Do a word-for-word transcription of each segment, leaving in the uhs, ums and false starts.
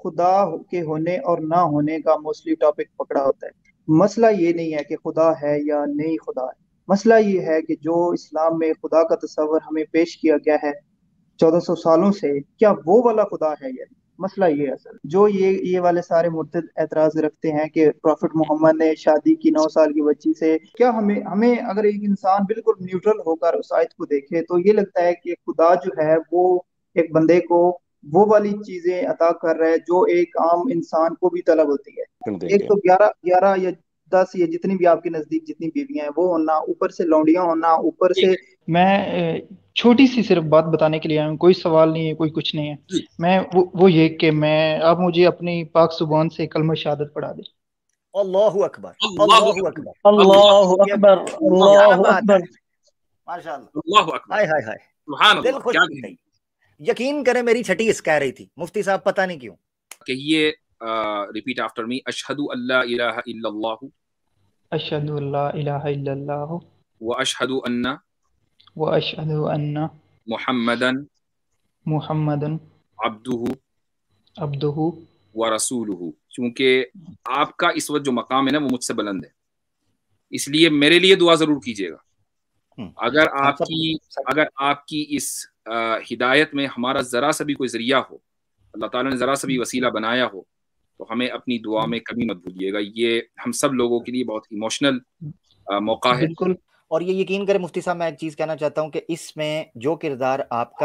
खुदा के होने और ना होने का मोस्टली टॉपिक पकड़ा होता है। मसला ये नहीं है कि खुदा है या नहीं खुदा है। मसला ये है कि जो इस्लाम में खुदा का तस्वर हमें पेश किया गया है चौदह सौ सालों से, क्या वो वाला खुदा है या नहीं। मसला ये है असल जो ये ये वाले सारे मुर्तद एतराज रखते हैं कि प्रॉफिट मोहम्मद ने शादी की नौ साल की बच्ची से। क्या हमें हमें अगर एक इंसान बिल्कुल न्यूट्रल होकर उस आयत को देखे तो ये लगता है कि खुदा जो है वो एक बंदे को वो वाली चीजें अता कर रहा है जो एक आम इंसान को भी तलब होती है। एक देंगे। तो ग्यारह ग्यारह या दस या जितनी भी आपके नजदीक जितनी बीवियां हैं वो होना, ऊपर से लौंडियां होना, ऊपर ठीक से। है। मैं अ, छोटी सी सिर्फ बात बताने के लिए आया हूँ, कोई सवाल नहीं है, कोई कुछ नहीं है। जी। मैं वो वो ये कि मैं आप मुझे अपनी पाक जुबान से कलमा शहादत पढ़ा दें। अल्लाहु अकबर, अल्लाह अल्लाहु अकबर। अकबर। अल्लाह अल्लाह ये अकबर, क्या अल्लाह बात है, अकबर। माशाल्लाह। अल्लाह अकबर। हाय हाय हाय, सुभान दिल अल्लाह, खुश क्या हो कहें। गई। यकीन करें मेरी छठी इस कह रही थी मुफ्ती साहब, पता नहीं क्यों। कहिए, रिपीट आफ्टर मी। अशहदु अल्ला इलाहा इल्लल्लाहु अशहदु अल्ला इलाहा इल्लल्लाह व अशहदु अन्ना व अशहदु अन्ना मुहम्मदन मुहम्मदन अब्दुहु अब्दुहु। व रसूलुहु। क्योंकि आपका इस वक्त जो मकाम है ना वो मुझसे बुलंद है, इसलिए मेरे लिए दुआ जरूर कीजिएगा। हम्म, अगर हम सब आपकी सब अगर आपकी इस अ, हिदायत में हमारा जरा सा भी कोई जरिया हो, अल्लाह ताला ने जरा सा भी वसीला बनाया हो, तो हमें अपनी दुआ में कभी मत भूलिएगा। ये हम सब लोगों के लिए बहुत इमोशनल मौका है। बिल्कुल। और ये यकीन करें मुफ्ती साहब, मैं एक चीज कहना चाहता हूँ कि इसमें जो किरदार आपका,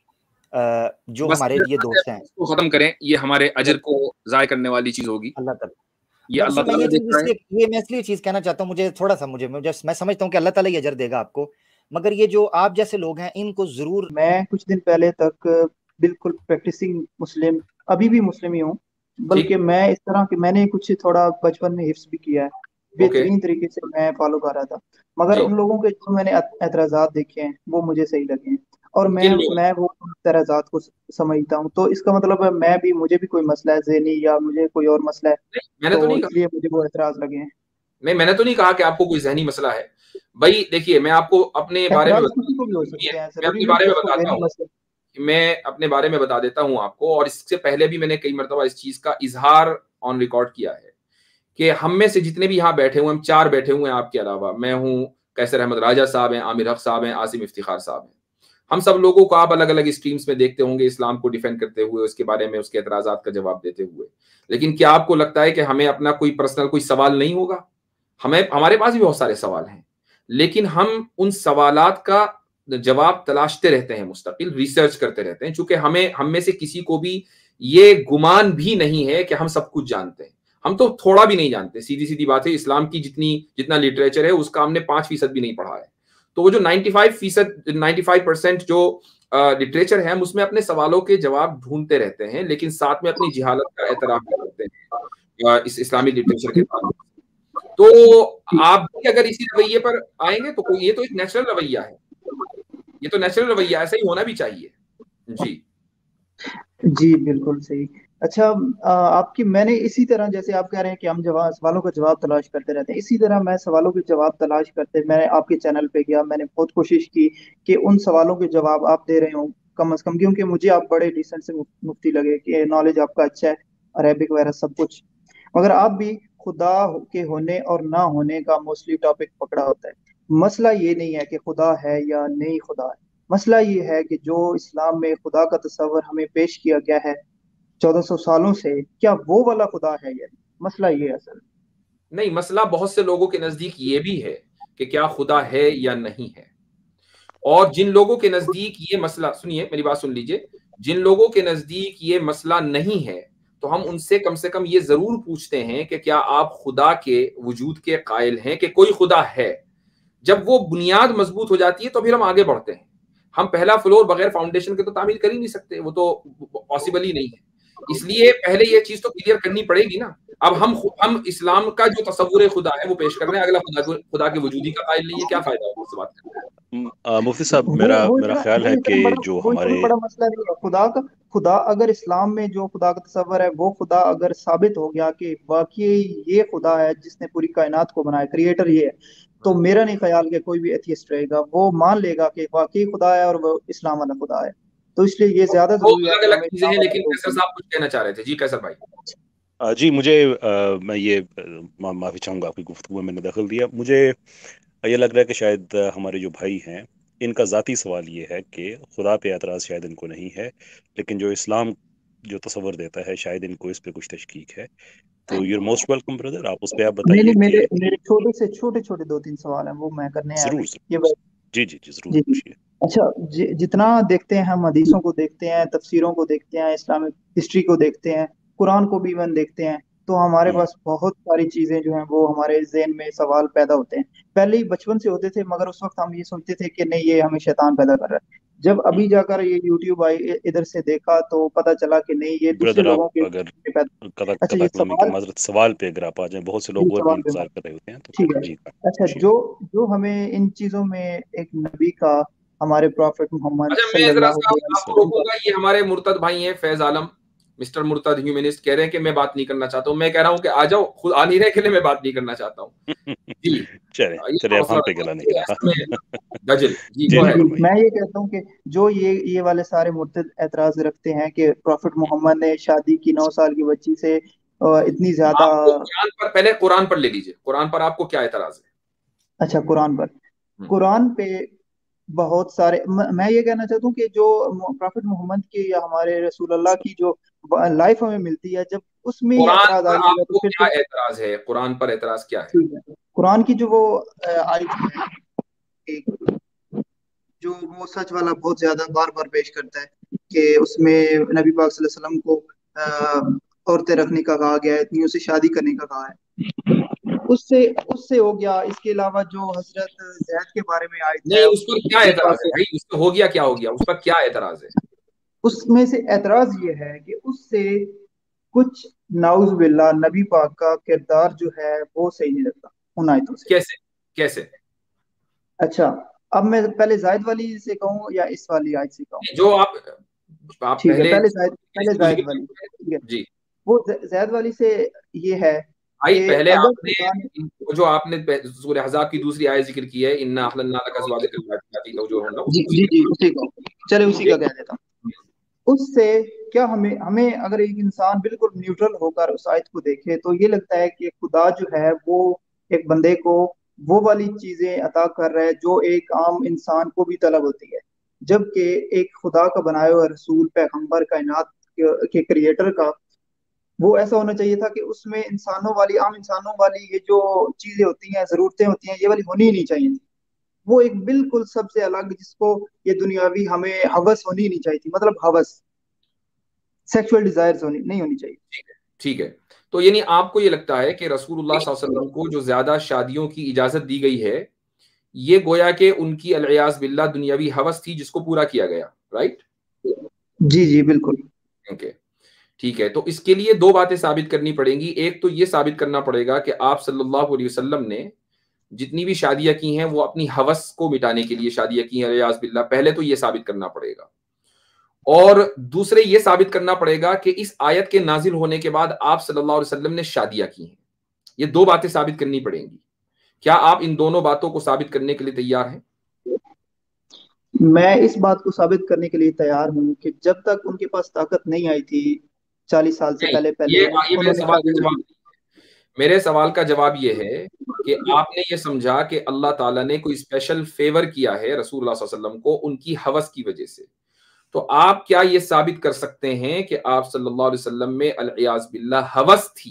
अ, जो बस हमारे ये दोस्त हैं, इसको खत्म करें, ये हमारे अजर जो को जाय करने वाली चीज होगी। अल्लाह ताला। ये अल्लाह दरअसल मैं ताला ये देख चीज रहा है। इसलिए ये मैं इसलिए चीज कहना चाहता हूँ, मुझे थोड़ा सा मुझे मुझे मैं समझता हूँ कि अल्लाह ताला ये अजर देगा आपको, मगर ये जो आप जैसे लोग हैं इनको जरूर। मैं कुछ दिन पहले तक बिल्कुल प्रैक्टिसिंग मुस्लिम, अभी भी मुस्लिम ही हूँ। ठीक। बल्कि मैं इस तरह के मैंने कुछ थोड़ा बचपन में हिफ्स भी किया है, ओके। बेहतरीन तरीके से मैं फॉलो कर रहा था। मगर जी। उन लोगों के जो मैंने एतराजात देखे हैं वो मुझे सही लगे हैं, और मैं किन लोगों। मैं वो एतराजात को समझता हूँ। तो इसका मतलब है मैं भी, मुझे भी कोई मसला है ज़हनी या मुझे कोई और मसला है, नहीं, मैंने तो तो नहीं कहा। इसलिए मुझे वो एतराज लगे हैं। नहीं, मैंने तो नहीं कहा कि आपको कोई जहनी मसला है। भाई देखिए, मैं आपको अपने बारे में एतराज बता किसी को भी हो मैं सकते हैं, मैं जरूरी अपने नहीं बारे कि में उसको बताता ज़हनी हूँ। मसला। मैं अपने बारे में बता देता हूँ आपको, और इससे पहले भी मैंने कई मरतबा इस चीज का इजहार ऑन रिकॉर्ड किया है कि हम में से जितने भी यहाँ बैठे हुए, हम चार बैठे हुए हैं आपके अलावा, मैं हूँ, कैसर अहमद राजा साहब हैं, आमिर हक साहब हैं, आसिम इफ्तिखार साहब हैं। हम सब लोगों को आप अलग अलग स्ट्रीम्स में देखते होंगे, इस्लाम को डिफेंड करते हुए, उसके बारे में, उसके एतराजात का जवाब देते हुए। लेकिन क्या आपको लगता है कि हमें अपना कोई पर्सनल कोई सवाल नहीं होगा? हमें हमारे पास भी बहुत सारे सवाल हैं, लेकिन हम उन सवालात का जवाब तलाशते रहते हैं, मुस्तकिल रिसर्च करते रहते हैं, चूंकि हमें हम में से किसी को भी ये गुमान भी नहीं है कि हम सब कुछ जानते हैं। हम तो थोड़ा भी नहीं जानते, सीधी सीधी बात है। इस्लाम की जितनी जितना लिटरेचर है उसका हमने पांच फीसद भी नहीं पढ़ा है। तो वो जो नाइन्टी फाइव फीसद नाइन्टी फाइव परसेंट जो लिटरेचर है, हम उसमें अपने सवालों के जवाब ढूंढते रहते हैं, लेकिन साथ में अपनी जिहालत का एतराफ भी करते हैं अ, इस इस्लामिक लिटरेचर के साथ। तो आप भी अगर इसी रवैये पर आएंगे तो कोई, ये तो एक नेचुरल रवैया है, ये तो नेचुरल रवैया, ऐसा ही होना भी चाहिए। जी। जी बिल्कुल सही। अच्छा, आ, आपकी मैंने इसी तरह जैसे आप कह रहे हैं कि हम जवाब सवालों का जवाब तलाश करते रहते हैं, इसी तरह मैं सवालों के जवाब तलाश करते, मैंने आपके चैनल पे गया, मैंने बहुत कोशिश की कि उन सवालों के जवाब आप दे रहे हो कम अज कम, क्योंकि मुझे आप बड़े डिसेंट से मुफ- मुफ्ती लगे कि नॉलेज आपका अच्छा है, अरेबिक वगैरह सब कुछ। मगर आप भी खुदा के होने और ना होने का मोस्टली टॉपिक पकड़ा होता है। मसला ये नहीं है कि खुदा है या नहीं खुदा है। मसला ये है कि जो इस्लाम में खुदा का तस्वर हमें पेश किया गया है चौदह सौ सालों से, क्या वो वाला खुदा है या नहीं। मसला ये है असल। नहीं, मसला बहुत से लोगों के नजदीक ये भी है कि क्या खुदा है या नहीं है। और जिन लोगों के नजदीक ये मसला, सुनिए मेरी बात सुन लीजिए, जिन लोगों के नजदीक ये मसला नहीं है, तो हम उनसे कम से कम ये जरूर पूछते हैं कि क्या आप खुदा के वजूद के कायल हैं, कि कोई खुदा है। जब वो बुनियाद मजबूत हो जाती है तो फिर हम आगे बढ़ते हैं। हम पहला फ्लोर बगैर फाउंडेशन के तो तामीर कर ही नहीं सकते, वो तो पॉसिबल ही नहीं है। इसलिए पहले ये चीज तो क्लियर करनी पड़ेगी ना। अब हम हम इस्लाम का जो तस्वुर खुदा है वो पेश कर रहे हैं, अगला खुदा को खुदा के वजूदी का कायल नहीं है, क्या फायदा है उससे बात करने म, अ, मुफ्ती साहब, वो मेरा वो मेरा इतना ख्याल वो है कि इतना बड़ा जो वो इतना हमारे बड़ा मसला नहीं है खुदा का। खुदा अगर इस्लाम में जो खुदा का तस्वर है, वो खुदा अगर साबित हो गया कि वाकई ये खुदा है जिसने पूरी कायनात को बनाया, क्रिएटर ये है, तो का। मेरा नहीं ख्याल कि कोई भी एथियस्ट रहेगा वो मान लेगा कि वाकई खुदा है और वो इस्लाम वाला खुदा है। तो इसलिए ये ज्यादा वो जरूरी है अलग कि अलग हमें चीजें इस्लाम हैं, वाला लेकिन ग्रुप कैसर बने। साहब कुछ कहना चाह रहे थे। जी कैसर भाई। अ, जी मुझे अ, मैं ये अ, मा, माफ़ी चाहूँगा आपकी गुफ्तगू में मैंने दखल दिया। मुझे ये लग रहा है कि शायद अ, हमारे जो भाई हैं इनका ज़ाती सवाल ये है कि खुदा पे एतराज़ शायद इनको नहीं है, लेकिन जो इस्लाम जो तस्वर देता है शायद इनको इस पे कुछ तशकीक है। तो यूर मोस्ट वेलकम ब्रदर, आप उस पर आप नहीं बताइए नहीं, मेरे कि मेरे छोटे से छोटे छोटे दो तीन सवाल हैं, वो मैं करने हैं ज़रूर अभी। ज़रूर ये ज़रूर। जी जी जी ज़रूर जी जी। पूछिए। अच्छा, जि, जितना देखते हैं हम, हदीसों को देखते हैं, तफसीरों को देखते हैं, इस्लामिक हिस्ट्री को देखते हैं, कुरान को भी इवन देखते हैं, तो हमारे हम्म पास बहुत सारी चीजें जो हैं वो हमारे ज़हन में सवाल पैदा होते हैं। पहले ही बचपन से होते थे, मगर उस वक्त हम ये सोचते थे कि नहीं, ये हमें शैतान पैदा कर रहा है। जब हम्म। अभी जाकर ये यूट्यूब आई, इ- इधर से देखा तो पता चला कि नहीं, ये दूसरे ब्रदर आप लोगों के अगर पैदा। कदा अच्छा, कदा ये कलमी की सवाल, माजरत, सवाल पे अगर आप आ जाएं, बहुत से जी लोग और भी सवाल पे मैं, इंतजार कर रहे होते हैं, तो ठीक फिर है। जी हाँ, अच्छा, पूछिए। जो जो हमें इन चीजों में एक नबी का, हमारे प्रॉफिट मोहम्मद अच्छा मैं जरा सल्लल्लाहु सा अलैहि आपको वसल्लम का। रोकूंगा। ये हमारे मुर्तद भाई हैं फैज आलम, मिस्टर मुर्तद ह्यूमनिस्ट, कह रहे हैं कि मैं बात नहीं करना चाहता हूँ। मैं कह रहा हूँ कि आ जाओ, खुद आ नहीं रहे के लिए मैं बात नहीं करना चाहता हूँ। जी, चले ये चले, अब मसला हम पे रखा गिला है। निकला। असल में दजल जी जी गो जी जी जी, है। फरमाइए। मैं ये कहता हूँ कि जो ये ये वाले सारे मुर्तद एतराज रखते हैं कि प्रॉफिट मोहम्मद ने शादी की नौ साल की बच्ची से, अ, इतनी ज्यादा। आपको कुरान पर, पहले कुरान पर ले लीजिए, कुरान पर आपको क्या एतराज अच्छा, कुरान पर, है? कुरान पे बहुत सारे, म- मैं ये कहना चाहता हूँ कि जो प्रॉफिट मोहम्मद की या हमारे रसूल अल्लाह की जो लाइफ हमें मिलती है, जब उसमें ही कुरान एतराज आ पर जाएगा तो आपको फिर क्या तो एतराज है? कुरान पर एतराज क्या है? ठीक है। कुरान की जो वो अ, आयत है, कि जो वो सच वाला बहुत ज्यादा बार बार पेश करता है कि उसमें नबी पाक सल्लल्लाहु अलैहि वसल्लम को अ, औरतें रखने का कहा गया है, इतनी से शादी करने का कहा है, उससे उससे हो गया। इसके अलावा जो हजरत जैद के बारे में आयत है, नहीं, उस पर क्या नबी एतराज पाक है को, भाई? उस पर हो गया क्या हो गया? उस पर क्या एतराज है? उसमें से एतराज ये है कि उससे कुछ, नाउज बिल्ला, नबी पाक का किरदार जो है वो सही नहीं लगता उन आयतों से। कैसे? कैसे? अच्छा, अब मैं पहले जायद वाली से कहूँ या इस वाली आयत से कहूँ? जो आप आप ठीक है, पहले पहले जायद पहले इसको जायद वाली, विजुअल। ठीक है। जी वो ज- जैद वाली से ये है भाई, कि पहले अगर आपने खुदा ने, वो जो आपने सूरह अहज़ाब की दूसरी आयत जिक्र की है, इन्ना अहलल्ना लका ज़वाजिक अल-बाक़ियात, तो जो होना जी उसी जी उसी जी, के उसी को, चले उसी जी का कह देता हूँ। उससे क्या, हमें हमें अगर एक इंसान बिल्कुल न्यूट्रल होकर उस आयत को देखे तो ये लगता है कि खुदा जो है वो एक बंदे को वो वाली चीजें अता कर रहा है जो एक आम इंसान को भी तलब होती है। जबकि एक खुदा का बनाया हुआ रसूल, पैगंबर, कायनात के, के क्रिएटर का, वो ऐसा होना चाहिए था कि उसमें इंसानों वाली, आम इंसानों वाली ये जो चीजें होती हैं, जरूरतें होती हैं, ये वाली होनी ही नहीं चाहिए थी। वो एक बिल्कुल सबसे अलग, जिसको ये दुनियावी, हमें हवस होनी ही नहीं चाहिए थी, मतलब हवस, सेक्सुअल डिजायर्स होनी नहीं होनी चाहिए। ठीक है। ठीक है, तो यानी आपको ये लगता है कि रसूलुल्लाह सल्लल्लाहु अलैहि वसल्लम को जो ज्यादा शादियों की इजाजत दी गई है, ये गोया कि उनकी अलियास बिल्ला दुनियावी हवस थी जिसको पूरा किया गया, राइट? जी जी बिल्कुल। ओके, ठीक है। तो इसके लिए दो बातें साबित करनी पड़ेंगी। एक तो ये साबित करना पड़ेगा कि आप सल्लल्लाहु अलैहि वसल्लम ने जितनी भी शादियां की हैं वो अपनी हवस को मिटाने के लिए शादियां की हैं, अलियास बिल्ला। पहले तो ये साबित करना पड़ेगा। और दूसरे ये साबित करना पड़ेगा कि इस आयत के नाजिल होने के बाद आप सल्लल्लाहु अलैहि वसल्लम ने शादियां की हैं। ये दो बातें साबित करनी पड़ेंगी। क्या आप इन दोनों बातों को साबित करने के लिए तैयार हैं? मैं इस बात को साबित करने के लिए तैयार हूँ कि जब तक उनके पास ताकत नहीं आई थी, चालीस साल से नहीं, पहले पहले ये ये मेरे उन्होंने सवाल का शादी नहीं जवाब की। मेरे सवाल का जवाब ये है कि आपने ये समझा कि अल्लाह ताला ने कोई स्पेशल फेवर किया है रसूलुल्लाह सल्लल्लाहु अलैहि वसल्लम को उनकी हवस की वजह से। तो आप क्या ये साबित कर सकते हैं कि आप सल्लल्लाहु अलैहि वसल्लम में अल-इयाज़ बिल्लाह हवस थी?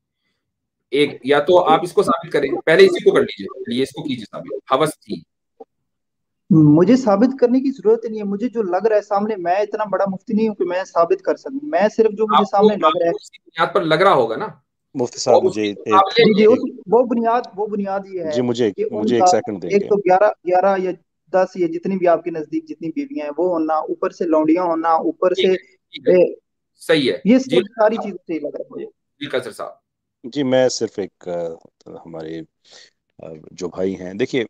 एक, या तो आप इसको साबित करें, पहले इसी को कर लीजिए, चलिए इसको कीजिए साबित, हवस थी। मुझे साबित करने की जरूरत ही नहीं है, मुझे जो लग रहा है सामने, मैं इतना बड़ा मुफ्ती नहीं हूँ कि मैं साबित कर सकूं, मैं सिर्फ जो मुझे आपको सामने लग रहा है। आपको इसी बुनियाद पर लग रहा होगा ना, मुफ्ती और साहब मुझे उसके एक मुकाबले जी जी, ये उस एक वो बुनियाद वो बुनियाद ये जी है मुझे कि मुझे एक उनका सेकंड एक देंगे। तो ग्यारह ग्यारह या दस, या जितनी भी आपके नजदीक जितनी बीवियां हैं वो होना, ऊपर से लौंडियां होना, ऊपर ठीक से है, ठीक है, ए, सही है। ये जी सब सारी चीजें सही लग रहा है मुझे। जी कसर साहब। जी मैं सिर्फ एक अ, हमारे अ, जो भाई हैं, देखिए,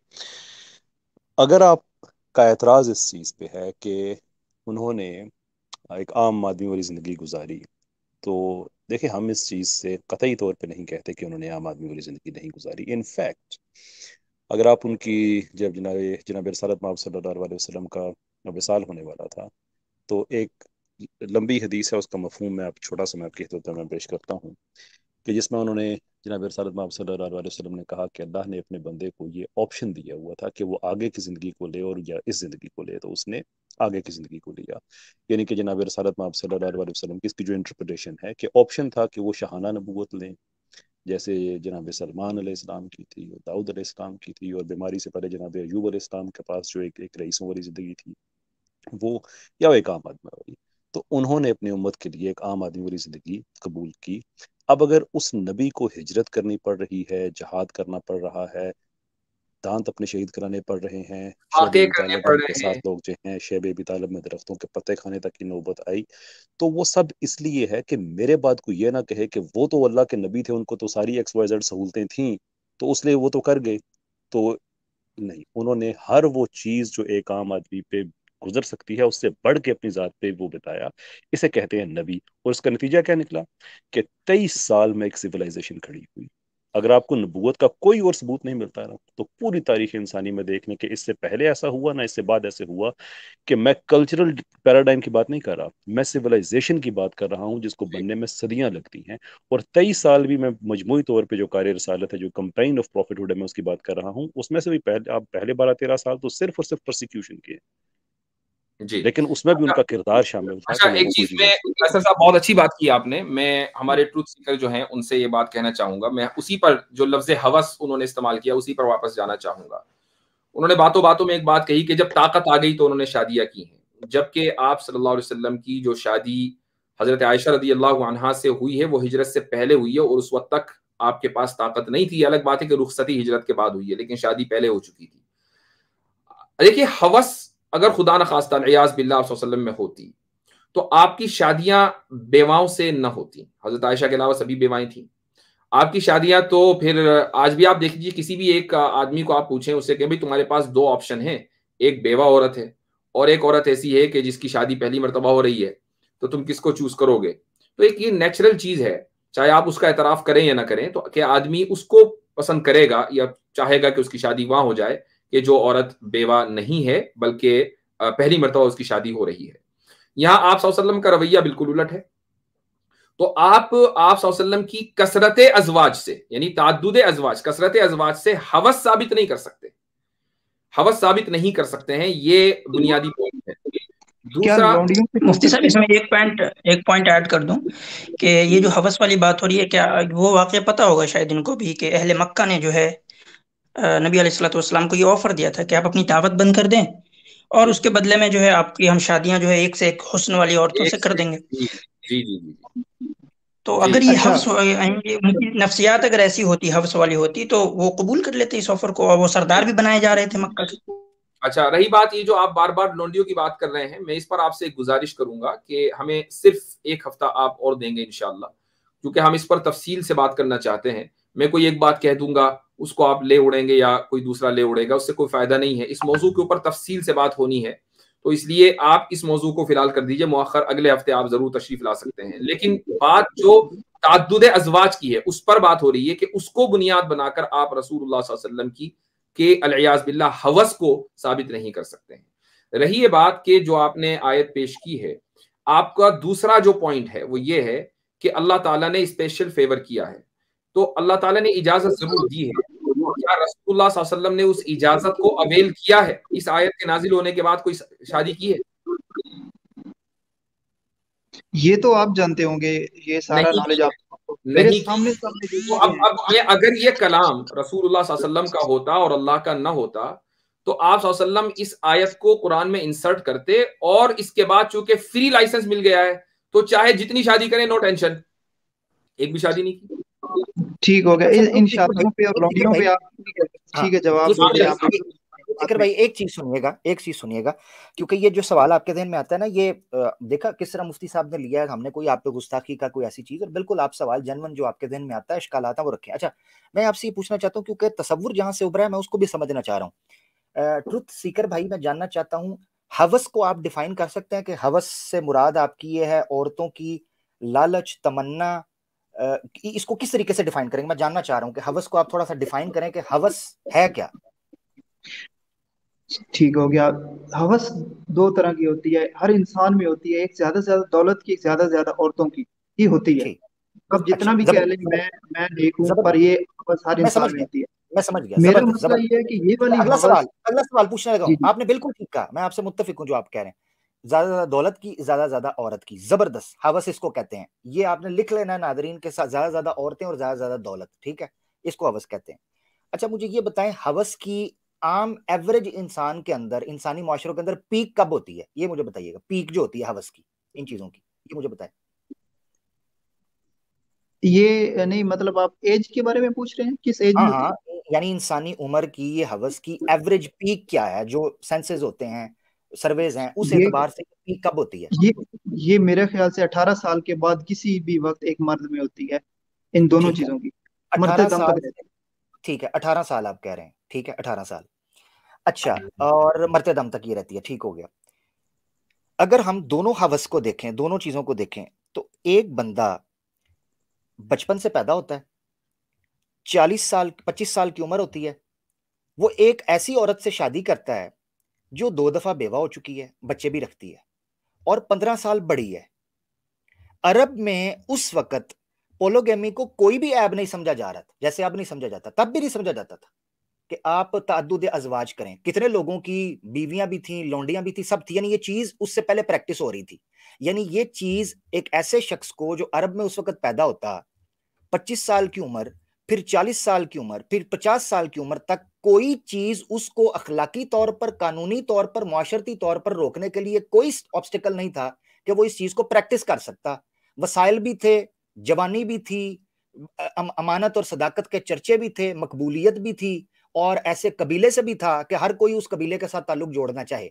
अगर आप का एतराज़ इस चीज़ पे है कि उन्होंने एक आम आदमी वाली ज़िंदगी गुजारी, तो देखिए, हम इस चीज़ से कतई तौर पे नहीं कहते कि उन्होंने आम आदमी वाली ज़िंदगी नहीं गुजारी। इनफैक्ट अगर आप उनकी, जब जनाब जनाब रसालत मआब सल्लल्लाहु अलैहि वसल्लम का विसाल होने वाला था, तो एक लंबी हदीस है, उसका मफहूम मैं आप छोटा सा मैं आपके खिदमत में पेश करता हूँ, कि जिसमें उन्होंने जनाब रसूलुल्लाह मोहम्मद सल्लल्लाहु अलैहि वसल्लम ने कहा कि अल्लाह ने अपने बंदे को ये ऑप्शन दिया हुआ था कि वो आगे की ज़िंदगी को ले और या इस ज़िंदगी को ले, तो उसने आगे की ज़िंदगी को लिया। यानी कि जनाब रसूलुल्लाह मोहम्मद सल्लल्लाहु अलैहि वसल्लम की इसकी जो इंटरप्रिटेशन है कि ऑप्शन था कि वो शाहाना नबूवत लें, जैसे जनाब सलमान अलैहिस्सलाम की थी और दाऊद अलैहिस्सलाम की थी, और बीमारी से पहले जनाब अय्यूब अलैहिस्सलाम के पास जो एक एक रईसों वाली ज़िंदगी थी वो, या वो एक आम आदमी वाली। तो उन्होंने अपनी उम्मत के लिए एक आम आदमी वाली ज़िंदगी कबूल की। अब अगर उस नबी को हिजरत करनी पड़ रही है, जहाद करना पड़ रहा है, दांत अपने शहीद कराने पड़ रहे हैं, शैब वाक़े अबी करने तालिब पड़ उनके रहे साथ हैं। लोग जो हैं शैब अबी तालिब में दरख्तों के पत्ते खाने तक की नौबत आई, तो वो सब इसलिए है कि मेरे बाद कोई ये ना कहे कि वो तो अल्लाह के नबी थे, उनको तो सारी एक्स वाई जेड सहूलतें थीं, तो उसलिए वो तो कर गए। तो नहीं, उन्होंने हर वो चीज जो एक आम आदमी पे गुजर सकती है उससे बढ़ के अपनी जात पे वो बताया। इसे कहते हैं नबी। और इसका नतीजा क्या निकला कि तेईस साल में एक सिविलाइजेशन खड़ी हुई। अगर आपको नबूवत का कोई और सबूत नहीं मिलता ना, तो पूरी तारीख इंसानी में देखने के इससे पहले ऐसा हुआ ना इससे बाद ऐसे हुआ, कि मैं कल्चरल पैराडाइम की बात नहीं कर रहा, मैं सिविलाइजेशन की बात कर रहा हूँ जिसको जी, बनने में सदियां लगती हैं। और तेईस साल भी मैं मजमूई तौर पे जो कार्य रसालत है, जो कंपेन ऑफ प्रॉफिटहुड है, मैं उसकी बात कर रहा हूँ, उसमें से भी पहले आप पहले बारह तेरह साल तो सिर्फ और सिर्फ प्रोसिक्यूशन के, जी। लेकिन उसमें भी अच्छा, उनका किरदार शामिल था अच्छा कि एक लोगों को चीज़ चीजें। में कैसर साहब बहुत अच्छी बात की आपने। मैं जी हमारे ट्रुथ सीकर जो हैं उनसे ये बात कहना चाहूँगा। मैं उसी पर जो लफ्ज़ हवस उन्होंने इस्तेमाल किया उसी पर वापस जाना चाहूँगा। उन्होंने बातों-बातों में एक बात कही कि जब ताकत आ गई तो उन्होंने शादियाँ की हैं। जबकि आप सल्लल्लाहु अलैहि वसल्लम की जो शादी हज़रत आयशा रज़ियल्लाहु अन्हा से हुई है वो हिजरत से पहले हुई है और उस वक़्त तक आपके पास ताकत नहीं थी। अलग बात है कि रुखसती हिजरत के बाद हुई है, लेकिन शादी पहले हो चुकी थी। देखिए हवस अगर खुदा न खास्ता इयाज़ बिल्लाह सल्लल्लाहु अलैहि वसल्लम में होती, तो आपकी शादियाँ बेवाओं से न होती। हज़रत आयशा के अलावा सभी बेवाएँ थीं। आपकी शादियाँ तो फिर आज भी आप देख लीजिए, किसी भी एक आदमी को आप पूछें उससे कि भाई तुम्हारे पास दो ऑप्शन हैं, एक बेवा औरत है और एक औरत ऐसी है कि जिसकी शादी पहली मर्तबा हो रही है, तो तुम किसको चूज़ करोगे? तो एक ये नेचुरल चीज़ है, चाहे आप उसका एतराफ़ करें या ना करें, तो क्या आदमी उसको पसंद करेगा या चाहेगा कि उसकी शादी वहाँ हो जाए कि जो औरत बेवा नहीं है बल्कि अ, पहली मर्तबा उसकी शादी हो रही है। यहाँ आप सल्लल्लाहु अलैहि वसल्लम का रवैया बिल्कुल उलट है। तो आप आप सल्लल्लाहु अलैहि वसल्लम की कसरत अज़वाज से, यानी ताद्दुद अज़वाज, कसरत अज़वाज से हवस साबित नहीं कर सकते। हवस साबित नहीं कर सकते हैं, ये बुनियादी पॉइंट है। क्या दूसरा, लौंडियों से मुफ्ती शादी साहब नहीं इसमें कर एक पॉइंट एक पॉइंट ऐड कर दूं कि ये जो हवस वाली बात हो रही है, क्या वो वाकया पता होगा शायद इनको भी कि अहले मक्का ने जो है अ, नबी अलैहिस्सलातु वस्सलाम को ये ऑफर दिया था कि आप अपनी दावत बंद कर दें और जी, उसके बदले में जो है आपकी हम शादियां जो है एक से एक हुस्न वाली औरतों एक से कर से देंगे। जी, जी, जी, जी, तो जी। अगर ये अच्छा। हवस हो- ये उनकी नफ्सियात अगर ऐसी होती, हवस वाली होती, तो वो कबूल कर लेते इस ऑफर को, और वो सरदार भी बनाए जा रहे थे मक्का के। अच्छा, रही बात ये जो आप बार-बार लौंडियों की बात कर रहे हैं, मैं इस पर आपसे एक गुज़ारिश करूँगा कि हमें सिर्फ़ एक हफ़्ता आप और देंगे इंशाअल्लाह, क्योंकि हम इस पर तफ़सील से बात करना चाहते हैं। मैं कोई एक बात कह दूँगा, उसको आप ले उड़ेंगे या कोई दूसरा ले उड़ेगा, उससे कोई फ़ायदा नहीं है। इस मौज़ू के ऊपर तफ़सील से बात होनी है, तो इसलिए आप इस मौज़ू को फ़िलहाल कर दीजिए, मुअख़्ख़र अगले हफ़्ते आप ज़रूर तशरीफ़ ला सकते हैं। लेकिन बात जो तअद्दुद अज़वाज की है, उस पर बात हो रही है कि उसको बुनियाद बनाकर आप रसूलुल्लाह सल्लल्लाहु अलैहि वसल्लम की के अलियाज़ बिल्लाह हवस को साबित नहीं कर सकते हैं। रही ये बात कि जो आपने आयत पेश की है, आपका दूसरा जो पॉइंट है वो ये है कि अल्लाह ताला ने स्पेशल फेवर किया है। तो अल्लाह ताला ने इजाज़त ज़रूर दी है। क्या रसूलुल्लाह सल्लल्लाहु अलैहि वसल्लम ने उस इजाज़त को अवेल किया है? इस आयत के नाज़िल होने के बाद कोई शादी की है? ये तो आप जानते होंगे, ये सारा नहीं नॉलेज की है, आप मेरे नहीं की सामने है। सामने जो तो चीजें अब हैं। अब ये अगर ये कलाम रसूलुल्लाह सल्लल्लाहु अलैहि वसल्लम का होता और अल्लाह का ना होता, तो आप सल्लल्लाहु अलैहि वसल्लम इस आयत को कुरान में इंसर्ट करते और इसके बाद चूंकि फ्री लाइसेंस मिल गया है, तो चाहे जितनी शादी करें नो टेंशन। एक भी शादी नहीं की। ठीक हो गया। अच्छा इन इन ट्रुथ सीकर भाई, शादियों पे और ट्रुथ सीकर लौंडियों पे भाई, आप ठीक है, हाँ ठीक है जवाब ट्रुथ दे आप दिए सीकर, आपने। ट्रुथ बाद सीकर में भाई एक चीज सुनिएगा, एक चीज सुनिएगा, क्योंकि ये जो सवाल आपके ध्यान में आता है ना, ये अ, देखा किस तरह मुफ्ती साहब ने लिया है, हमने कोई आप पे गुस्ताखी का कोई ऐसी चीज, और बिल्कुल आप सवाल जनवन जो आपके ध्यान में आता है, इश्काल आता है, वो रखें। अच्छा, मैं आपसे ये पूछना चाहता हूँ, क्योंकि तसव्वुर जहां से उभरा है मैं उसको भी समझना चाह रहा हूँ। ट्रुथ सीकर भाई, मैं जानना चाहता हूँ, हवस को आप डिफाइन कर सकते हैं कि हवस से मुराद आपकी ये है औरतों की लालच, तमन्ना, अ, इसको किस तरीके से डिफाइन करेंगे? मैं जानना चाह रहा हूँ कि हवस को आप थोड़ा सा डिफाइन करें कि हवस है क्या। ठीक हो गया। हवस दो तरह की होती है, हर इंसान में होती है। एक ज्यादा से ज्यादा दौलत की, एक ज्यादा से ज्यादा औरतों की ही होती है। ठीक। अब जितना अच्छा, भी कह ले, जबरदस्त मैं मैं नेक हूं, पर जबरदस्त। ये हवस हर मैं समझ इंसान में गया, होती है। मैं समझ गया, मेरा जबरदस्त मसला ये है जबरदस्त। कि ये वाली अगला हवस। सवाल, अगला सवाल पूछने लगा जी हूं, जी। आपने बिल्कुल ठीक कहा, मैं आपसे मुत्तफिक हूं जो आप कह रहे हैं। ज्यादा ज्यादा दौलत की, ज्यादा ज्यादा औरत की, जबरदस्त हवस इसको कहते हैं। ये आपने लिख लेना नादरीन के साथ, ज्यादा ज्यादा औरतें और ज्यादा ज्यादा दौलत, ठीक है, इसको हवस कहते हैं। अच्छा मुझे ये बताएं, हवस की आम एवरेज इंसान के अंदर, इंसानी माशरों के अंदर पीक कब होती है, ये मुझे बताइएगा, पीक जो होती है हवस की इन चीजों की, ये मुझे बताएं। ये नहीं, मतलब आप एज के बारे में पूछ रहे हैं, किस एज में हाँ होती हाँ, है? यानी इंसानी उम्र की ये हवस की एवरेज पीक क्या है, जो सेंसेस होते हैं, सर्वेज हैं, उस ये एतबार से पीक कब होती है? ये ये मेरे ख्याल से अठारह साल के बाद किसी भी वक्त एक मर्द में होती है, इन दोनों ठीक है, चीजों की। मरते अठारह दम साल तक से, रहती ठीक है, अठारह साल आप कह रहे हैं, ठीक है, अठारह साल। अच्छा, और मरते दम तक ये रहती है, ठीक हो गया। अगर हम दोनों हवस को देखें, दोनों चीजों को देखें, तो एक बंदा बचपन से पैदा होता है, चालीस साल पच्चीस साल की उम्र होती है, वो एक ऐसी औरत से शादी करता है जो दो दफा बेवा हो चुकी है, बच्चे भी रखती है, और पंद्रह साल बड़ी है। अरब में उस वक्त पोलोगेमी को कोई भी ऐब नहीं समझा जा रहा था, जैसे अब नहीं समझा जाता, तब भी नहीं समझा जाता था कि आप ताद्दुद अज़वाज करें। कितने लोगों की बीवियां भी थी, लौंडियां भी थी, सब थी, यानी ये चीज उससे पहले प्रैक्टिस हो रही थी। यानी ये चीज एक ऐसे शख्स को जो अरब में उस वक्त पैदा होता, पच्चीस साल की उम्र, फिर चालीस साल की उम्र, फिर पचास साल की उम्र तक, कोई चीज उसको अखलाकी तौर पर, कानूनी तौर पर, मुआशरती तौर पर रोकने के लिए कोई ऑब्स्टिकल नहीं था कि वो इस चीज को प्रैक्टिस कर सकता। वसाइल भी थे, जवानी भी थी, अम, अमानत और सदाकत के चर्चे भी थे, मकबूलियत भी थी, और ऐसे कबीले से भी था कि हर कोई उस कबीले के साथ ताल्लुक जोड़ना चाहे।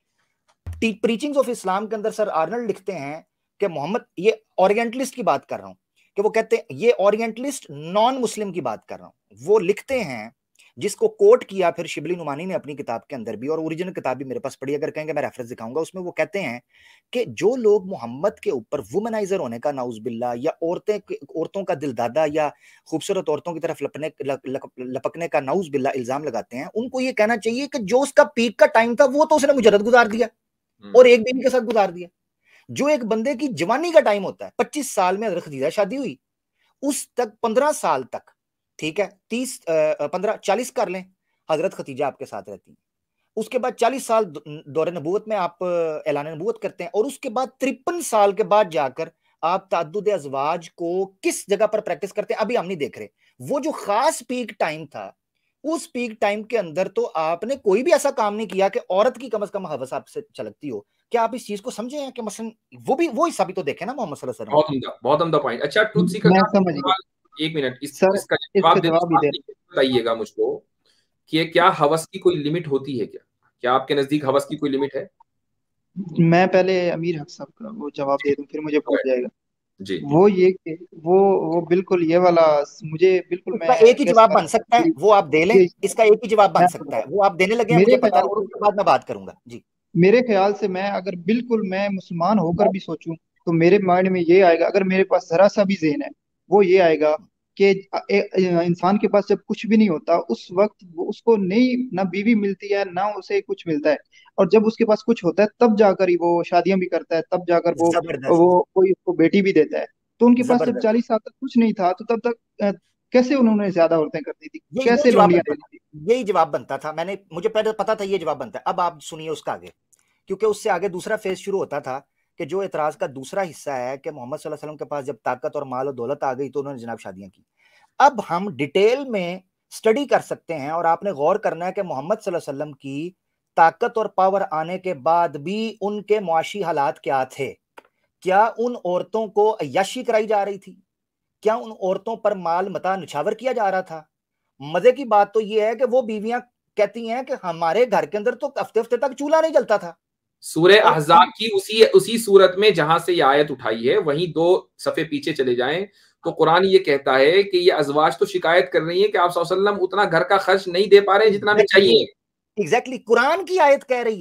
प्रीचिंग्स ऑफ इस्लाम के अंदर सर आर्नल्ड लिखते हैं कि मोहम्मद, ये ओरिएंटलिस्ट की बात कर रहा हूं, कि वो कहते हैं, ये ओरिएंटलिस्ट नॉन मुस्लिम की बात कर रहा हूं, वो लिखते हैं, जिसको कोट किया फिर शिबली नुमानी ने अपनी किताब के अंदर भी, और ओरिजिनल किताब भी मेरे पास पड़ी, अगर कहेंगे मैं रेफरेंस दिखाऊंगा उसमें। वो कहते हैं कि जो लोग मोहम्मद के ऊपर वुमनाइजर होने का, नाउजुबिल्ला, या औरतें, औरतों का दिलदादा या खूबसूरत औरतों की तरफ लपने लप, लप, लपकने का नाउजुबिल्ला इल्जाम लगाते हैं, उनको ये कहना चाहिए कि जो उसका पीक का टाइम था वो तो उसने मुजर्रद गुजार दिया और एक बीवी के साथ गुजार दिया। जो एक बंदे की जवानी का टाइम होता है, पच्चीस साल में हजरत खदीजा शादी हुई, उस तक पंद्रह साल तक, ठीक है, तीस पंद्रह चालीस कर लें, हजरत खदीजा आपके साथ रहती है। उसके बाद चालीस साल दौरे नबूवत में आप ऐलान नबूवत करते हैं, और उसके बाद तिरपन साल के बाद जाकर आप ताद्दुद अज़वाज को किस जगह पर प्रैक्टिस करते हैं, अभी हम नहीं देख रहे। वो जो खास पीक टाइम था, उस पीक टाइम के अंदर तो आपने कोई भी ऐसा काम नहीं किया कि औरत की कम से कम हवस आपसे छलकती हो। क्या आप इस चीज को समझे हैं कि मसलन वो भी वो हिस्सा भी तो देखे ना मोहम्मद सल्लल्लाहु अलैहि वसल्लम बहुत उम्दा, बहुत उम्दा पॉइंट। अच्छा, ट्रुथ है। सीकर मैं साहब, समझ गया सवाल एक मिनट, इस सर, इसका इसका जवाब दे जवाब भी दे दो, बताइएगा मुझको कि क्या हवस की कोई लिमिट होती है? क्या क्या आपके नजदीक हवस की कोई लिमिट है? रहे। मैं पहले अमीर हक साहब का वो जवाब दे दूं, फिर मुझे जी भूल जाएगा। जी। वो ये कि वो वो बिल्कुल ये वाला, मुझे बिल्कुल, इसका मैं एक ही गेस जवाब कर बन रहा सकता है, हूँ। वो आप दे लें, ये इसका एक ही जवाब बन मैं सकता है, बताऊं, वो आप देने लगे हैं, मुझे मेरे पता है, ख्याल और से उसके बाद मैं बात करूंगा जी। मेरे ख्याल से मैं अगर बिल्कुल मैं मुसलमान होकर भी सोचूं, तो मेरे माइंड में ये आएगा, अगर मेरे पास जरा सा भी ज़हन है, वो ये आएगा कि ए- ए- इंसान के पास जब कुछ भी नहीं होता, उस वक्त वो उसको नहीं, ना बीवी मिलती है ना उसे कुछ मिलता है, और जब उसके पास कुछ होता है तब जाकर ही वो शादियां भी करता है, तब जाकर वो जबरदस्त, वो कोई उसको बेटी भी देता है। तो उनके पास जब जबरदस्त, चालीस साल तक कुछ नहीं था, तो तब तक अ, कैसे उन्होंने ज्यादा औरतें कर दी थी, यही यही कैसे जवाब लौंडियां बनता ले था, ली थी? यही जवाब बनता था, मैंने मुझे पहले पता था ये जवाब बनता है। अब आप सुनिए उसका आगे, क्योंकि उससे आगे दूसरा फेज शुरू होता था, कि जो एतराज का दूसरा हिस्सा है कि मोहम्मद सल्लल्लाहु अलैहि वसल्लम के पास जब ताकत और माल और दौलत आ गई तो उन्होंने जनाब शादियां की। अब हम डिटेल में स्टडी कर सकते हैं, और आपने गौर करना है कि मोहम्मद सल्लल्लाहु अलैहि वसल्लम की ताकत और पावर आने के बाद भी उनके मुआशी हालात क्या थे। क्या उन औरतों को अय्याशी कराई जा रही थी? क्या उन औरतों पर माल मता निछावर किया जा रहा था? मजे की बात तो यह है कि वो बीवियां कहती हैं कि हमारे घर के अंदर तो हफ्ते हफ्ते तक चूल्हा नहीं जलता था। सूरह और अहज़ाब की उसी उसी सूरत में जहां से ये आयत उठाई है, वहीं दो सफे पीछे चले जाएं तो कुरान ये कहता है कि ये अज़वाज तो शिकायत कर रही है कि आप सल्लल्लाहु अलैहि वसल्लम उतना घर का खर्च नहीं दे पा रहे हैं जितना हमें एग्जैक्टली चाहिए। एग्जैक्टली कुरान की आयत कह रही है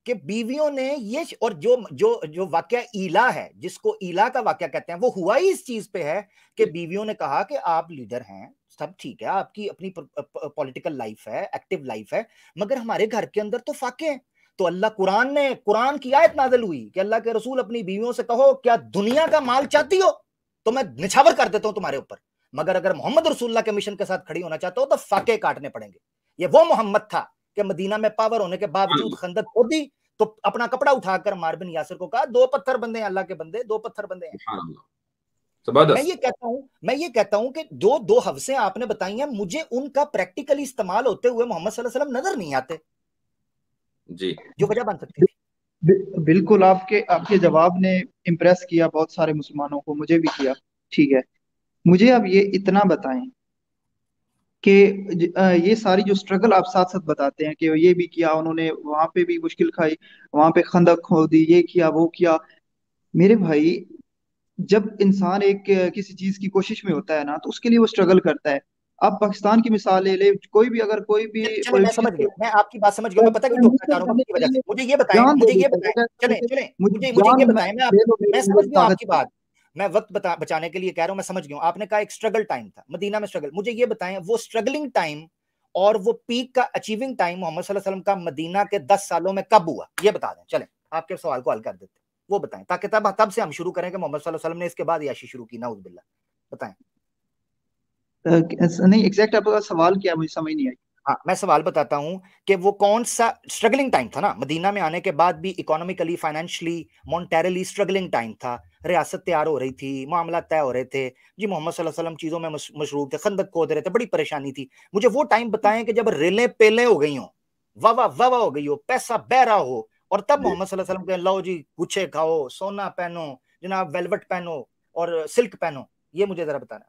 कि बीवियों ने ये, और जो जो जो वाकया ईला है, जिसको ईला का वाकया कहते हैं, वो हुआ ही इस चीज पे है कि बीवियों ने कहा कि आप लीडर हैं, सब ठीक है, आपकी अपनी पॉलिटिकल लाइफ है, एक्टिव लाइफ है, मगर हमारे घर के अंदर तो फाके हैं। तो अल्लाह कुरान ने, कुरान की आयत नाज़िल हुई कि अल्लाह के रसूल अपनी बीवियों से कहो, क्या दुनिया का माल चाहती हो तो मैं निछावर कर देता हूं तुम्हारे ऊपर, मगर अगर मोहम्मद रसूलुल्लाह के मिशन के साथ खड़ी होना चाहते हो तो फाके काटने पड़ेंगे। ये वो मोहम्मद था कि मदीना में पावर होने के बावजूद खंदक खोदी तो अपना कपड़ा उठाकर अम्मार बिन यासिर को कहा, दो पत्थर बंदे हैं अल्लाह के बंदे, दो पत्थर बंदे हैं। मैं ये कहता हूं मैं ये कहता हूं कि जो दो हफ्से आपने बताई हैं, मुझे उनका प्रैक्टिकली इस्तेमाल होते हुए मोहम्मद सल्लल्लाहु अलैहि वसल्लम नजर नहीं आते जी, जो वजह बन सकती थी। बिल्कुल, आपके आपके जवाब ने इम्प्रेस किया बहुत सारे मुसलमानों को, मुझे भी किया। ठीक है, मुझे अब ये इतना बताएं कि ये सारी जो स्ट्रगल आप साथ साथ बताते हैं कि ये भी किया उन्होंने, वहां पे भी मुश्किल खाई, वहां पे खंदक खोदी, ये किया वो किया। मेरे भाई, जब इंसान एक किसी चीज की कोशिश में होता है ना, तो उसके लिए वो स्ट्रगल करता है। आप पाकिस्तान की मिसाल ले ले, कोई भी अगर कोई भी चले, कोई मैं चीज समझ गया, मैं आपकी बात समझ गया, मैं पता क्यों टोकना चाह रहा हूँ वक्त की वजह से। मुझे ये बताएं, जान दे मुझे ये देता बताएं, है, चले जैसे चले मुझे मुझे मुझे ये जान बताएं, मैं दे दो, मैं मेरे समझ गया ताकत आपकी बात, मैं वक्त बता बचाने के लिए कह रहा हूँ, मैं समझ गया। आपने कहा एक स्ट्रगल टाइम था मदीना में, स्ट्रगल, मुझे ये बताएं वो स्ट्रगलिंग टाइम और वो पीक का अचीविंग टाइम मोहम्मद सल्लल्लाहु अलैहि वसल्लम का मदीना के दस सालों में कब हुआ, ये बता दें। चले आपके सवाल को हल कर देते, वो बताएं, ताकि तब तब से हम शुरू करें कि मोहम्मद सल्लल्लाहु अलैहि वसल्लम ने इसके बाद याशी शुरू की, नाउज़ बिल्लाह। बताएं। नहीं, एग्जैक्ट आपका सवाल क्या, मुझे समझ नहीं आई। हाँ, मैं सवाल बताता हूं कि वो कौन सा स्ट्रगलिंग टाइम था ना, मदीना में आने के बाद भी economically, financially, monetarily struggling time था। रियासत तैयार हो रही थी, मामला तय हो रहे थे जी, मोहम्मद सल्लल्लाहु अलैहि वसल्लम चीजों में मशरूफ थे, खंदक खोद रहे थे, बड़ी परेशानी थी। मुझे वो टाइम बताएं कि जब रेले पेले हो गई हो, वावा वावा हो गई हो, पैसा बह रहा हो, और तब मोहम्मद सल्लल्लाहु अलैहि वसल्लम के लो जी गुच्छे खाओ, सोना पहनो, जनाब वेलवेट पहनो और सिल्क पहनो, ये मुझे जरा बताना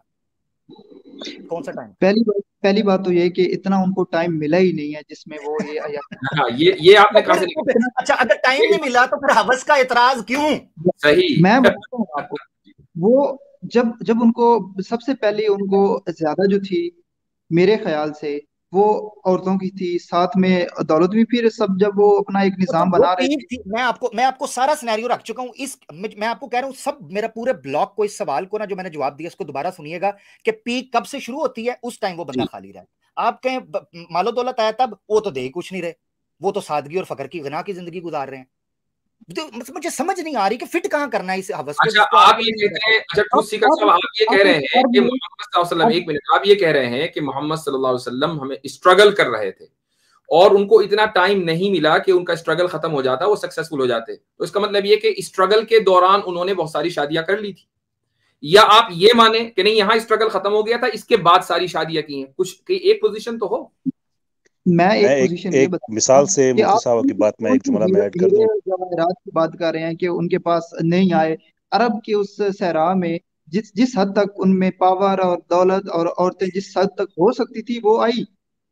कौन सा टाइम। पहली बात पहली बात तो ये कि इतना उनको टाइम मिला ही नहीं है जिसमें वो ये हाँ, ये ये आपने तो कहा से फिर, फिर, अच्छा, अगर टाइम नहीं मिला तो फिर हवस का इतराज क्यों? सही। मैं बताता हूँ आपको। वो जब जब उनको सबसे पहले उनको ज्यादा जो थी, मेरे ख्याल से वो औरतों की थी, साथ में दौलत भी। फिर सब जब वो अपना एक तो, तो निजाम वो बना रहे पीक थे। थी। मैं आपको मैं आपको सारा सिनेरियो रख चुका हूं इस मैं, मैं आपको कह रहा हूं, सब मेरा पूरे ब्लॉक को, इस सवाल को ना जो मैंने जवाब दिया इसको दोबारा सुनिएगा कि पीक कब से शुरू होती है, उस टाइम वो बंदा खाली रहा। आप कहें मालो दौलत आया तब, वो तो दे ही कुछ नहीं रहे, वो तो सादगी और फकर की गना की जिंदगी गुजार रहे हैं। तो मुझे समझ नहीं आ रही कि फिट कहां करना है इस हवस को, अच्छा, जिसको आप आप ये कहते हैं, अच्छा ट्रूथ सीकर आप साहब, आप ये कह आप रहे हैं कि आप मोहम्मद सल्लल्लाहु अलैहि वसल्लम, एक मिनट, आप ये कह रहे हैं कि मोहम्मद सल्लल्लाहु अलैहि वसल्लम हमें स्ट्रगल कर रहे थे और उनको इतना टाइम नहीं मिला कि उनका स्ट्रगल खत्म हो जाता, वो सक्सेसफुल हो जाते। तो इसका मतलब ये कि स्ट्रगल के दौरान उन्होंने बहुत सारी शादियां कर ली थी, या आप ये माने कि नहीं यहाँ स्ट्रगल खत्म हो गया था, इसके बाद सारी शादियां की हैं? कुछ की एक पोजीशन तो हो। मैं मैं एक एक पोजीशन ये एक बताता मिसाल हूँ से कि मुफ्ती आप साहब की बात में कौन एक सी जुमला मैं हीरे ऐड कर हीरे दूं। जवाहरात की बात कर रहे हैं कि उनके पास नहीं आए। अरब के उस सहरा में जिस जिस हद तक उनमें पावर और दौलत और औरतें जिस हद तक हो सकती थी वो आई।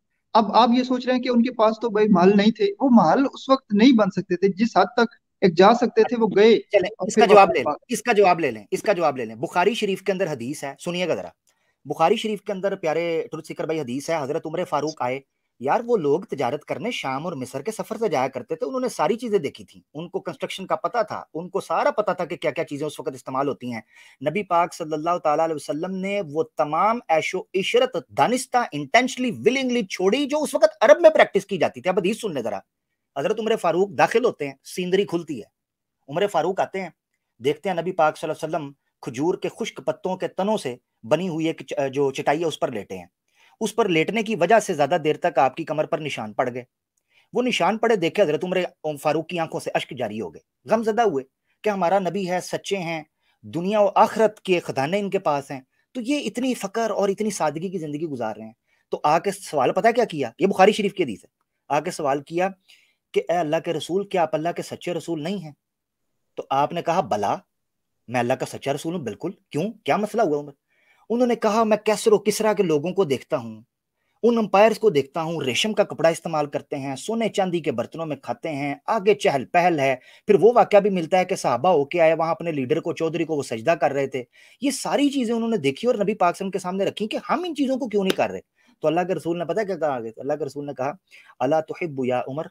अब आप ये सोच रहे हैं कि उनके पास तो भाई महल नहीं थे, वो महल उस वक्त नहीं बन सकते थे, जिस हद तक एक जा सकते थे वो गए चलें, और इसका फिर जवाब वापस ले लें, भाग। इसका जवाब ले लें, इसका जवाब ले लें। बुखारी शरीफ के अंदर हदीस है, सुनिएगा जरा। बुखारी शरीफ के अंदर प्यारे ट्रुथ सीकर भाई हदीस है, हजरत उमर फारूक आए। यार वो लोग तिजारत करने शाम और मिस्र के सफर से जाया करते थे, उन्होंने सारी चीजें देखी थी, उनको कंस्ट्रक्शन का पता था, उनको सारा पता था कि क्या क्या चीजें उस वक्त इस्तेमाल होती हैं। नबी पाक सल्लल्लाहु ताला अलैहि वसल्लम ने वो तमाम ऐशो इशरत दानिस्ता इंटेंशनली विलिंगली छोड़ी जो उस वक्त अरब में प्रैक्टिस की जाती थी। अब हदीस सुन ले जरा। हजरत उमर फारूक दाखिल होते हैं, सीनरी खुलती है, उमर फारूक आते हैं, देखते हैं नबी पाक सल्लल्लाहु अलैहि वसल्लम खजूर के खुश्क पत्तों के तनों से बनी हुई एक जो चटाई है उस पर लेटे हैं। उस पर लेटने की वजह से ज्यादा देर तक आपकी कमर पर निशान पड़ गए। वो निशान पड़े देखे हजरत उमर फारूक की आंखों से अश्क जारी हो गए, गमजदा हुए कि हमारा नबी है, सच्चे हैं, दुनिया और आखिरत के खजाने इनके पास हैं, तो ये इतनी फकर और इतनी सादगी की जिंदगी गुजार रहे हैं। तो आके सवाल पता क्या किया, ये बुखारी शरीफ की हदीस है, आके सवाल किया कि ए अल्लाह के रसूल, क्या आप अल्लाह के सच्चे रसूल नहीं हैं? तो आपने कहा बला, मैं अल्लाह का सच्चा रसूल हूं, बिल्कुल, क्यों, क्या मसला हुआ उमर? उन्होंने कहा मैं कैसर और किसरा के लोगों को देखता हूं, उन अंपायर्स को देखता हूं, रेशम का कपड़ा इस्तेमाल करते हैं, सोने चांदी के बर्तनों में खाते हैं, आगे चहल पहल है। फिर वो वाकया भी मिलता है कि सहाबा होके आए वहां अपने लीडर को, चौधरी को वो सजदा कर रहे थे। ये सारी चीजें उन्होंने देखी और नबी पाक के सामने रखी कि हम इन चीजों को क्यों नहीं कर रहे। तो अल्लाह के रसूल ने पता क्या कहा आगे? तो अल्लाह के रसूल ने कहा अला तुहिब्बु या उमर,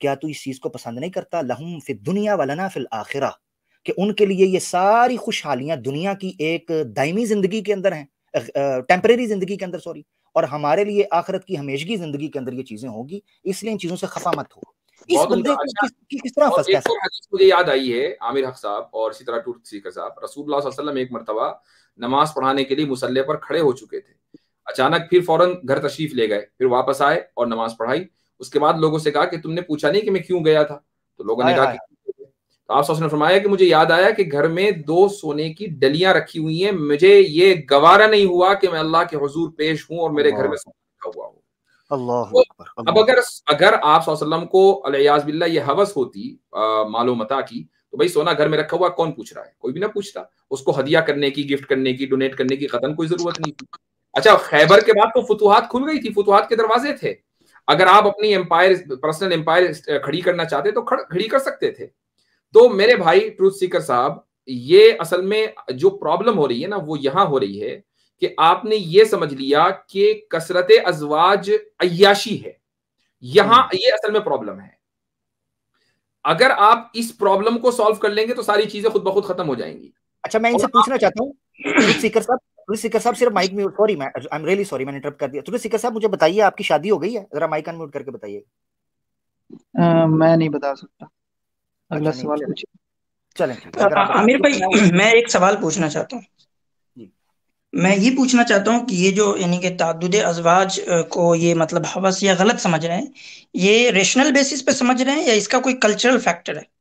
क्या तू इस चीज को पसंद नहीं करता? लहुम फिद दुनिया वलना फिल आखिरा, कि उनके लिए ये सारी खुशहालियां दुनिया की एक दायमी जिंदगी के अंदर हैं, टेम्परेरी जिंदगी के अंदर, सॉरी, और हमारे लिए आखिरत की हमेशगी जिंदगी के अंदर ये चीजें होगी, इसलिए इन चीजों से खफा मत हो। इस बहुत बंदे उम्दा। को अच्छा, किस, किस, किस तरह और फंस एक कैसे? और हदीस मुझे याद आई है आमिर हक साहब और इसी तरह ट्रूथ सीकर साहब। रसूलुल्लाह सल्लल्लाहु अलैहि वसल्लम एक मरतबा नमाज पढ़ाने के लिए मुसल्ले पर खड़े हो चुके थे। अचानक फिर फौरन घर तशरीफ ले गए, फिर वापस आए और नमाज पढ़ाई। उसके बाद लोगों से कहा कि तुमने पूछा नहीं कि मैं क्यों गया था? तो लोगों ने हाय कहा हाय, कि तो आप ने फरमाया कि मुझे याद आया कि घर में दो सोने की डलियां रखी हुई हैं, मुझे ये गवारा नहीं हुआ कि मैं अल्लाह के हुजूर पेश हूं और मेरे घर में सोना रखा हुआ हो। अल्लाहु तो अकबर, अब अल्लाहु अगर अगर आप सल्लल्लाहु अलैहि वसल्लम को अलैयाज़ बिल्लाह ये हवस होती आ, मालो मता की, तो भाई सोना घर में रखा हुआ कौन पूछ रहा है? कोई भी ना पूछता। उसको हदिया करने की, गिफ्ट करने की, डोनेट करने की कतन कोई जरूरत नहीं थी। अच्छा, खैबर के बाद तो फुतुहात खुल गई थी, फुतुहात के दरवाजे थे। अगर आप अपनी एम्पायर, पर्सनल एम्पायर खड़ी करना चाहते तो खड़ी कर सकते थे। तो मेरे भाई ट्रूथ सीकर साहब, ये असल में जो प्रॉब्लम हो रही है ना, वो यहां हो रही है कि आपने ये समझ लिया कि कसरत अजवाज अय्याशी है। यहां ये असल में प्रॉब्लम है। अगर आप इस प्रॉब्लम को सॉल्व कर लेंगे तो सारी चीजें खुद ब खुद खत्म हो जाएंगी। अच्छा, मैं इनसे और पूछना चाहता हूँ, ट्रूथ सीकर साहब, ट्रूथ सीकर साहब सिर्फ माइक म्यूट, सॉरी मैं आई एम रियली सॉरी, मैंने इंटरप्ट कर दिया। ट्रूथ सीकर साहब, मुझे बताइए, आपकी शादी हो गई है? जरा माइक अनम्यूट करके बताइए। मैं नहीं बता सकता, अगला अच्छा, नहीं, सवाल चलें पूछिए। चलें ठीक है, अगर आप बता आमिर तो भाई, मैं मैं एक सवाल पूछना चाहता हूँ। जी। मैं ये पूछना चाहता हूँ कि ये जो यानी कि ताद्दुद अज़वाज को ये मतलब हवस या गलत समझ रहे हैं, ये रेशनल बेसिस पे समझ रहे हैं या इसका कोई कल्चरल फैक्टर है?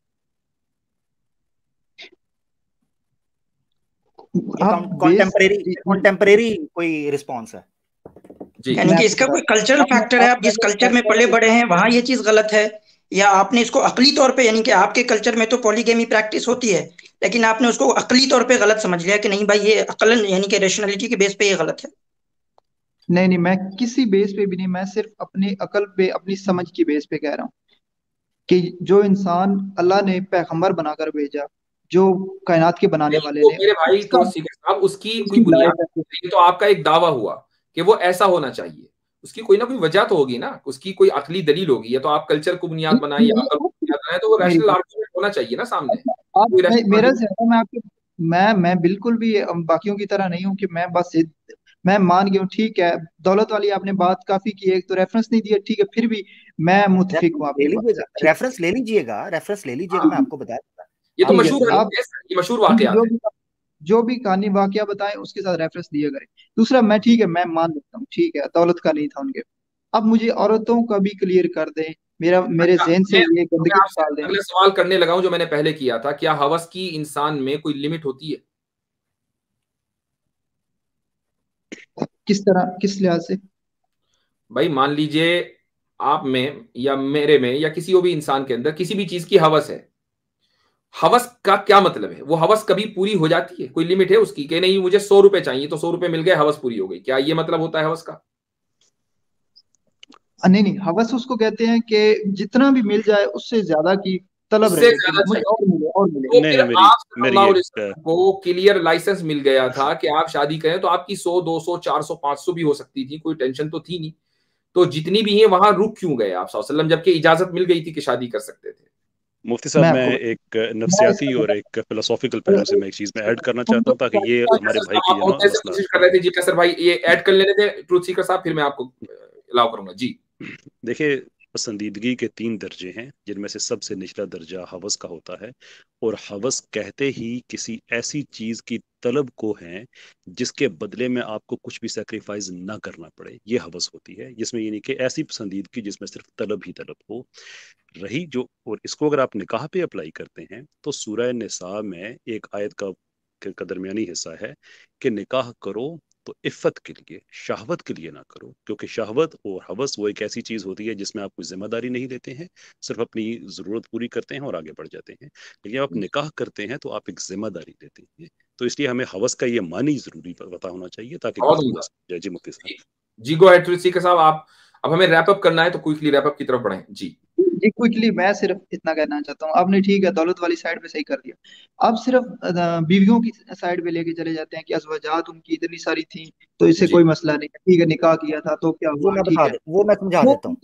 ये आप बेस कॉन्टेम्परेरी कॉन्टेम्परेरी कोई रिस्पॉन्स है? जी, यानी मैं कि आपको इसका बता कोई कल्चरल आपने फैक्टर है, आप आपने जिस अगर कल्चर में ऐसा पले कोई- बड़े हैं वहां ये चीज गलत है, या आपने इसको अकली तौर पे, यानी कि आपके कल्चर में तो पॉलीगेमी प्रैक्टिस होती है, लेकिन आपने उसको अकली तौर पे गलत समझ लिया कि नहीं भाई ये अकलन यानी कि रेशनलिटी के बेस पे ये गलत है। नहीं नहीं, मैं किसी बेस पे भी नहीं, मैं सिर्फ अपनी अकल पे, अपनी समझ की बेस पे कह रहा हूँ कि जो इंसान अल्लाह ने पैगंबर बनाकर भेजा, जो कायनात के बनाने नहीं वाले तो ने, मेरे भाई उसका ट्रूथ सीकर साहब, उसकी कोई उसकी बुनियाद लायक है। नहीं। तो आपका एक दावा हुआ कि वो ऐसा होना चाहिए, उसकी कोई ना कोई वजह तो होगी ना, उसकी कोई अकली दलील होगी। या तो आप कल्चर को बुनियाद बनाए या अकल को बुनियाद बनाए, तो वो मेरी रैशनल बात, आर्गुमेंट होना चाहिए ना सामने। आप कोई मैं, रैशनल मेरा आर्गुमेंट। ज्यादा मैं आपके मैं मैं बिल्कुल भी अम, बाकियों की तरह नहीं हूँ कि मैं बस इद- मैं मान गया हूँ, ठीक है। दौलत वाली आपने बात काफी की, एक तो रेफरेंस नहीं दिया, ठीक है, फिर भी मैं मुतफिक हूँ रेफरेंस ले आपकी बात लीजिएगा, से, ठीक रेफरेंस ले लीजिएगा, रेफरेंस ले लीजिएगा, मैं हाँ, आपको बता दूंगा। ये तो आप ठीक है। मशहूर ये आप हदीस है, ये मशहूर वाकयात जो है। भी जो भी कहानी वाकया बताएं उसके साथ रेफरेंस दिया करें। दूसरा, मैं ठीक है, मैं मान लेता हूँ, ठीक है, दौलत का नहीं था उनके। अब मुझे औरतों का भी क्लियर कर दें, मेरा मेरे अच्छा, जहन से मैं ये तो मैं गंदगी आपसे निकाल दें। अगला सवाल करने लगा हूं जो मैंने पहले किया था। क्या हवस की इंसान में कोई लिमिट होती है? किस तरह, किस लिहाज से? भाई मान लीजिए आप में या मेरे में या किसी भी इंसान के अंदर किसी भी चीज की हवस है। हवस का क्या मतलब है? वो हवस कभी पूरी हो जाती है? कोई लिमिट है उसकी कि नहीं मुझे सौ रुपए चाहिए तो सौ रुपए मिल गए, हवस पूरी हो गई? क्या ये मतलब होता है हवस का? अ, नहीं नहीं, हवस उसको कहते हैं कि जितना भी मिल जाए उससे ज्यादा की तलब उससे रहे, कि ज्यादा मुझे चाहिए। और मिले और मिले। तो नहीं फिर नहीं, मेरी आप मेरी सल्लल्लाहु अलैहि एक वसल्लम को क्लियर लाइसेंस मिल गया था कि आप शादी करें तो आपकी सौ, दो सौ, चार सौ, पांच सौ भी हो सकती थी, कोई टेंशन तो थी नहीं। तो जितनी भी है वहां रुक क्यों गए आप सल्लल्लाहु अलैहि वसल्लम, जबकि इजाजत मिल गई थी कि शादी कर सकते थे? मुफ्ती साहब, मैं मैं आपको एक मैं नफ्सियाती इसका और एक फिलोसॉफिकल पहलू से मैं एक चीज़ में ऐड करना चाहता हूँ ताकि ये जी हमारे कैसर भाई साहब, की आप जो बहुत ना देर से मसला। कोशिश कर रहे थे। जी कैसर भाई, ये ऐड कर लेने थे ट्रूथ सीकर साहब, फिर मैं आपको अलाउ करूंगा। जी देखिए, पसंदीदगी के तीन दर्जे हैं जिनमें से सबसे निचला दर्जा हवस का होता है। और हवस कहते ही किसी ऐसी चीज की तलब को है जिसके बदले में आपको कुछ भी सेक्रीफाइस ना करना पड़े, ये हवस होती है। जिसमें यानी कि ऐसी पसंदीदगी जिसमें सिर्फ तलब ही तलब हो रही जो। और इसको अगर आप निकाह पे अप्लाई करते हैं तो सूरह निसा में एक आयत का का दरमियानी हिस्सा है कि निकाह करो तो इफ़्फ़त के लिए, शहवत के लिए ना करो। क्योंकि शहवत और हवस वो एक ऐसी चीज होती है जिसमें आप कोई जिम्मेदारी नहीं लेते हैं, सिर्फ अपनी जरूरत पूरी करते हैं और आगे बढ़ जाते हैं। लेकिन जब आप निकाह करते हैं तो आप एक जिम्मेदारी लेते हैं। तो इसलिए हमें हवस का ये मानी जरूरी पता होना चाहिए ताकि बहुत गुफ्तगू उम्दा। जाए। जी मुफ्ती साहब। जी जी गो अहेड ट्रूथ सीकर साहब। आप अब हमें रैप अप करना है तो क्विकली रैप अप की तरफ बढ़ें। जी जी क्विकली मैं सिर्फ इतना कहना चाहता हूँ, आपने ठीक है दौलत वाली साइड पे सही कर दिया। आप सिर्फ अ, बीवियों की साइड पे लेके चले जाते हैं कि अज़वाजात उनकी इतनी सारी थी तो इससे जी कोई मसला नहीं है, ठीक है, निकाह किया था तो क्या वो हुआ, मैं ठीक बता है। दे वो मैं समझा वो देता हूँ। उनकी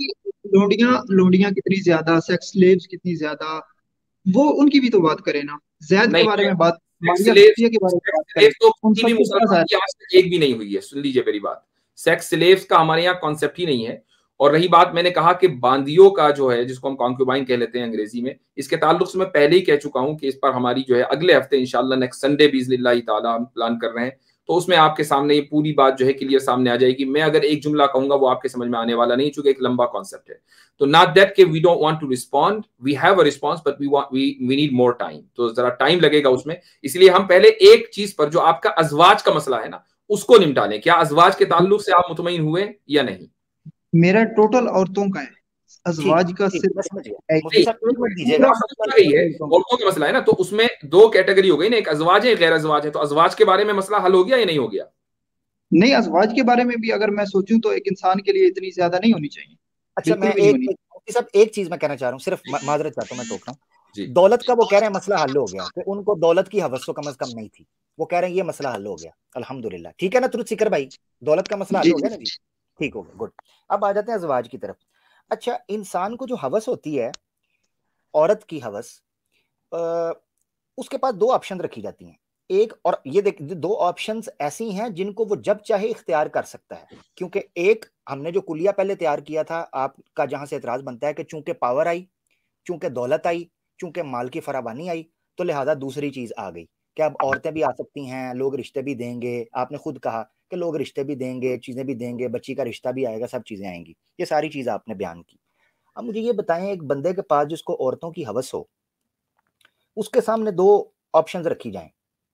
लोडियां लोडियां कितनी ज्यादा, सेक्स स्लेव्स कितनी ज्यादा, वो उनकी भी तो बात करें ना। जैद के नहीं, बारे में बात, सेक्स मारिया स्लेव्स कुतिया के बारे में बात सेक्स करें, स्लेव्स तो उन किसी भी सबके पास मुसलमान है। की आज तक एक भी नहीं हुई है। सुन लीजिए मेरी बात, सेक्स स्लेव्स का हमारे यहाँ कॉन्सेप्ट ही नहीं है। और रही बात, मैंने कहा कि बांदियों का जो है, जिसको हम कॉन्क्यूबाइन कह लेते हैं अंग्रेजी में, इसके ताल्लुक से मैं पहले ही कह चुका हूं कि इस पर हमारी जो है अगले हफ्ते इंशाल्लाह नेक्स्ट संडे बिइज़्निल्लाह ताला हम प्लान कर रहे हैं, तो उसमें आपके सामने ये पूरी बात जो है क्लियर सामने आ जाएगी। मैं अगर एक जुमला कहूंगा वो आपके समझ में आने वाला नहीं, चूंकि एक लंबा कॉन्सेप्ट है। तो नॉट दैट कि we don't want to respond, we have a response but we want we we need more time, तो जरा टाइम लगेगा उसमें। इसलिए हम पहले एक चीज पर, जो आपका अजवाज का मसला है ना, उसको निपटा लें। क्या अजवाज के ताल्लुक से आप मुतमईन हुए या नहीं? मेरा टोटल औरतों का है, अजवाज का ठीक, मैं सिर्फ समझ गया। है। मुफ्ती साहब एक मिनट दीजिएगा। गई है, औरतों का मसला है ना, तो उसमें दो कैटेगरी हो गई ना, एक अजवाज है, एक गैर अजवाज है। तो अजवाज के बारे में मसला हल हो गया या नहीं हो गया? नहीं, अजवाज के बारे में भी अगर मैं सोचूं तो एक इंसान के लिए इतनी ज्यादा नहीं होनी चाहिए, अच्छा, मैं बिल्कुल भी नहीं एक होनी। मुफ्ती साहब एक चीज मैं कहना चाह रहा हूँ, सिर्फ मा- माजरत चाहता हूँ, मैं टोक रहा जी। हूँ। दौलत का वो कह रहे हैं मसला हल हो गया, कि उनको दौलत की हवस तो कम अज कम नहीं थी। वो कह रहे हैं ये मसला हल हो गया, अल्हम्दुलिल्लाह। ठीक है ना तुरुत सिकर भाई, दौलत का मसला हल जी हो गया ना जी। जी? ठीक हो गया, गुड। अब आ जाते हैं अजवाज की तरफ। अच्छा, इंसान को जो हवस होती है, औरत की हवस, अ, उसके पास दो ऑप्शन रखी जाती हैं। एक, और ये देख, दो ऑप्शंस ऐसी हैं जिनको वो जब चाहे इख्तियार कर सकता है। क्योंकि एक, हमने जो कुलिया पहले तैयार किया था, आपका जहां से एतराज बनता है कि चूंकि पावर आई, चूंकि दौलत आई, चूंकि माल की फराबानी आई, तो लिहाजा दूसरी चीज आ गई कि अब औरतें भी आ सकती हैं, लोग रिश्ते भी देंगे। आपने खुद कहा कि लोग रिश्ते भी देंगे, चीजें भी देंगे, बच्ची का रिश्ता भी आएगा, सब चीजें आएंगी। ये सारी चीज आपने बयान की। अब मुझे ये बताएं, एक बंदे के पास जिसको औरतों की हवस हो, उसके सामने दो ऑप्शंस रखी जाएं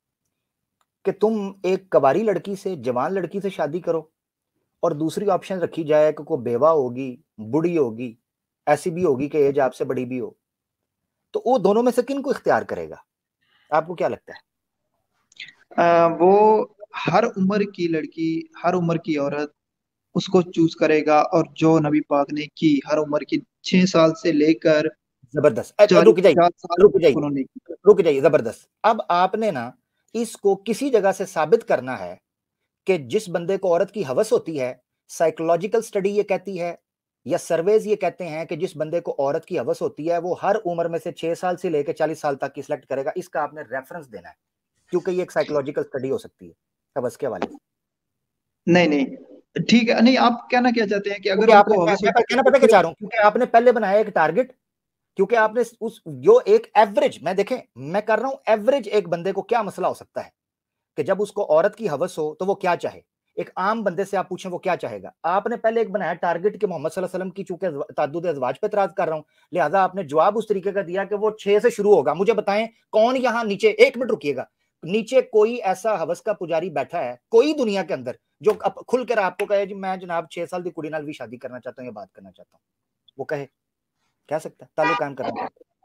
कि तुम एक कबारी लड़की से, जवान लड़की से शादी करो, और दूसरी ऑप्शन रखी जाए कि कोई बेवा होगी, बुढ़ी होगी, ऐसी भी होगी कि एज आपसे बड़ी भी हो, तो वो दोनों में से किन को इख्तियार करेगा? आपको क्या लगता है? आ, वो हर उम्र की लड़की, हर उम्र की औरत उसको चूज करेगा, और जो नबी पाक ने की, हर उम्र की, छह साल से लेकर जबरदस्त। अच्छा, चालीस रुक जाइए, पचास साल रुक तक जाइए, उन्होंने की। रुक जाइए, जबरदस्त। अब आपने ना इसको किसी जगह से साबित करना है कि जिस बंदे को औरत की हवस होती है, साइकोलॉजिकल स्टडी ये कहती है या सर्वेज ये कहते हैं कि जिस बंदे को औरत की हवस होती है वो हर उम्र में से छह साल से लेकर चालीस साल तक की सिलेक्ट करेगा। इसका आपने रेफरेंस देना है, क्योंकि ये एक साइकोलॉजिकल स्टडी हो सकती है हवस के हवाले से। नहीं नहीं, ठीक है। नहीं, आप कहना क्या चाहते हैं कि अगर क्योंकि आपने, उनको मैं, हवस मैं होती है कहना तो पता क्या फिर। चाह रहा हूं, क्योंकि आपने पहले बनाया एक टारगेट, क्योंकि आपने उस जो एक एवरेज, मैं देखें, मैं कर रहा हूं एवरेज एक बंदे को क्या मसला हो सकता है कि जब उसको औरत की हवस हो तो वो क्या चाहे। एक आम बंदे से आप पूछें वो क्या चाहेगा, आपने पहले एक बनाया टारगेट कि मोहम्मद सल्लल्लाहु अलैहि वसल्लम की, चूंकि ताद्दुद अज़वाज पे इतराज कर रहा हूं, लिहाजा आपने जवाब उस तरीके का दिया कि वो छह से शुरू होगा। मुझे बताएं कौन यहां नीचे, एक मिनट रुकिएगा, नीचे कोई ऐसा हवस का पुजारी बैठा है कोई दुनिया के अंदर जो खुलकर आपको कहे जी मैं जनाब छह साल की कुड़ी नाल भी शादी करना चाहता हूं या बात करना चाहता हूं? वो कहे, कह सकता है ताल्लुक कायम करना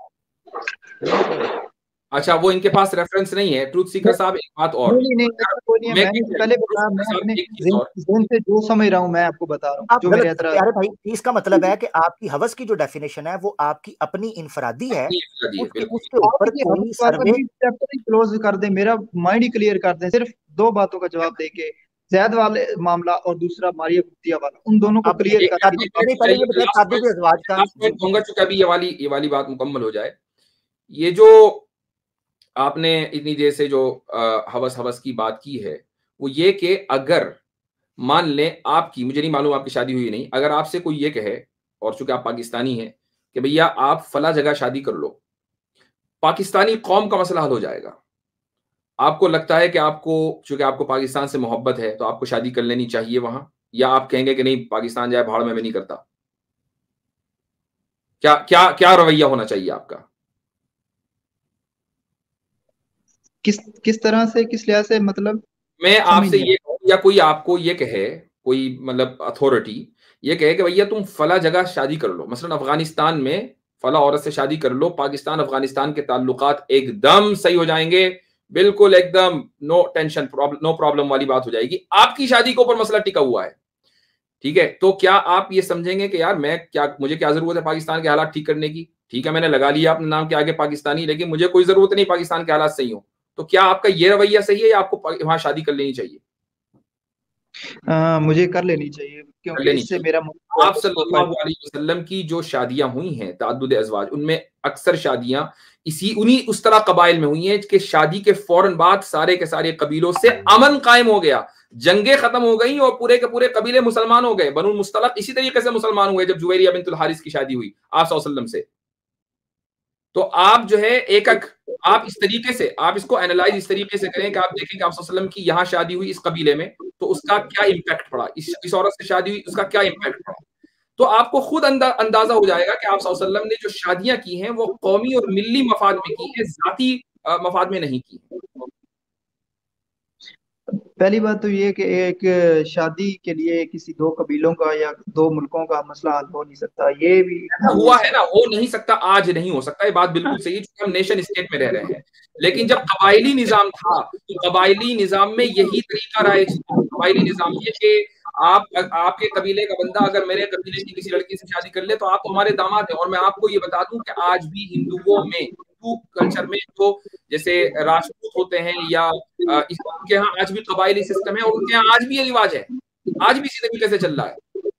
चाहता है? अच्छा, वो इनके पास रेफरेंस नहीं है। ट्रूथ सीकर साहब एक बात और, नहीं नहीं नहीं, ऐसा कोई नहीं है। मैं मैंने तो पहले बताया, मैं अपने एक चीज ज़हन और, ज़हन से जो समझ रहा हूँ मैं आपको बता रहा हूँ, आप जो गलत मेरे एतराज। प्यारे भाई, इसका मतलब है कि आपकी हवस की जो डेफिनेशन है वो आपकी अपनी इनफरादी है, अपनी इफ्तारी है, उसके बिल्कुल। उसके आप ऊपर ये हवस कोई वाला सर्वे। भी चैप्टर ही क्लोज कर दें, मेरा माइंड ही क्लियर कर दें, सिर्फ दो बातों का जवाब देके, जैद वाले मामला और दूसरा मारिया कुतिया वाला, उन दोनों को अब क्लियर एक कर मिनट, दें। एक मिनट, पहले ये बताया लास्ट ताद्दुद पॉइंट, अज़वाज का लास्ट जी। पॉइंट कहूंगा, चूंकि अभी ये वाली ये वाली बात मुकम्मल हो जाए। ये जो आपने इतनी देर से जो आ, हवस हवस की बात की है, वो ये कि अगर मान लें आपकी, मुझे नहीं मालूम आपकी शादी हुई नहीं, अगर आपसे कोई ये कहे, और चूंकि आप पाकिस्तानी हैं, कि भैया आप फला जगह शादी कर लो, पाकिस्तानी कौम का मसला हल हो जाएगा। आपको लगता है कि आपको, चूंकि आपको पाकिस्तान से मोहब्बत है, तो आपको शादी कर लेनी चाहिए वहां, या आप कहेंगे कि नहीं पाकिस्तान जाए भाड़ में, मैं नहीं करता? क्या क्या क्या रवैया होना चाहिए आपका? किस किस तरह से, किस लिहाज से, मतलब मैं समझ आपसे नहीं ये कहूं, या कोई आपको ये कहे, कोई मतलब अथॉरिटी ये कहे कि भैया तुम फला जगह शादी कर लो, मसलन अफगानिस्तान में फला औरत से शादी कर लो, पाकिस्तान अफगानिस्तान के ताल्लुकात एकदम सही हो जाएंगे, बिल्कुल एकदम नो टेंशन, नो प्रॉब्लम वाली बात हो जाएगी, आपकी शादी के ऊपर मसला टिका हुआ है। ठीक है, तो क्या आप ये समझेंगे कि यार मैं क्या, मुझे क्या जरूरत है पाकिस्तान के हालात ठीक करने की? ठीक है, मैंने लगा लिया अपने नाम के आगे पाकिस्तानी, लेकिन मुझे कोई जरूरत नहीं पाकिस्तान के हालात सही हो। तो क्या आपका ये रवैया सही है, या आपको वहां शादी कर लेनी चाहिए? आ, मुझे कर लेनी चाहिए, कर क्योंकि लेनी इससे चाहिए। मेरा आप सल्लल्लाहु अलैहि वसल्लम की जो शादियां हुई हैं ताअद्दुद अज़वाज, उनमें अक्सर शादियां इसी उन्हीं उस तरह कबाइल में हुई हैं कि शादी के फौरन बाद सारे के सारे कबीलों से अमन कायम हो गया, जंगें खत्म हो गई और पूरे के पूरे कबीले मुसलमान हो गए। बनु मुस्तलक इसी तरीके से मुसलमान हुए जब जुवैरिया बिन्तुल हारिस की शादी हुई आप सल्लल्लाहु अलैहि वसल्लम से। तो आप जो है एक एक आप इस तरीके से आप इसको एनालाइज इस तरीके से करें कि आप देखें कि आप सल्लल्लाहु अलैहि वसल्लम की यहाँ शादी हुई इस कबीले में, तो उसका क्या इम्पैक्ट पड़ा, इस, इस औरत से शादी हुई उसका क्या इम्पैक्ट पड़ा। तो आपको खुद अंदा, अंदाजा हो जाएगा कि आप सल्लल्लाहु अलैहि वसल्लम ने जो शादियां की हैं वो कौमी और मिल्ली मफाद में की हैं, जाती मफाद में नहीं की। पहली बात तो ये कि एक शादी के लिए किसी दो कबीलों का या दो मुल्कों का मसला हल हो नहीं सकता, ये भी हुआ है ना, हो नहीं सकता, आज नहीं हो सकता, ये बात बिल्कुल सही है क्योंकि हम नेशन स्टेट में रह रहे हैं। लेकिन जब कबायली निजाम था तो कबायली निजाम में यही तरीका राइज था। कबायली निजाम ये कि आप आपके कबीले का बंदा अगर मेरे कबीले की किसी लड़की से शादी कर ले तो आप तो हमारे दामाद हैं। और मैं आपको ये बता दूं कि आज भी हिंदुओं में, हिंदू कल्चर में जो जैसे राजपूत होते हैं या उनके यहाँ आज भी कबायली सिस्टम है और उनके यहाँ आज भी ये रिवाज है, आज भी इसी तरीके से चल रहा है।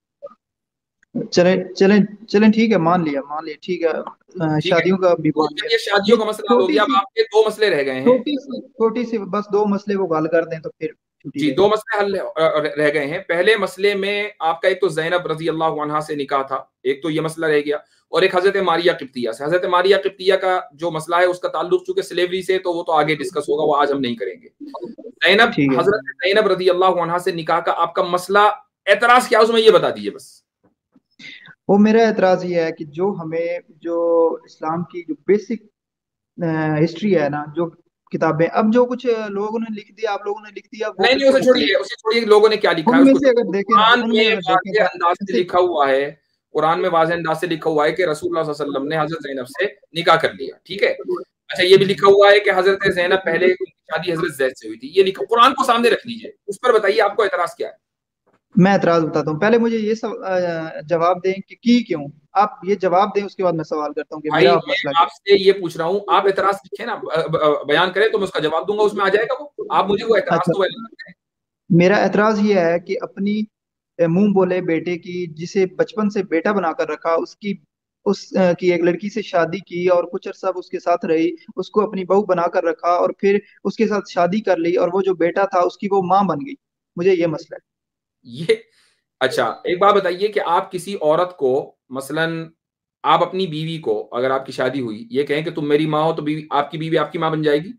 चले चले चले ठीक है, मान लिया मान लिया ठीक है, शादियों का भी मान लिया। ये शादियों का मसला हो गया, अब आपके दो मसले रह गए हैं। छोटी सी छोटी सी बस दो मसले वो हल कर दें तो फिर जी दो मसले हल रह गए हैं। पहले मसले में आपका एक तो ज़ैनब रज़ी अल्लाह अन्हा से निकाह था, एक तो ये मसला रह गया, और एक हजरत मारिया किप्तिया से। हजरत मारिया किप्तिया का जो मसला है उसका ताल्लुक चूंकि स्लेवरी से, तो वो तो आगे डिस्कस होगा, वो आज हम नहीं करेंगे। ज़ैनब हजरत ज़ैनब रज़ी अल्लाह अन्हा से निकाह का आपका मसला एतराज क्या, उसमें ये बता दीजिए बस। वो मेरा एतराज ये है कि जो हमें जो इस्लाम की जो बेसिक हिस्ट्री है ना, जो किताबें अब जो कुछ लोगों ने लिख दिया, आप लोगों ने लिख दिया, वो नहीं नहीं उसे छोड़िए, उसे छोड़िए, लोगों ने क्या लिखा है उसको। अगर देखें कुरान में वाज़ेह अंदाज से लिखा हुआ है, कुरान में वाज़ेह अंदाज से लिखा हुआ है कि रसूलुल्लाह सल्लल्लाहु अलैहि वसल्लम ने हजरत ज़ैनब से निकाह कर लिया, ठीक है। अच्छा ये भी लिखा हुआ है कि हजरत ज़ैनब पहले शादी हजरत ज़ैद से हुई थी, ये लिखा, कुरान को सामने रख लीजिए, उस पर बताइए आपको एतराज क्या है। मैं एतराज बताता हूँ, पहले मुझे ये सब जवाब दें कि की क्यों, आप ये जवाब दें, उसके बाद मैं सवाल करता हूँ कि मेरा मसला क्या। आपसे ये पूछ रहा हूँ, आप एतराज लिखे ना, बयान करें तो मैं उसका जवाब दूंगा, उसमें आ जाएगा वो। आप मुझे वो एतराज तो बयान करें। मेरा एतराज ये है कि अपनी मुंह बोले बेटे की, जिसे बचपन से बेटा बनाकर रखा, उसकी उस की एक लड़की से शादी की और कुछ अरसा उसके साथ रही, उसको अपनी बहू बनाकर रखा और फिर उसके साथ शादी कर ली और वो जो बेटा था उसकी वो माँ बन गई। मुझे ये मसला है ये। अच्छा एक बात बताइए कि आप किसी औरत को, मसलन आप अपनी बीवी को, अगर आपकी शादी हुई, ये कहें कि तुम मेरी माँ हो, तो बीवी आपकी बीवी आपकी माँ बन जाएगी?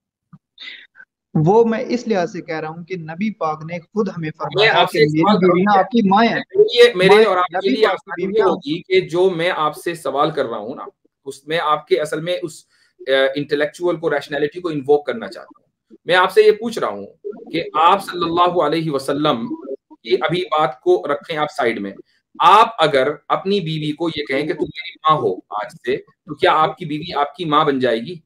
वो मैं इस लिहाज से कह रहा हूँ कि नबी पाक ने खुद हमें फरमाया कि मेरी बीवियां आपकी माँ हैं। ये मेरे और आपके लिए आसानी ये होगी कि जो मैं आपसे सवाल कर रहा हूँ ना, उसमें आपके असल में उस इंटेलेक्चुअल को, रैशनैलिटी को इन्वोक करना चाहता हूँ। मैं आपसे ये पूछ रहा हूँ कि आप सल्लल्लाहु अलैहि वसल्लम की अभी बात को रखें आप साइड में, आप अगर अपनी बीवी को ये कहें कि तुम मेरी माँ हो आज से, तो क्या आपकी बीवी आपकी माँ बन जाएगी?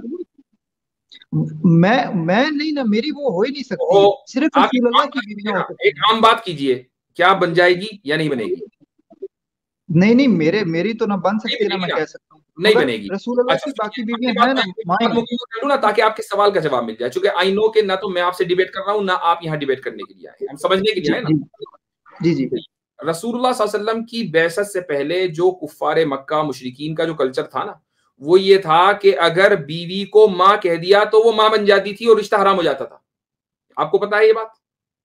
मैं मैं नहीं ना, मेरी वो हो ही नहीं सकती, सिर्फ रसूलुल्लाह की बीवियां हो सकती। एक आम बात कीजिए, क्या बन जाएगी या नहीं बनेगी? नहीं नहीं मेरे मेरी तो ना बन सकती ना मैं कह सकता हूँ, नहीं बनेगी। रसूलुल्लाह की बाकी बीवियां हैं ना माएं ना, ताकि आपके सवाल का जवाब मिल जाए, क्योंकि आई नो के ना तो मैं आपसे डिबेट कर रहा हूँ ना आप यहाँ डिबेट करने के लिए आए, हम समझने के लिए आए ना। जी जी। रसूलुल्लाह सल्लल्लाहु अलैहि वसल्लम की बैसत से पहले जो कुफ्फारे मक्का मुशरिकीन का जो कल्चर था ना, वो ये था कि अगर बीवी को माँ कह दिया तो वो माँ बन जाती थी और रिश्ता हराम हो जाता था। आपको पता है ये बात?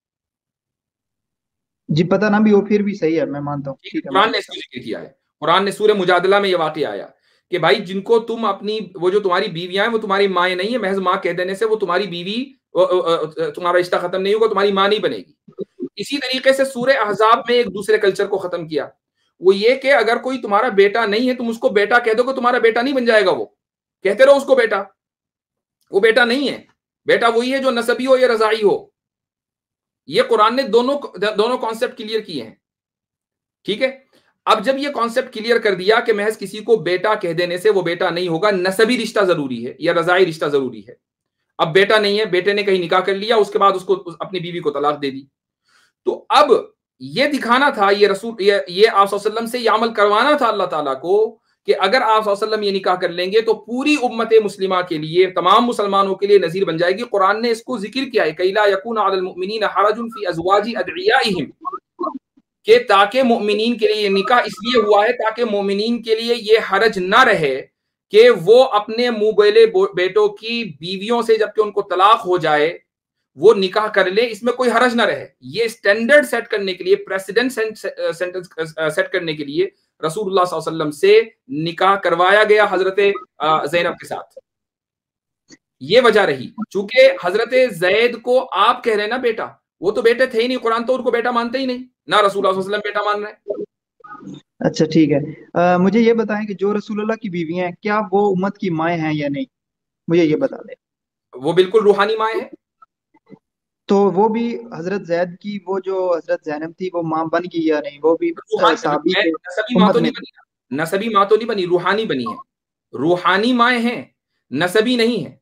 जी पता ना भी हो, फिर भी सही है, मैं मानता हूँ। कुरान ने इसको जिक्र किया है, कुरान ने सूरह मुजादला में ये वाक़या आया कि भाई जिनको तुम अपनी, वो जो तुम्हारी बीवियां हैं वो तुम्हारी माएँ नहीं है, महज माँ कह देने से वो तुम्हारी बीवी, तुम्हारा रिश्ता खत्म नहीं होगा, तुम्हारी माँ नहीं बनेगी। इसी तरीके से सूरह अहज़ाब में एक दूसरे कल्चर को खत्म किया, वो ये कि अगर कोई तुम्हारा बेटा नहीं है तुम उसको बेटा कह दोगे, तुम्हारा बेटा नहीं बन जाएगा, वो कहते रहो उसको बेटा, वो बेटा नहीं है, बेटा वही है जो नसबी हो या रज़ाई हो। ये कुरान ने दोनों दोनों कॉन्सेप्ट क्लियर किए हैं, ठीक है। अब जब ये कॉन्सेप्ट क्लियर कर दिया कि महज किसी को बेटा कह देने से वो बेटा नहीं होगा, नसबी रिश्ता जरूरी है या रज़ाई रिश्ता जरूरी है। अब बेटा नहीं है, बेटे ने कहीं निकाह कर लिया, उसके बाद उसको अपनी बीवी को तलाक दे दी, तो अब ये दिखाना था, ये रसूल ये ये आप सल्लल्लाहु अलैहि वसल्लम से ये अमल करवाना था अल्लाह ताला को कि अगर आप सल्लल्लाहु अलैहि वसल्लम ये निकाह कर लेंगे तो पूरी उम्मत मुस्लिमा के लिए, तमाम मुसलमानों के लिए नजीर बन जाएगी। कुरान ने इसको जिक्र किया है, कैला यकून अलल मुमिनीन हरजुन फी अज़वाजी अदइयाइहिम, कि ताकि मोमिनीन के लिए निकाह इसलिए हुआ है ताकि मोमिनीन के लिए ये हरज ना रहे कि वो अपने मुंह बोले बेटों की बीवियों से जबकि उनको तलाक हो जाए वो निकाह कर ले, इसमें कोई हरज ना रहे। ये स्टैंडर्ड सेट करने के लिए, प्रेसिडेंट सेंटेंस सेट करने के लिए रसूलुल्लाह सल्लल्लाहु अलैहि वसल्लम से निकाह करवाया गया हजरत ज़ैनब के साथ। ये वजह रही, चूंकि हजरत जैद को आप कह रहे हैं ना बेटा, वो तो बेटे थे ही नहीं, कुरान तो उनको बेटा मानते ही नहीं, ना रसूलुल्लाह सल्लल्लाहु अलैहि वसल्लम बेटा मान रहे हैं। अच्छा ठीक है, आ, मुझे ये बताएं कि जो रसूलुल्लाह की बीवियां हैं क्या वो उम्मत की माएँ हैं या नहीं, मुझे ये बता दें। वो बिल्कुल रूहानी माएँ हैं। तो वो भी हजरत जैद की वो जो हजरत जैनब थी वो माँ बन गई या नहीं, वो भी साहबी थे नसबी माँ उम्मत तो में नहीं बनी, नसबी माँ तो नहीं बनी, रूहानी बनी है। रूहानी माएँ हैं, नसबी नहीं है।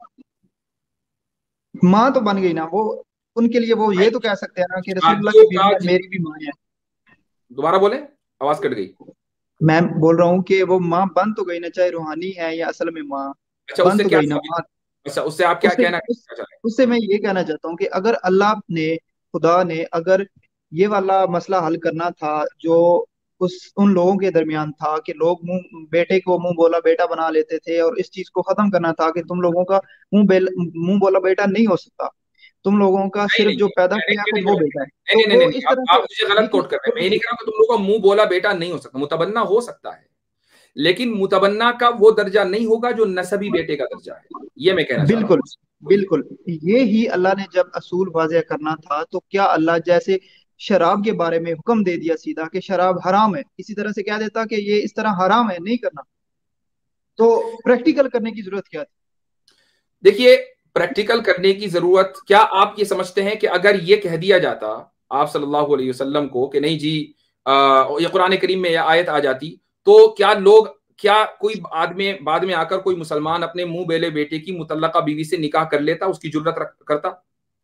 माँ तो बन गई ना वो, उनके लिए वो ये तो कह सकते हैं ना कि रसूलुल्लाह शादियों की का बीवियां मेरी भी माँ है। दोबारा बोले, आवाज कट गई। मैं बोल रहा हूँ कि वो माँ बन तो गई ना, चाहे रूहानी है या असल में माँ अच्छा, बन उससे तो क्या गई ना साबित, माँ। अच्छा उससे आप क्या उससे कहना उस, चाहते हैं? उससे मैं ये कहना चाहता हूँ कि अगर अल्लाह ने, खुदा ने अगर ये वाला मसला हल करना था जो उस उन लोगों के दरमियान था कि लोग मुंह बेटे को मुंह बोला बेटा बना लेते थे, और इस चीज को खत्म करना था कि तुम लोगों का मुंह बेल मुंह बोला बेटा नहीं हो सकता, तुम लोगों का नहीं सिर्फ नहीं जो पैदा मैंने किया है मैंने वो बोला, बेटा है, नहीं तो नहीं नहीं वो नहीं इस आप तरह आप से मुझे गलत देखिए कोट कर रहे हैं। मैं ये नहीं कह रहा कि तुम लोगों का मुंह बोला बेटा नहीं हो सकता, मुतबन्ना हो सकता है, लेकिन मुतबन्ना का वो दर्जा नहीं होगा जो नसबी बेटे का दर्जा है, ये मैं कहना चाह रहा बिल्कुल हूँ। बिल्कुल। ये ही अल्लाह ने जब असूल वाज़ेह करना था तो क्या अल्लाह जैसे शराब के बारे में हुक्म दे दिया सीधा कि शराब हराम है, इसी तरह से कह देता कि ये इस तरह हराम है नहीं करना, तो प्रैक्टिकल करने की जरूरत क्या थी? देखिए, प्रैक्टिकल करने की जरूरत क्या, आप ये समझते हैं कि अगर ये कह दिया जाता आप सल्लल्लाहु अलैहि वसल्लम को कि नहीं जी, आ, ये कुरान करीम में यह आयत आ जाती, तो क्या लोग, क्या कोई बाद में बाद में आकर कोई मुसलमान अपने मुंह बेले बेटे की मुतल्लका बीवी से निकाह कर लेता, उसकी जुर्रत करता?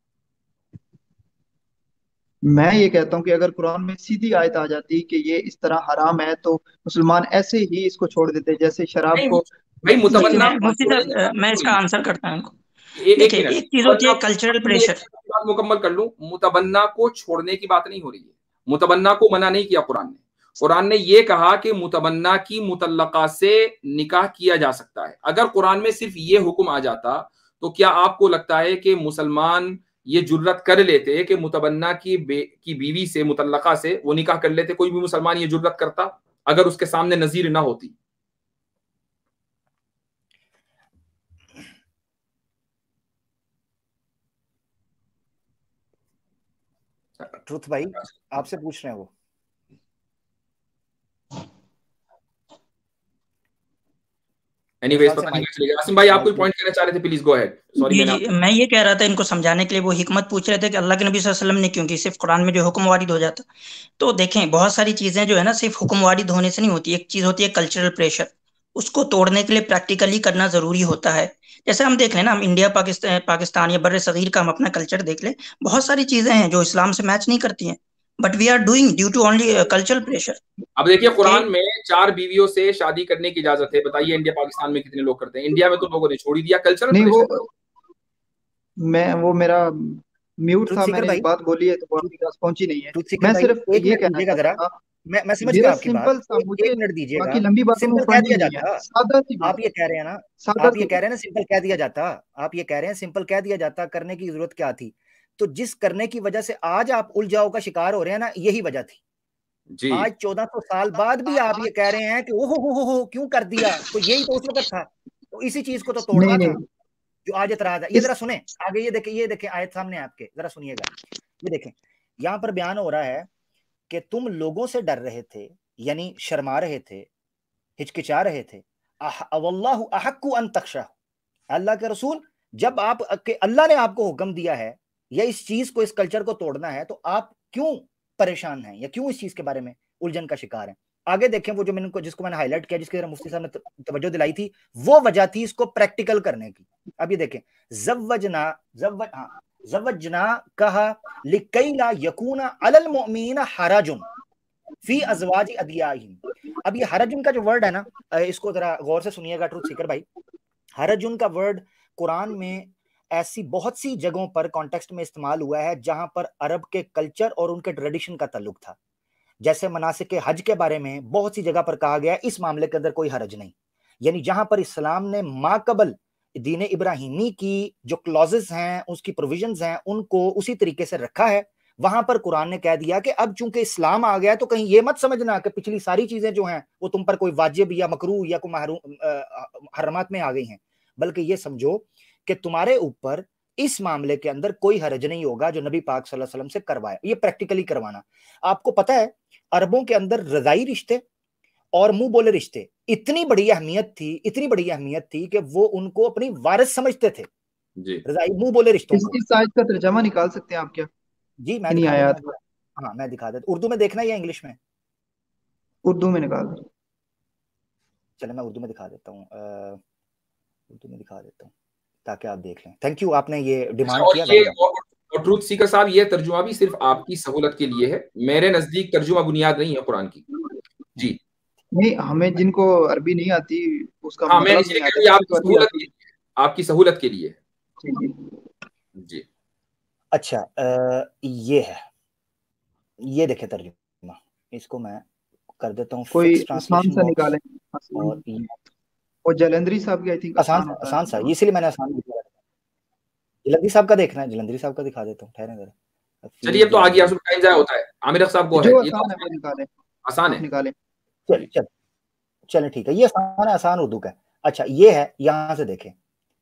मैं ये कहता हूँ कि अगर कुरान में सीधी आयत आ जाती कि ये इस तरह हराम है तो मुसलमान ऐसे ही इसको छोड़ देते, जैसे शराब नहीं को भाई, बच्चे देखिए मुतबन्ना मैं मुसलमान मुफ्ती छोड़ साहब, देते। अ, मैं इसका आंसर करता हूँ इनको। ए, एक देखिए मिनट, एक चीज होती है कल्चरल मुतबन्ना प्रेशर। बात मुकम्मल कर लूं। मुतबन्ना को छोड़ने की बात नहीं हो रही है, मुतबन्ना को मना नहीं किया कुरान ने। कुरान ने यह कहा कि मुतबन्ना की मुतल्लका से निकाह किया जा सकता है। अगर कुरान में सिर्फ ये हुक्म आ जाता तो क्या आपको लगता है कि मुसलमान ये जुर्रत कर लेते कि मुतबन्ना की बे, की बीवी से, मुतल्लका से वो निकाह कर लेते? कोई भी मुसलमान ये जुर्रत करता अगर उसके सामने नजीर ना होती? ट्रुथ भाई आपसे पूछ रहे हैं वो। एनीवेज पता नहीं चलेगा। आसिम भाई आप कोई पॉइंट कहना चाह रहे थे, प्लीज गो अहेड। सॉरी जी मैंने जी, मैं ये कह रहा था इनको समझाने के लिए, वो हिकमत पूछ रहे थे कि अल्लाह के नबी सल्लल्लाहु अलैहि वसल्लम ने क्योंकि सिर्फ कुरान में जो हुक्म वारिद हो जाता। तो देखें बहुत सारी चीजें जो है ना सिर्फ हुक्म वारिद होने से नहीं होती। एक चीज होती है कल्चरल प्रेशर, उसको तोड़ने के लिए प्रैक्टिकली करना जरूरी होता है। जैसे हम देख लें ना, हम इंडिया पाकिस्तान पाकिस्तान या बर्रे सगीर का हम अपना कल्चर देख लें, बहुत सारी चीजें हैं जो इस्लाम से मैच नहीं करती हैं, but we are doing due to only cultural pressure. अब देखिए, कुरान में चार बीवियों से शादी करने की इजाजत है। बताइए इंडिया पाकिस्तान में कितने लोग करते हैं? इंडिया में तो लोगों ने छोड़ ही दिया, कल्चरल नहीं वो प्रेशर। मैं वो मेरा म्यूट ट्रुथ था, सीकर मैंने भाई, एक बात बोली है तो वो आपके पास पहुंची नहीं है। ट्रुथ सीकर मैं भाई सिर्फ एक ये मिनट कहना दीजिएगा चाहता जरा। था, मैं मैं समझ गया मेरा आपकी बात। सिंपल सा, एक, मुझे एक मिनट दीजिएगा। बाकी लंबी बातों में सिंपल कह पढ़नी दिया नहीं है, जाता। सादा सी आप बात, ये कह रहे हैं ना, सादा आप ये सी कह बात। रहे हैं ना सिंपल कह दिया जाता। आप ये कह रहे हैं सिंपल कह दिया जाता, करने की जरूरत क्या थी? तो जिस करने की वजह से आज आप उलझाओ का शिकार हो रहे हैं ना, यही वजह थी। जी, आज चौदह सौ साल बाद भी आप ये कह रहे हैं कि ओहो हो हो हो क्यों कर दिया, तो यही तो उस वक्त था। तो इसी चीज को तो नहीं तोड़ना था नहीं जो आज इतराज है। ये इस जरा सुने आगे, ये देखें, ये देखें आयत सामने आपके, जरा सुनिएगा। ये देखें, यहां पर बयान हो रहा है कि तुम लोगों से डर रहे थे, यानी शर्मा रहे थे, हिचकिचा रहे थे। अवल्लाहु अहक्कु अन तख्शा, अल्लाह के रसूल, जब आप के अल्लाह ने आपको हुक्म दिया है या इस चीज को, इस कल्चर को तोड़ना है, तो आप क्यों परेशान हैं या क्यों इस चीज के बारे में उलझन का शिकार हैं? आगे देखें, वो जो मैंने जिसको मैंने हाईलाइट किया, जिसके मुफ्ती साहब ने तवज्जो दिलाई थी, वो वजह थी इसको प्रैक्टिकल करने की। अब ये देखें, जव्वजना जव्वज हाँ जव्वजना कहा लिकई ला यकूना अलल मुमिनीना हराजुन फी अजवाजी अदियाहिम। अब ये हरजुन का जो वर्ड है ना, इसको जरा गौर से सुनिएगा ट्रुथ सीकर भाई। हरजुन का वर्ड कुरान में ऐसी बहुत सी जगहों पर कॉन्टेक्स्ट में इस्तेमाल हुआ है जहां पर अरब के कल्चर और उनके ट्रेडिशन का ताल्लुक था। जैसे मनासिक हज के बारे में बहुत सी जगह पर कहा गया है इस मामले के अंदर कोई हरज नहीं। यानी जहां पर इस्लाम ने माकबल दीन इब्राहिमी की जो क्लॉजेस हैं, उसकी प्रोविजंस हैं, उनको उसी तरीके से रखा है, वहां पर कुरान ने कह दिया कि अब चूंकि इस्लाम आ गया है तो कहीं ये मत समझना कि पिछली सारी चीजें जो हैं वो तुम पर कोई वाजिब या मकरूह या कोई हरमात में आ गई हैं, बल्कि ये समझो कि तुम्हारे ऊपर इस मामले के अंदर कोई हरज नहीं होगा जो नबी पाक सल्लल्लाहु अलैहि वसल्लम से करवाया। ये प्रैक्टिकली करवाना, आपको पता है अरबों के अंदर रजाई रिश्ते और मुंह बोले रिश्ते इतनी बड़ी अहमियत थी, इतनी बड़ी अहमियत थी कि वो उनको अपनी वारिस समझते थे जी। रजाई मुंह बोले रिश्तों इस, इस आयत का तर्जमा निकाल सकते हैं आप क्या? जी मैं नहीं दिखा आया देता हूं। हाँ मैं दिखा देता, उर्दू में देखना या इंग्लिश में? उर्दू में निकाल। चले मैं उर्दू में दिखा देता हूँ, उर्दू में दिखा देता हूँ ताकि आप देख लें। थैंक यू, आपने ये डिमांड और किया। ये और ट्रूथ सीकर साहब, ये तर्जुमा भी सिर्फ आपकी सहूलत के लिए है, मेरे नजदीक तर्जुमा बुनियाद नहीं है कुरान की। जी नहीं, हमें जिनको अरबी नहीं आती उसका हाँ, मैं मतलब इसलिए नहीं कह रही आता, आपकी सहूलत के लिए, आपकी सहूलत के लिए। जी जी अच्छा आ, ये है, ये देखे तर्जुमा, इसको मैं कर देता हूँ कोई फिक्स आसान ट्रांसलेशन सा बॉक्स। निकालें। और वो जलंधरी साहब की आई थिंक आसान आसान होता आसान है। सा, इसीलिए मैंने आसान दिखाया। जलंधरी साहब का देखना है, जलंधरी साहब का दिखा देता हूँ, ठहरे जरा। चलिए, अब तो आ गया, टाइम जाया होता है। आमिर साहब को है, जो ये तो आसान है वो निकालें, आसान आप है। निकालें। चल चल चलें ठीक है, ये आसान है, आसान उर्दू का है। अच्छा ये है, यहां से देखें।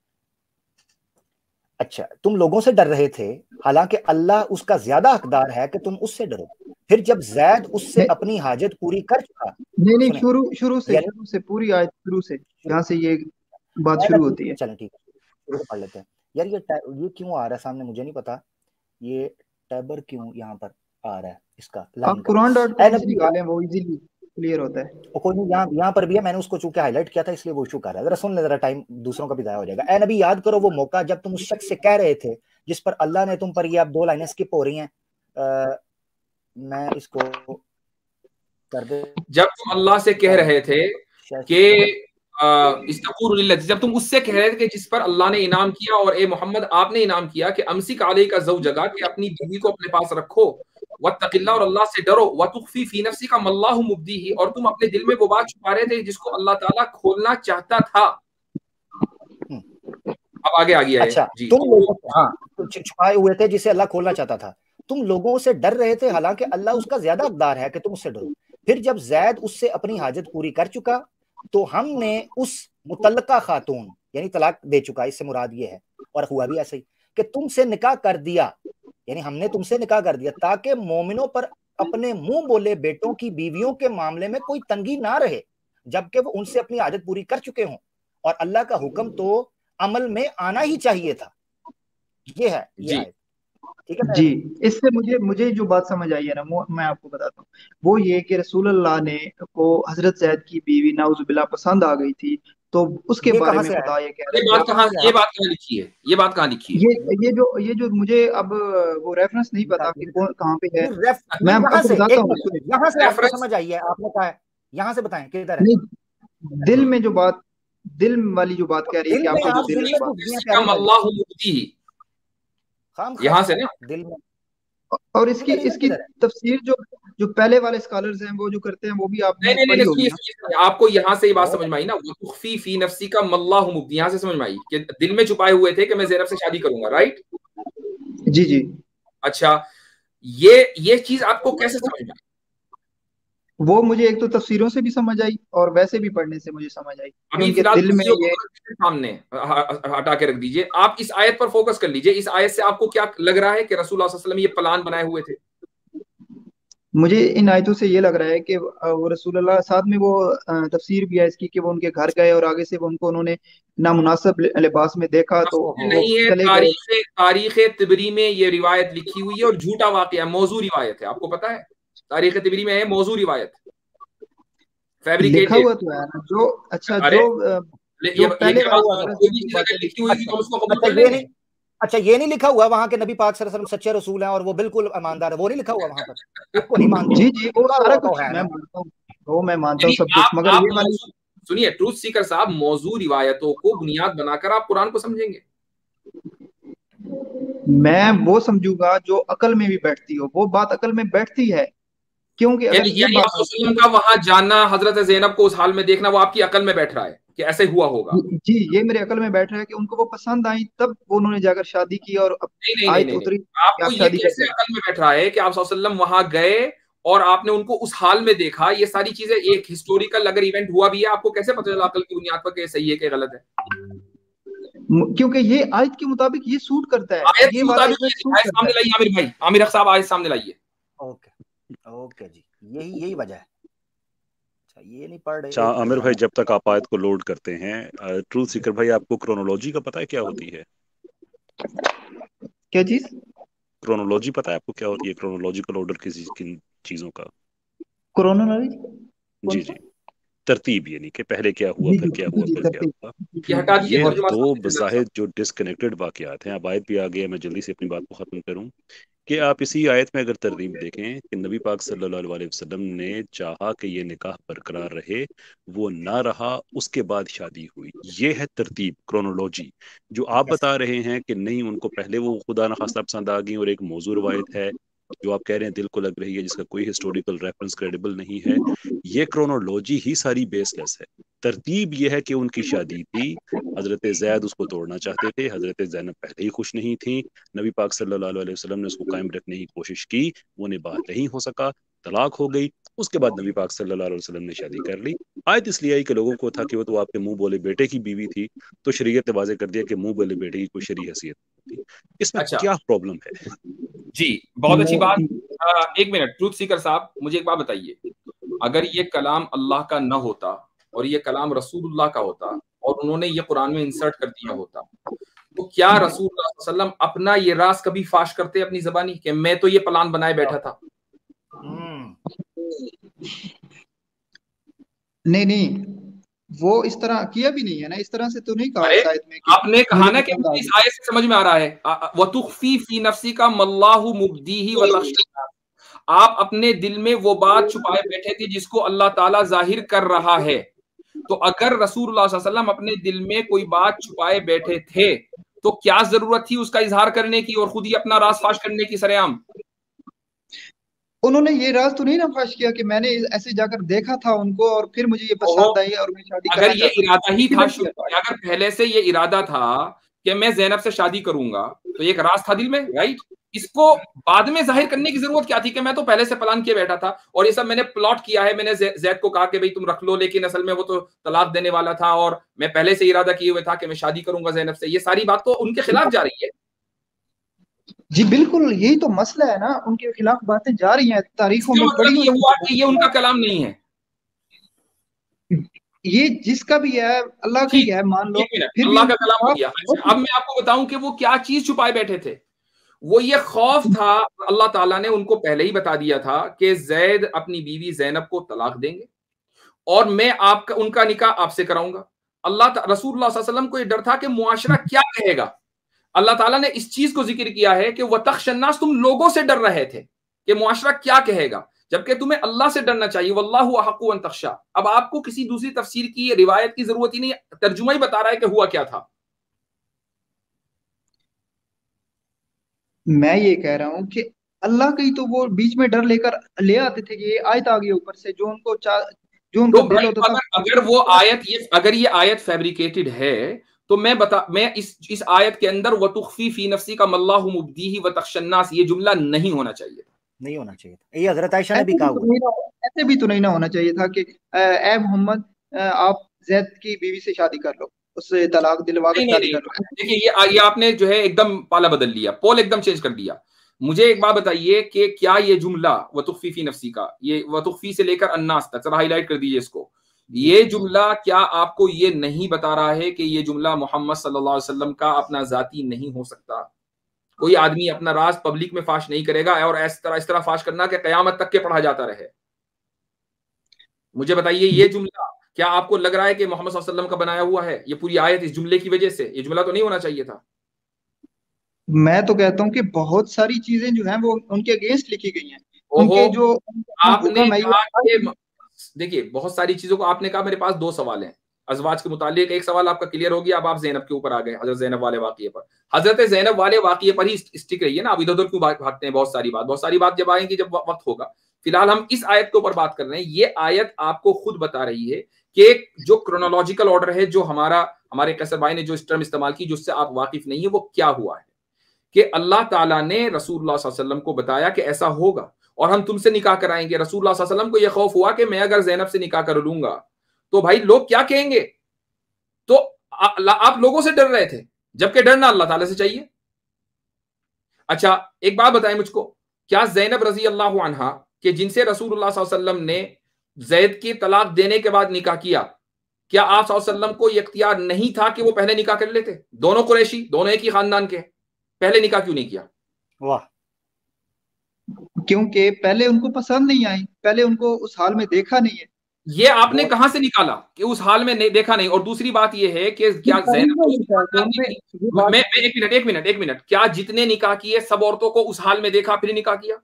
अच्छा, तुम लोगों से डर रहे थे, हालांकि अल्लाह उसका ज्यादा हकदार है कि तुम उससे डरो। फिर जब जैद उससे नहीं अपनी हाजत पूरी कर चुका, नहीं नहीं, सुने शुरू शुरू से यानी शुरू से पूरी आयत शुरू से, जहाँ से ये बात शुरू होती है। चलें ठीक है, शुरू से पढ़ लेते हैं। यार ये ये क्यों आ रहा है सामने, मुझे नहीं पता ये टैबर क्यों यहाँ पर आ रहा है इसका लाइन आप का। कुरान डॉट ऐ कॉम से नबी, निकालें, वो इजीली क्लियर होता है। और कोई नहीं, यहाँ यहाँ पर भी है, मैंने उसको चूंकि हाईलाइट किया था इसलिए वो इशू कर रहा है। जरा सुन ले, जरा टाइम दूसरों का भी जाया हो जाएगा। ऐ नबी, याद करो वो मौका जब तुम उस शख्स से कह रहे थे जिस पर अल्लाह ने तुम पर, ये आप दो लाइनें स्किप हो रही हैं, आ, मैं इसको कर दे। जब तुम अल्लाह से कह रहे थे कि जब तुम उससे कह रहे थे कि जिस पर अल्लाह ने इनाम किया, और ए मोहम्मद आपने इनाम किया कि अमसिक अलैका ज़ौजका, कि अपनी बीवी को अपने पास रखो, वत्तक़िल्लाह, और अल्लाह से डरो, वतुख़फ़ी फ़ी नफ़्सिका मल्लाहु मुब्दीही, और तुम अपने दिल में वो बात छुपा रहे थे जिसको अल्लाह ताला खोलना चाहता था। अब आगे आ गया है। अच्छा, जी, तुम लोगों हाँ छुपाए हुए थे जिसे अल्लाह खोलना चाहता था, तुम लोगों से डर रहे थे, हालांकि अल्लाह उसका ज्यादा हकदार है कि तुम उससे डरो। फिर जब जैद उससे अपनी हाजत पूरी कर चुका, तो हमने उस मुतल्लका खातून, यानी तलाक दे चुका, इससे मुराद ये है, और हुआ भी ऐसे ही, कि तुमसे निकाह कर दिया, यानी हमने तुमसे निकाह कर दिया, ताकि मोमिनों पर अपने मुंह बोले बेटों की बीवियों के मामले में कोई तंगी ना रहे, जबकि वो उनसे अपनी हाजत पूरी कर चुके हों, और अल्लाह का हुक्म तो अमल में आना ही चाहिए था। ये है ये आयत, ठीक है जी। इससे मुझे मुझे जो बात समझ आई है ना, वो मैं आपको बताता हूँ। वो ये कि रसूल अल्लाह ने को हजरत जैद की बीवी नाउजुबिल्लाह पसंद आ गई थी, तो उसके ये बारे कहाँ में से आया? खुदा ये कह ये रहा है बात कहाँ ये बात कहाँ लिखी है? ये बात कहाँ लिखी है? ये ये जो ये जो मुझे अब वो रेफरेंस नहीं पता कि कौन कहाँ पे है। रेफ, मैं यहाँ आपको से बताता एक हूँ। मिनट सुनिए, यहाँ से आपको रेफरेंस समझ आई है, आपने कहा है, यहाँ से बताएं किधर है? नहीं, दिल में जो बात, दिल वाली जो बात कह रही है दिल कि में आपको जो आप दिल में सुनिए बात, तो दुनिया प्यारे भाई, अल्लाहु मुब्दीही, खाम यहाँ से ना। दिल में। और इसकी इधर इधर इसकी किधर है? तफसीर जो जो पहले वाले स्कॉलर्स हैं वो जो करते हैं, वो भी नहीं आपने नहीं पढ़ी नहीं, होगी सुनिए ना। सुनिए, आपको यहाँ से ये बात समझ में आई ना, वतुख़फ़ी फ़ी नफ़्सिका मल्लाहु मुब्दी, यहाँ से समझ में आई कि दिल में छुपाए हुए थे कि मैं ज़ैनब से शादी करूंगा, राइट? जी जी। अच्छा, ये ये चीज आपको कैसे समझ में आई? वो मुझे एक तो तफसीरों से भी समझ आई और वैसे भी पढ़ने से मुझे समझ आई कि अभी उनके फिलहाल दिल में तफसीरों ये। को सामने हटा के रख दीजिए, आप इस आयत पर फोकस कर लीजिए। इस आयत से आपको क्या लग रहा है कि रसूल सल्लल्लाहु अलैहि वसल्लम ये प्लान बनाए हुए थे? मुझे इन आयतों से ये लग रहा है कि वो रसूलुल्लाह, साथ में वो तफसीर भी है इसकी कि वो उनके घर गए और आगे से वो उनको उन्होंने नामुनासिब लिबास में देखा तो वो नहीं है, चले गए। तारीख तारीख तिबरी में ये रिवायत लिखी हुई है और झूठा वाकया, मौजू रिवायत है, आपको पता है? तारीख तिबरी में है मौजू रिवायत, लिखा फैब्रिकेटेड। हुआ तो है ना जो, अच्छा अरे जो ये जो ये पहले क्या वाले बात, स्कॉलर्स कोई हैं भी जो चीज अगर बातें लिखी लिखी। हुई थी अच्छा तो उसको कबूल अच्छा कर ये लेंगे। नहीं, अच्छा ये नहीं लिखा हुआ वहां के नबी पाक सल्लल्लाहु अलैहि वसल्लम सच्चे रसूल हैं और वो बिल्कुल ईमानदार है, वो नहीं लिखा हुआ वहां पर? इसको नहीं मानते? जी जी, वो लिखा सारा हुआ तो कुछ है मैं ना। मानता हूँ, वो मैं मानता हूँ यानी सब कुछ, आप मगर आप ये वाली। मौजू सुनिए, ट्रूथ सीकर साहब, मौजू रिवायतों को बुनियाद बनाकर आप कुरान को समझेंगे? मैं वो समझूंगा जो अकल में भी बैठती हो, वो बात अकल में बैठती है। क्योंकि अगर यानी ये यानी बात आप वसल्लम का वहां जानना, हजरत ज़ैनब को उस हाल में देखना, वो आपकी अकल में बैठ रहा है कि ऐसे हुआ होगा? जी, ये मेरे अकल में बैठ रहा है कि उनको वो पसंद आई, तब वो उन्होंने जाकर शादी की और अब नहीं नहीं नहीं आयत नहीं उतरी नहीं, कि आपको आप ये शादी कर कैसे लें। अकल में बैठ रहा है कि आप वसल्लम वहां गए और आपने उनको उस हाल में देखा? ये सारी चीजें एक हिस्टोरिकल अगर इवेंट हुआ भी है, आपको कैसे पता चला अकल की बुनियाद पर कि सही है कि गलत है? म- क्योंकि ये आयत के मुताबिक ये सूट करता है, आयत ये के वाला मुताबिक इवेंट ये सूट आयत करता सामने है। लाइए आमिर भाई, आमिर साहब आयत सामने लाइए। ओके ओके जी, यही यही वजह है। अच्छा, ये नहीं पढ़ रहे अच्छा एक आमिर मिनट। भाई, जब तक आप आयत को लोड करते हैं, ट्रूथ सीकर भाई, आपको क्रोनोलॉजी का पता है क्या होती है? क्या चीज? क्रोनोलॉजी पता है आपको क्या होती है? क्रोनोलॉजिकल ऑर्डर किसी किन चीजों का? कोरोना नॉलेज कौन जी सा? जी, तरतीब, यानी कि पहले क्या हुआ, जी फिर जी क्या जी हुआ, जी, फिर क्या तरतीब। हुआ। ये हटा दीजिए, ये तर्जुमा दो समझ लीजिए जरा सा। बज़ाहिर जो डिसकनेक्टेड वाकयात हैं, अब आयत भी आ गई है, मैं जल्दी से अपनी बात को खत्म करूं कि आप इसी आयत में अगर तरतीब देखें कि नबी पाक सल्लल्लाहु अलैहि वसल्लम ने चाहा कि ये निकाह बरकरार रहे, वो ना रहा, उसके बाद शादी हुई। ये है तरतीब, क्रोनोलॉजी। जो आप बता रहे हैं कि नहीं, उनको पहले वो खुदा न खास्ता पसंद आ गई और एक मौजूद रवायत है जो आप कह रहे हैं दिल को लग रही है, जिसका कोई हिस्टोरिकल रेफरेंस क्रेडिबल नहीं है, ये क्रोनोलॉजी ही सारी बेसलेस है। तरतीब ये है कि उनकी शादी थी, हजरत जैद उसको तोड़ना चाहते थे, हजरत जैनब पहले ही खुश नहीं थी, नबी पाक सल्लल्लाहु अलैहि वसल्लम ने उसको कायम रखने की कोशिश की, वो निबाह नहीं हो सका, तलाक हो गई। उसके बाद नबी पाक सल्लल्लाहु अलैहि वसल्लम ने शादी कर ली। आयत इसलिए आई कि लोगों को था कि वो तो आपके मुंह बोले बेटे की बीवी थी, तो शरीयत ने वाज़े कर दिया कि मुंह बोले बेटे की कोई शरी हैसियत नहीं थी। इसमें अच्छा क्या प्रॉब्लम है? जी, बहुत अच्छी बात। मो- आ, एक मिनट, ट्रूथ सीकर साहब मुझे एक बात बताइए, अगर ये कलाम अल्लाह का न होता और ये कलाम रसूलुल्लाह का होता और उन्होंने ये कुरान में इंसर्ट कर दिया होता, तो क्या रसूलुल्लाह सल्लल्लाहु अलैहि वसल्लम अपना ये राज कभी फाश करते अपनी ज़बानी कि मैं तो ये प्लान बनाए बैठा था? हम्म नहीं नहीं, वो इस तरह किया भी नहीं है ना, इस तरह से तो नहीं कहा अरे इस आयत में कि आपने कहा मुझे ना कि पसंद आ मुझे इस गई। आयत से समझ में आ रहा है, वतुख्फी फी नफ्सी का मल्लाहु मुब्दीही व तख्शा, आप अपने दिल में वो बात छुपाए बैठे थे जिसको अल्लाह ताला जाहिर कर रहा है। तो अगर रसूलुल्लाह सल्लल्लाहु अलैहि वसल्लम अपने दिल में कोई बात छुपाए बैठे थे, तो क्या जरूरत थी उसका इजहार करने की और खुद ही अपना राज फाश करने की सरेआम? उन्होंने ये राज तो नहीं ना फाश किया कि मैंने ऐसे जाकर देखा था उनको और फिर मुझे ये ओहो, पसंद आई और मैं शादी अगर करना ये चाहता हूँ, इरादा ही किसी था ने शुरू किया था? में, अगर पहले से ये इरादा था कि मैं जैनब से शादी करूंगा, तो एक राज था दिल में, राइट? इसको बाद में जाहिर करने की जरूरत क्या थी कि मैं तो पहले से प्लान किए बैठा था और ये सब मैंने प्लॉट किया है, मैंने जैद को कहा कि भाई तुम रख लो, लेकिन असल में वो तो तलाक देने वाला था और मैं पहले से इरादा किए हुए था कि मैं शादी करूंगा जैनब से। ये सारी बात तो उनके खिलाफ जा रही है। जी बिल्कुल, यही तो मसला है ना, उनके खिलाफ बातें जा रही हैं, तारीखों इसका में पड़ी मतलब ये हुई हुआ हैं। कि ये उनका कलाम नहीं है। ये जिसका भी है, अल्लाह का ही ठीक, है मान लो, एक मिनट, फिर भी अल्लाह का उनके कलाम हो खिलाफ गया। बहुत अच्छा, अब मैं आपको बताऊं कि वो क्या चीज छुपाए बैठे थे। वो ये खौफ था, अल्लाह ताला ने उनको पहले ही बता दिया था कि जैद अपनी बीवी जैनब को तलाक देंगे और मैं आपका उनका निकाह आपसे कराऊंगा। अल्लाह रसूलुल्लाह सल्लल्लाहु अलैहि वसल्लम को ये डर था कि मुआशरा क्या कहेगा। अल्लाह ताला ने इस चीज को जिक्र किया है कि वह तख्शन्नास, तुम लोगों से डर रहे थे कि मुआशरा क्या कहेगा, जबकि तुम्हें अल्लाह से डरना चाहिए। वल्लाहु अहक्कु अन तख्शा। अब आपको किसी दूसरी तफसीर की, रिवायत की जरूरत ही नहीं, तर्जुमा ही बता रहा है कि हुआ क्या था। मैं ये कह रहा हूँ कि अल्लाह का ही तो वो बीच में डर लेकर ले आते थे कि ये आयत आ गई ऊपर से, जो उनको चा जो तो उनका दिल भाई होता था। अगर अगर वो आयत ये अगर ये आयत फैब्रिकेटेड है, तो मैं बता मैं इस इस आयत के अंदर वतुख्फी फी नफ्सी का मल्लाहु मुब्दीही व तख्शन्नास, ये जुमला नहीं होना चाहिए था। नहीं होना चाहिए था, ये हजरत आयशा ने भी ऐसे कहा भी तो हुआ है। नहीं ना ऐसे भी तो नहीं ना होना चाहिए था कि अ, ए मोहम्मद, अ, आप जैद की बीवी से शादी कर लो, उससे तलाक दिलवा कर नहीं नहीं शादी नहीं, कर लो। ऐसे देखिए ये ये आपने जो है एकदम पाला बदल लिया, पोल एकदम चेंज कर दिया। मुझे एक बात बताइए कि क्या ये जुमला वतुख्फी फी नफ्सी का, ये वतुख्फी से लेकर अन्नास तक, जरा हाईलाइट कर दीजिए इसको। जी ये जुमला क्या आपको ये नहीं बता रहा है कि ये जुमला मोहम्मद सल्लल्लाहु अलैहि वसल्लम का अपना जाती नहीं हो सकता? कोई आदमी अपना राज पब्लिक में फाश नहीं करेगा और इस तरह इस तरह फाश करना कि कयामत तक के पढ़ा जाता रहे। मुझे बताइए, ये जुमला क्या आपको लग रहा है कि मोहम्मद सल्लल्लाहु अलैहि वसल्लम का बनाया हुआ है? ये पूरी आयत इस जुमले की वजह से, ये जुमला तो नहीं होना चाहिए था। मैं तो कहता हूँ कि बहुत सारी चीजें जो हैं वो उनके अगेंस्ट लिखी गई हैं। ओहो, उनके जो अपना आपने हुक्म है ये कहा कि, देखिए बहुत सारी चीजों को आपने कहा, मेरे पास दो सवाल हैं अजवाज के मुतालिक। एक सवाल आपका क्लियर हो गया, अब आप जैनब के ऊपर आ गए, हजरत जैनब वाले वाकये पर। हजरत जैनब वाले वाकये पर ही स्टिक रहिए ना, अब इधर उधर क्यों भागते हैं? बहुत सारी बात बहुत सारी बात जब आएंगी, जब वक्त होगा फिलहाल हम इस आयत के ऊपर बात कर रहे हैं। ये आयत आपको खुद बता रही है कि जो क्रोनोलॉजिकल ऑर्डर है, जो हमारा हमारे कैसर भाई ने जो इस टर्म इस्तेमाल की, जिससे आप वाकिफ नहीं है, वो क्या हुआ है कि अल्लाह ताला ने रसूलुल्लाह सल्लल्लाहु अलैहि वसल्लम को बताया कि ऐसा होगा और हम तुमसे निकाह कराएंगे। रसूलुल्लाह सल्लल्लाहु अलैहि वसल्लम को यह खौफ हुआ कि मैं अगर ज़ैनब से निकाह कर लूंगा तो भाई लोग क्या कहेंगे, तो आ, आप लोगों से डर रहे थे, जबकि डरना अल्लाह ताला से चाहिए। अच्छा एक बात बताएं मुझको, क्या ज़ैनब रजी अल्लाह अन्हा के जिनसे रसूलुल्लाह सल्लल्लाहु अलैहि वसल्लम ने ज़ैद की तलाक देने के बाद निकाह किया, क्या आप सल्लल्लाहु अलैहि वसल्लम को यह इख्तियार नहीं था कि वो पहले निकाह कर लेते? दोनों कुरैशी, दोनों एक ही खानदान के, पहले निकाह क्यों नहीं किया? वाह, क्योंकि पहले उनको पसंद नहीं आई, पहले उनको उस हाल में देखा नहीं है। ये आपने कहां से निकाला कि उस हाल में नहीं देखा नहीं? और दूसरी बात ये है कि क्या ज़ैनब, मैं, मैं एक मिनट एक मिनट एक मिनट क्या जितने निकाह किए सब औरतों को उस हाल में देखा फिर निकाह किया?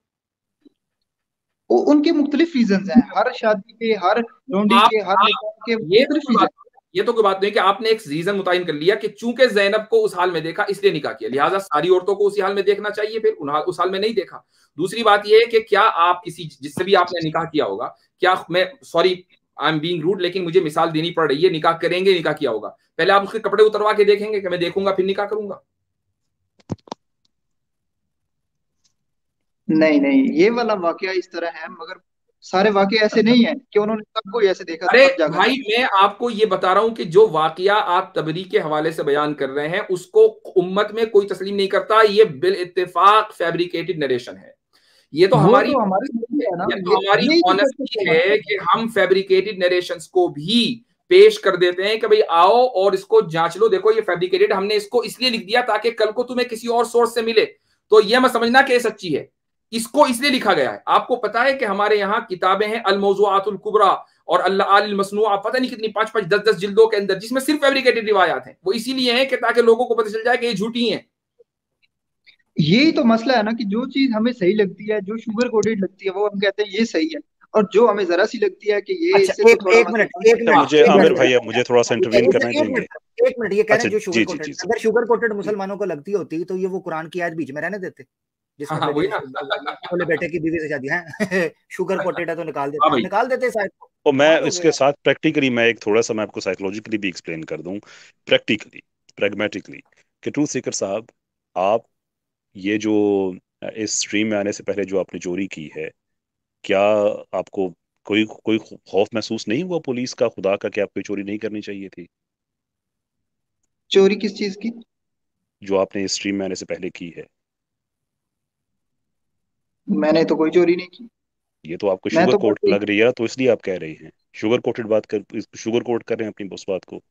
उनके मुख्तलिफ रीजन हैं, हर शादी के, हर रोंडी के, हर के ये तो ये तो कोई बात नहीं कि आपने एक रीजन मुतयन कर लिया कि चूंकि ज़ैनब को उस हाल में देखा इसलिए निकाह किया, लिहाजा सारी औरतों को उसी हाल में देखना चाहिए, फिर उस हाल में नहीं देखा। दूसरी बात यह है कि क्या आप किसी जिससे भी आपने निकाह किया होगा, क्या मैं sorry I am being rude लेकिन मुझे मिसाल देनी पड़ रही है, निकाह करेंगे, निकाह किया होगा, पहले आप उसके कपड़े उतरवा के देखेंगे कि मैं देखूंगा फिर निकाह करूंगा? नहीं नहीं, ये वाला वाकया इस तरह है, मगर सारे वाकये ऐसे नहीं है कि उन्होंने सबको ऐसे देखा। अरे भाई मैं आपको ये बता रहा हूं कि जो वाकया आप तबरी के हवाले से बयान कर रहे हैं उसको उम्मत में कोई तस्लीम नहीं करता, ये बिल इत्तेफाक फैब्रिकेटेड नरेशन है। ये तो हमारी तो हमारी है ना, ये तो हमारी ऑनेस्टी है कि हम फैब्रिकेटेड नरेशंस को भी पेश कर देते हैं कि भाई आओ और इसको जांच लो, देखो ये फैब्रिकेटेड, हमने इसको इसलिए लिख दिया ताकि कल को तुम्हें किसी और सोर्स से मिले तो ये मत समझना कि सच्ची है, इसको इसलिए लिखा गया है। आपको पता है कि हमारे यहाँ किताबें हैं अल मौज़ूआतुल कुबरा और अल मसनूआ, पता नहीं कितनी पांच पांच दस दस जिल्दों के अंदर, जिसमें सिर्फ फैब्रिकेटेड रिवायात हैं। वो इसीलिए है कि ताकि लोगों को पता चल जाए कि ये झूठी हैं। यही तो मसला है ना कि जो चीज हमें सही लगती है, जो शुगर कोटेड लगती है, वो हम कहते हैं ये सही है, और जो हमें जरा सी लगती है कि ये अच्छा, इससे एक, तो थोड़ा एक मिनट एक मिनट मुझे आमिर भैया मुझे थोड़ा सा इंटरवीन करना चाहेंगे। एक मिनट, ये कह रहे हैं जो अच्छा, शुगर जी, कोटेड, जी, जी, अगर शुगर कोटेड मुसलमानों को लगती होती तो ये वो कुरान की आयत बीच में रहने देते जिसमें हाँ, वही ना। बोले बेटे की बीवी से शादी है शुगर कोटेड है तो निकाल देते, हाँ निकाल देते शायद। तो मैं इसके साथ प्रैक्टिकली मैं एक थोड़ा सा मैं आपको साइकोलॉजिकली भी एक्सप्लेन कर दूं, प्रैक्टिकली प्रैग्मेटिकली, कि ट्रूथ सीकर साहब, आप ये जो इस स्ट्रीम में आने से पहले जो आपने चोरी की है, क्या आपको कोई कोई खौफ महसूस नहीं हुआ पुलिस का, खुदा का, कि आपको चोरी नहीं करनी चाहिए थी? चोरी किस चीज की? जो आपने इस स्ट्रीम में आने से पहले की है। मैंने तो कोई चोरी नहीं की। ये तो आपको मैं शुगर तो कोट लग रही है, तो इसलिए आप कह रही हैं शुगर कोटेड बात कर शुगर कोट कर रहे हैं अपनी उस बात को।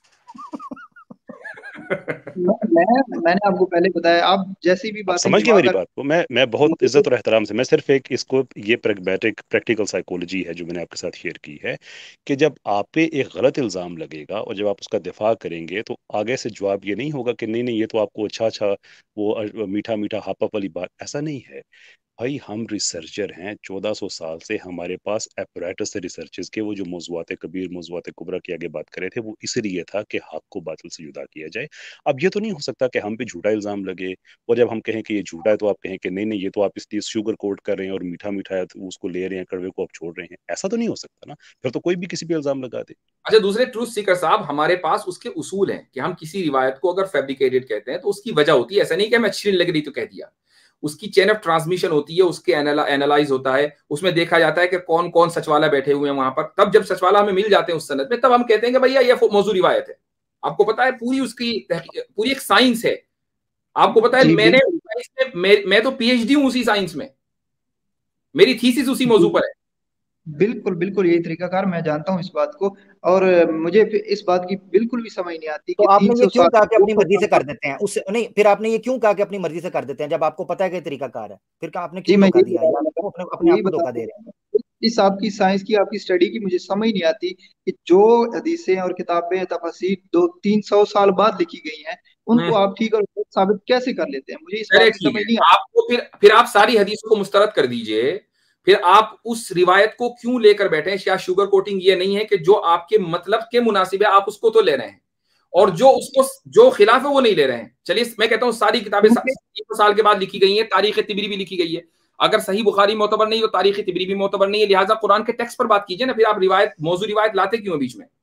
मैं मैंने आपको पहले बताया, आप जैसी भी आप बातें समझ गए जमा मेरी कर, बात को। मैं मैं बहुत इज्जत और एहतराम से, मैं सिर्फ एक इसको ये प्रैग्मेटिक प्रैक्टिकल साइकोलॉजी है जो मैंने आपके साथ शेयर की है, कि जब आप पे एक गलत इल्जाम लगेगा और जब आप उसका दिफा करेंगे तो आगे से जवाब ये नहीं होगा कि नहीं नहीं ये तो आपको अच्छा अच्छा वो मीठा मीठा हापा वाली बात, ऐसा नहीं है भाई। हम रिसर्चर हैं, चौदह सौ साल से हमारे पास एपरेटस है रिसर्चेस के। वो जो मौज़ूआत कबीर मौज़ूआत कुबरा की आगे बात करे थे वो इसलिए था कि हक को बातिल से जुदा किया जाए। अब ये तो नहीं हो सकता कि हम पे झूठा इल्जाम लगे और जब हम कहें कि ये झूठा है तो आप कहें कि नहीं नहीं ये तो आप इसलिए शुगर कोट कर रहे हैं और मीठा मीठा है तो उसको ले रहे हैं, कड़वे को आप छोड़ रहे हैं। ऐसा तो नहीं हो सकता ना, फिर तो कोई भी किसी पे इल्जाम लगा दे। अच्छा, दूसरे ट्रूथ सीकर साहब, हमारे पास उसके उसूल हैं कि हम किसी रिवायत को अगर फैब्रिकेटेड कहते हैं तो उसकी वजह होती है, ऐसा नहीं कि हमें अच्छी नहीं लग रही तो कह दिया। उसकी चेन ऑफ ट्रांसमिशन होती है, उसके एनालाइज होता है, उसमें देखा जाता है कि कौन कौन सचवाला बैठे हुए हैं वहां पर। तब जब सचवाला हमें मिल जाते हैं उस सनद में, तब हम कहते हैं कि भैया ये मौजू रिवायत है। आपको पता है पूरी उसकी पूरी एक साइंस है। आपको पता है मैंने मैं, मैं तो पीएचडी हूं उसी साइंस में, मेरी थीसिस उसी मौजू पर है। बिल्कुल बिल्कुल यही तरीकाकार, मैं जानता हूँ इस बात को, और मुझे इस बात की बिल्कुल भी समझ नहीं आती तो कि आपने ये क्यों कहा कि अपनी मर्जी से कर साल देते हैं उससे नहीं, फिर आपने ये क्यों कहा कि अपनी मर्जी से कर देते हैं जब आपको पता है कि तरीकाकार है, फिर क्या आपने क्यों धोखा दिया? अपने अपने आप को धोखा दे रहे हैं। इस आपकी साइंस की, आपकी स्टडी की मुझे समझ नहीं आती कि जो हदीसें और किताबें तफसीर दो तीन सौ साल बाद लिखी गई हैं उनको आप ठीक और गलत साबित कैसे कर लेते हैं? मुझे इस बात की समझ नहीं आती। आपको फिर फिर आप सारी हदीसों को मुस्तरद कर दीजिए, फिर आप उस रिवायत को क्यों लेकर बैठे हैं? क्या शुगर कोटिंग ये नहीं है कि जो आपके मतलब के मुनासिब है आप उसको तो ले रहे हैं और जो उसको जो खिलाफ है वो नहीं ले रहे हैं? चलिए मैं कहता हूँ सारी किताबें तीन सौ साल के बाद लिखी गई हैं, तारीख तिबरी भी लिखी गई है, अगर सही बुखारी मोतबर नहीं तो तारीख तिबरी भी मोतबर नहीं है, लिहाजा कुरान के टेक्स्ट पर बात कीजिए ना, फिर आप रिवायत मौजू रिवायत लाते क्यों बीच में?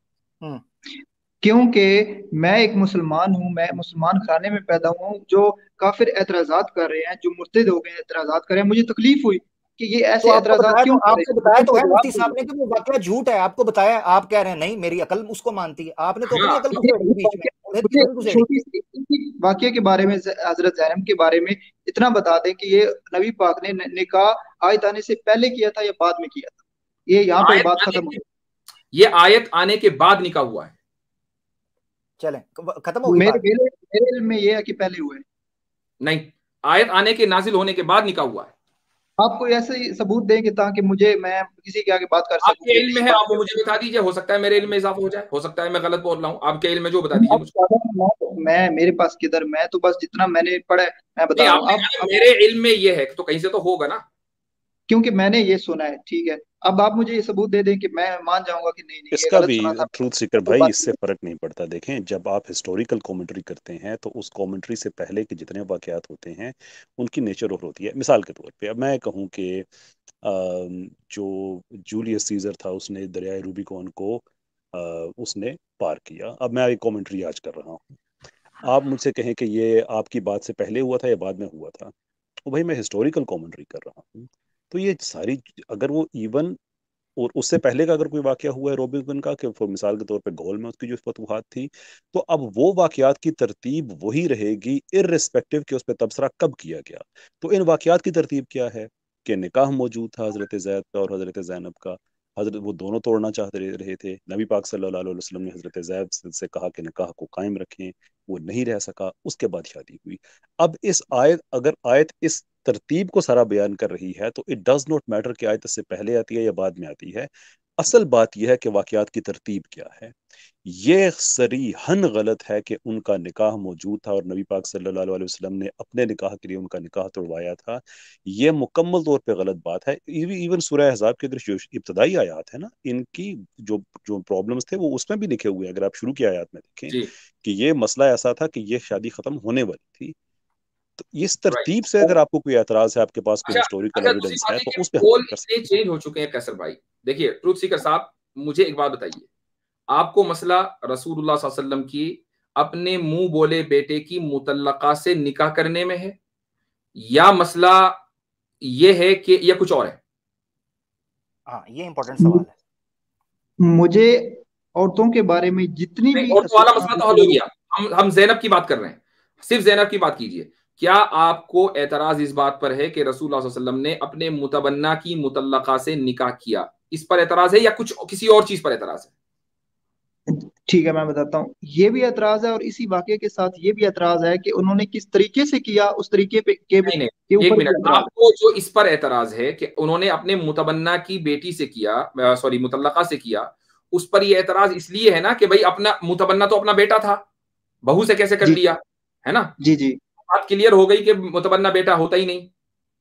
क्योंकि मैं एक मुसलमान हूँ, मैं मुसलमान खाने में पैदा हुआ हूँ। जो काफिर एतराजात कर रहे हैं, जो मुर्तद हो गए एतराजात कर रहे हैं, मुझे तकलीफ हुई कि ये तो ऐसे आपको एतराजात बताया तो क्यों कर रहे आपको हैं। बताया तो उनको है जवाब मुफ्ती साहब ने दीजिए। कि वो वाकया झूठ है, आपको बताया, आप कह रहे हैं नहीं मेरी अकल उसको मानती है, आपने तो अपनी हाँ, अकल मुझे घुसेड़ दी बीच में, मुझे उन्हें मुझे क्यों घुसेड़ी? छोटी सी इसी वाक्य के बारे में, हजरत जैनब के बारे में इतना बता दें कि ये नबी पाक ने न- निकाह आयत आने से पहले किया था या बाद में किया था, ये यहाँ पे आयत बात आने खत्म के, हो ये आयत आने के बाद निकाह हुआ है। चलें खत्म हो गई मेरे बात। मेरे मेरे इल्म में ये है कि पहले हुए हैं। नहीं, आयत आने के नाजिल होने के बाद निकाह हुआ है। आप कोई ऐसे ही सबूत देंगे ताकि मुझे, मैं किसी के आगे बात कर सकूं आपके कि इल्म में इस है, बात आप वो मुझे बता दीजिए, हो सकता है मेरे इल्म में इजाफा हो जाए, हो सकता है मैं गलत बोल रहा हूँ, आपके इल्म में जो बता दीजिए मुझे। मैं, मैं मेरे पास किधर, मैं तो बस जितना मैंने पढ़ा है मैं नहीं, बता रहा हूँ। आपने अब कहा ना अब मेरे इल्म में ये है, तो कहीं से तो होगा ना। क्योंकि मैंने ये सुना है, ठीक है, अब आप मुझे ये सबूत दे दें कि मैं मान जाऊंगा कि नहीं नहीं ये इसका गलत भी सुना था। ट्रूथ सीकर तो भाई बात इससे फर्क नहीं पड़ता। देखें, जब आप हिस्टोरिकल कमेंट्री करते हैं तो उस कमेंट्री से पहले के जितने वाकयात होते हैं उनकी नेचर और होती है। मिसाल के तौर पे अब मैं कहूँ कि अम, जो जूलियस सीजर था उसने दरियाए रूबिकॉन को अ, उसने पार किया। अब मैं एक कमेंट्री आज कर रहा हूँ, आप मुझसे कहें कि ये आपकी बात से पहले हुआ था या बाद में हुआ था, तो भाई मैं हिस्टोरिकल कमेंट्री कर रहा हूँ। तो ये सारी, अगर वो इवन और उससे पहले का अगर कोई वाकया हुआ है रोबिन का, कि फॉर मिसाल के तौर पे गौल में उसकी जो फतूहात थी, तो अब वो वाकयात की तरतीब वही रहेगी इररिस्पेक्टिव कि उस पर तबसरा कब किया गया। तो इन वाकयात की तरतीब क्या है कि निकाह मौजूद था हजरत जैद का और हजरत जैनब का, हजरत वो दोनों तोड़ना चाहते रहे थे। नबी पाक सल्लल्लाहु अलैहि वसल्लम ने हजरत जैद से कहा कि निकाह को कायम रखें, वो नहीं रह सका, उसके बाद शादी हुई। अब इस आयत, अगर आयत इस तरतीब को सारा बयान कर रही है तो इट डज नॉट मैटर कि आयत इससे पहले आती है या बाद में आती है। असल बात यह है कि वाकयात की तरतीब क्या है। ये सरीहन गलत है कि उनका निकाह मौजूद था और नबी पाक सल्लल्लाहु अलैहि वसल्लम ने अपने निकाह के लिए उनका निकाह तोड़वाया था। ये मुकम्मल तौर पे गलत बात है। इवन सूरह अहज़ाब के अगर जो इब्तदाई आयात है ना, इनकी जो जो प्रॉब्लम्स थे वो उसमें भी लिखे हुए हैं। अगर आप शुरू की आयात में देखें जी, कि ये मसला ऐसा था कि ये शादी खत्म होने वाली थी। तो इस राइट। तरतीब से अगर आपको कोई एतराज है, आपके पास कोई अच्छा, हिस्टोरिकल अच्छा, दूसरी एविडेंस बात है, है तो कि उस पर हम पोल बात कर इसलिए सकते चेंज हो चुके हैं कैसर भाई। देखिए ट्रूथ सीकर साहब, मुझे एक बात बताइए, आपको मसला रसूलुल्लाह सल्लल्लाहु अलैहि वसल्लम की अपने मुंह बोले बेटे की मुतल्लका से निकाह करने में है, या मसला ये है कि या कुछ और है? हाँ ये इंपॉर्टेंट सवाल है। मुझे औरतों के बारे में जितनी नहीं, भी और तो वाला सूचना मसला तो हल हो मिली गया। हम हम जैनब की बात कर रहे हैं, सिर्फ जैनब की बात कीजिए। क्या आपको एतराज इस बात पर है कि रसूलुल्लाह सल्लल्लाहु अलैहि वसल्लम ने अपने मुतबन्ना की मुतल्लका से निकाह किया, इस पर एतराज है या कुछ किसी और चीज पर एतराज है? है, ठीक है मैं बताता हूँ। ये भी एतराज है और इसी वाक्य के साथ ये भी एतराज है कि उन्होंने किस तरीके से किया, उस तरीके पे के, नहीं नहीं, के एक ऊपर भी मिनट, एतराज आपको जो इस पर एतराज है कि उन्होंने अपने मुतबन्ना की बेटी से किया, सॉरी मुतल्लका से किया, उस पर ये एतराज इसलिए है ना कि भाई अपना मुतबन्ना तो अपना बेटा था, बहू से कैसे कर है। जी लिया, है ना? जी जी। बात क्लियर हो गई कि मुतबन्ना बेटा होता ही नहीं।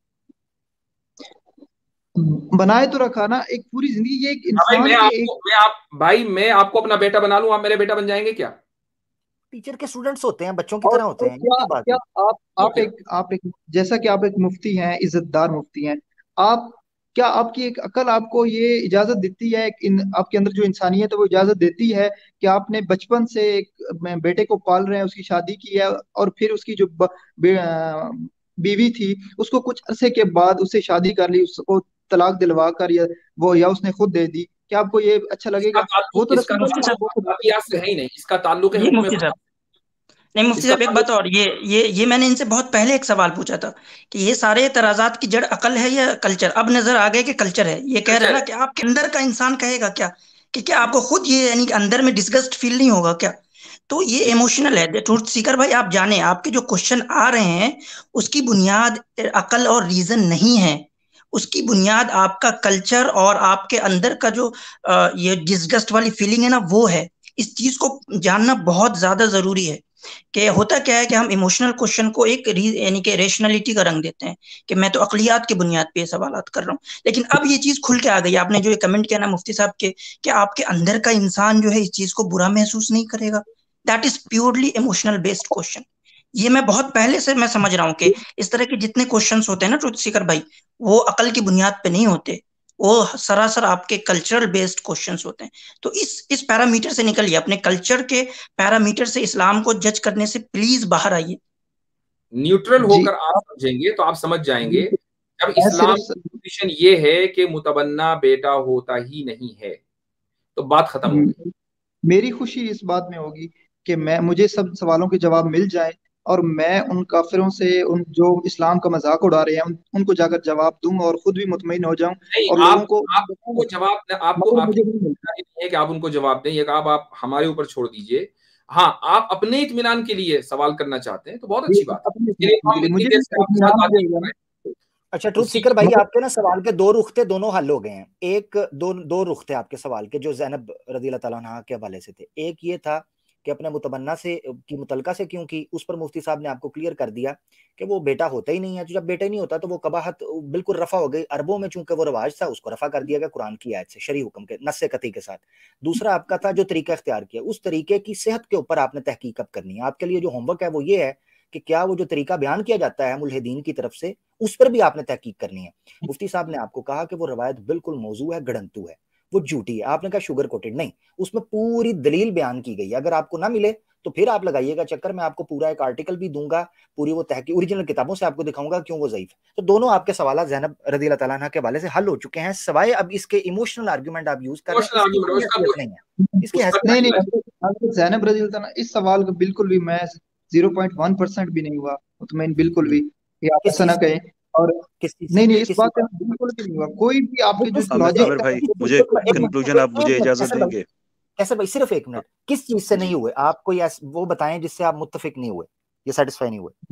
बनाए तो रखा ना, एक पूरी जिंदगी, ये एक हाँ भाई, इंसान मैं के एक। आपको मैं आप भाई मैं आपको अपना बेटा बना लूं, आप मेरे बेटा बन जाएंगे क्या? टीचर के स्टूडेंट्स होते हैं, बच्चों की और तरह होते और हैं, ये क्या क्या बात क्या हुई? आप तो आप क्या? एक आप एक जैसा कि आप एक मुफ्ती हैं, इज्जतदार मुफ्ती हैं, आप, क्या आपकी एक अकल आपको ये इजाजत देती है, एक इन, आपके अंदर जो इंसानियत है वो इजाजत देती है कि आपने बचपन से एक मैं बेटे को पाल रहे हैं, उसकी शादी की है और फिर उसकी जो ब, बे, अ, बीवी थी उसको कुछ अरसे के बाद उससे शादी कर ली, उसको तलाक दिलवा कर, या वो या उसने खुद दे दी, क्या आपको ये अच्छा इसका लगेगा? वो ताल्लुक तो इसका रसूलुल्लाह मुफ्ती सल्लल्लाहु साहब, अलैहि वसल्लम वाकयात से है ही नहीं, इसका ताल्लुक है ये हुक्म मुफ्ती साहब, खुदा। नहीं मुफ्ती इसका साहब एक ताल्लुक, बात और, ये ये ये मैंने इनसे बहुत पहले एक सवाल पूछा था कि ये सारे तराजात की जड़ अकल है या कल्चर। अब नजर आ गया कि कल्चर है। ये कह रहे हैं कल्चर ना है। कि आपके अंदर का इंसान कहेगा क्या, कि क्या आपको खुद ये यानी कि अंदर में डिस्गस्ट फील नहीं होगा क्या? तो ये जी, इमोशनल है। ट्रूथ सीकर भाई, आप जाने आपके जो क्वेश्चन आ रहे हैं उसकी बुनियाद अकल और रीजन नहीं है, उसकी बुनियाद आपका कल्चर और आपके अंदर का जो अ, ये डिस्गस्ट वाली फीलिंग है ना, वो है। इस चीज को जानना बहुत ज्यादा जरूरी है कि होता क्या है कि हम इमोशनल क्वेश्चन को एक यानी कि रेशनलिटी का रंग देते हैं कि मैं तो अकलियात की बुनियाद पे ये सवालात कर रहा हूँ। लेकिन अब ये चीज खुल के आ गई। आपने जो ये कमेंट किया ना मुफ्ती साहब के, कि आपके अंदर का इंसान जो है इस चीज को बुरा महसूस नहीं करेगा, that is purely emotional based question. ये मैं बहुत पहले से मैं समझ रहा हूँ कि इस तरह के जितने क्वेश्चंस होते हैं ना ट्रुथ सीकर भाई, वो अकल की बुनियाद पे नहीं होते, वो सरासर आपके कल्चरल बेस्ड क्वेश्चंस होते हैं। तो इस इस पैरामीटर से निकलिए, अपने कल्चर के पैरामीटर से इस्लाम को जज करने से प्लीज बाहर आइए। न्यूट्रल जी होकर आप समझेंगे तो आप समझ जाएंगे। जब मैं इस्लाम सिर्फ की पोजीशन ये है कि मुतबन्ना बेटा होता ही नहीं है, तो बात खत्म हो गई। हम्म, मेरी खुशी इस बात में होगी कि मैं मुझे सब सवालों के जवाब मिल जाए और मैं उन काफिरों से, उन जो इस्लाम का मजाक उड़ा रहे हैं, उन, उनको जाकर जवाब दूं और खुद भी मुतमईन हो जाऊं नहीं, और आप लोगों को आपको बताऊं, जवाब आपको मगर आपकी मुझे नहीं मिलता। जिम्मेदारी नहीं है कि आप उनको जवाब दें, ये आप, आप हमारे ऊपर छोड़ दीजिए। हाँ, आप अपने इत्मीनान के लिए सवाल करना चाहते हैं तो बहुत ये अच्छी बात है। अपने इसके लिए तो इत्मीनान के हम लिए इतनी मुझे देर भी से आपके साथ इत्मीनान बातचीत मिलेगा कर ना। रहे हैं। अच्छा ट्रुथ उसी सीकर भाई, मगर आपके ना सवाल के दो रुख थे, दोनों हल हो गए हैं। एक दो दो रुख थे आपके सवाल के जो ज़ैनब रज़ी अल्लाह तआला अन्हा के हवाले से थे। एक ये था कि अपने मुतबन्ना से की मुतलका से क्यों की, उस पर मुफ्ती साहब ने आपको क्लियर कर दिया कि वो बेटा होता ही नहीं है। तो जब बेटा ही नहीं होता तो वो कबाहत बिल्कुल रफा हो गई। अरबों में चूंकि वो रवाज था, उसको रफा कर दिया गया कुरान की आयत से, शरी हुक्म के नस्से कती के साथ। दूसरा आपका था जो तरीका इख्तियार किया, उस तरीके की सेहत के ऊपर आपने तहकीक अब करनी है। आपके लिए जो होमवर्क है वो ये है कि क्या वो जो तरीका बयान किया जाता है मुल्हिदीन की तरफ से, उस पर भी आपने तहकीक करनी है। मुफ्ती साहब ने आपको कहा कि वो रवायत बिल्कुल मौजू है, गड़ंतू है, वो झूठी है। आपने कहा शुगर कोटेड नहीं, उसमें पूरी दलील बयान की गई है। अगर आपको ना मिले तो फिर आप लगाइएगा चक्कर, मैं आपको पूरा एक आर्टिकल भी दूंगा, पूरी वो तहकीक ओरिजिनल किताबों से आपको दिखाऊंगा क्यों वो ज़ईफ। तो दोनों आपके सवाल ज़ैनब रज़ी अल्लाह तआला अन्हा के हवाले से हल हो चुके हैं, सवाए अब इसके इमोशनल आर्गुमेंट आप यूज कर रहे हैं, इसकी कोई उसका हैसियत कोई नहीं है, इसकी उसका हैसियत नहीं नहीं, नहीं है। अगर अगर जैनब रजी अल्लाह ताला, इस सवाल का बिल्कुल भी मैं जीरो पॉइंट वन परसेंट भी नहीं हुआ मुतमईन, बिल्कुल जी, भी। ये आप किस ऐसा चीज ना से, कहें। और किस चीज से, नहीं नहीं, इस किस चीज बात से? का बिल्कुल भी नहीं हुआ। कोई भी वो आपके जो किस चीज आमिर से, लॉजिक आमिर भाई, किस चीज मुझे से, एक मिनट कंक्लूजन एक आप मुझे मिनट इजाजत कैसर भाई, देंगे? कैसर भाई सिर्फ एक मिनट, किस चीज से नहीं हुए आप? कोई ऐस, वो बताएं जिससे आप मुत्तफिक नहीं हुए, ये सेटिस्फाई नहीं हुए।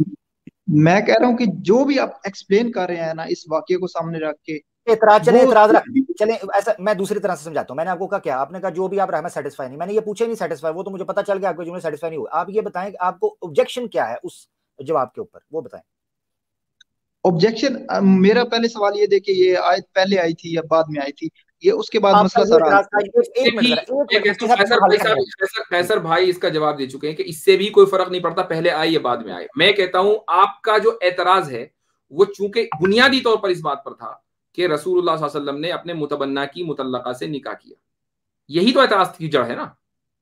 मैं कह रहा हूँ कि जो भी आप एक्सप्लेन कर रहे हैं ना इस वाक्य को सामने रख के, एतराज, चले वो एतराज रख, चले ऐसा मैं दूसरी तरह से समझाता हूँ। मैंने आपको कहा क्या, आपने कहा जो भी आप रहा मैं सेटिस्फाई नहीं, मैंने ये पूछा नहीं सेटिस्फाई, वो तो मुझे पता चल गया आपको जुमले सेटिस्फाई नहीं हुए। आप ये बताएं कि आपको ऑब्जेक्शन क्या है उस जवाब के ऊपर, वो बताएं। ऑब्जेक्शन, मेरा पहले सवाल ये देखिए, ये आयत पहले आई थी या बाद में आई थी, ये उसके बाद आपका मसला ये सारा हल एतराज था, हुआ। एक, एक मिनट भी जरा, एक मैं मिनट कहता मुफ्ती हूँ, साहब कैसर हल भाई करने साहब, हैं। कैसर कैसर भाई इसका जवाब दे चुके हैं कि इससे भी कोई फर्क नहीं पड़ता पहले आए या बाद में आए। मैं कहता हूं आपका जो एतराज है वो चूंकि बुनियादी तौर पर इस बात पर था कि रसूलुल्लाह सल्लल्लाहु अलैहि वसल्लम ने अपने मुतबन्ना की मुतल्लका से निकाह किया, यही तो एतराज की जड़ है ना।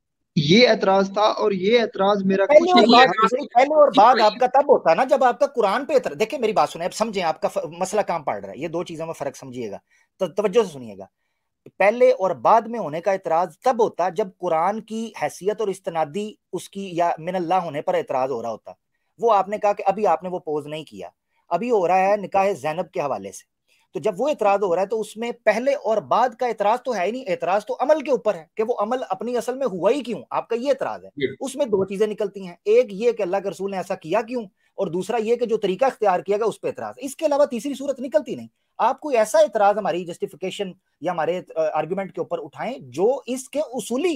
ये एतराज था, और ये एतराज मेरा पहले कुछ और नहीं यही था। बाद, एतराज भाई की पहले और सीख बाद रही है। आपका तब होता है ना जब आपका कुरान पे एतराज। देखिए मेरी बात सुने, अब समझें आपका फ, मसला कहां पड़ रहा है, ये दो चीजों में फर्क समझिएगा, तो तवज्जो से सुनिएगा। पहले और बाद में होने का एतराज तब होता जब कुरान की हैसियत और इस्तनादी उसकी या मिनल्लाह होने पर एतराज हो रहा होता। वो आपने कहा कि अभी आपने वो पोज नहीं किया, अभी हो रहा है निकाह ज़ैनब के हवाले से। तो जब वो एतराज हो रहा है तो उसमें पहले और बाद का एतराज तो है ही नहीं, एतराज तो अमल के ऊपर है कि वो अमल अपनी असल में हुआ ही क्यों, आपका ये एतराज है। उसमें दो चीजें निकलती हैं, एक ये कि अल्लाह के रसूल ने ऐसा किया क्यों, और दूसरा ये कि जो तरीका इख्तियार किया गया उस पर एतराज। इसके अलावा तीसरी सूरत निकलती नहीं। आप कोई ऐसा एतराज हमारी जस्टिफिकेशन या हमारे आर्ग्यूमेंट के ऊपर उठाएं जो इसके उसूली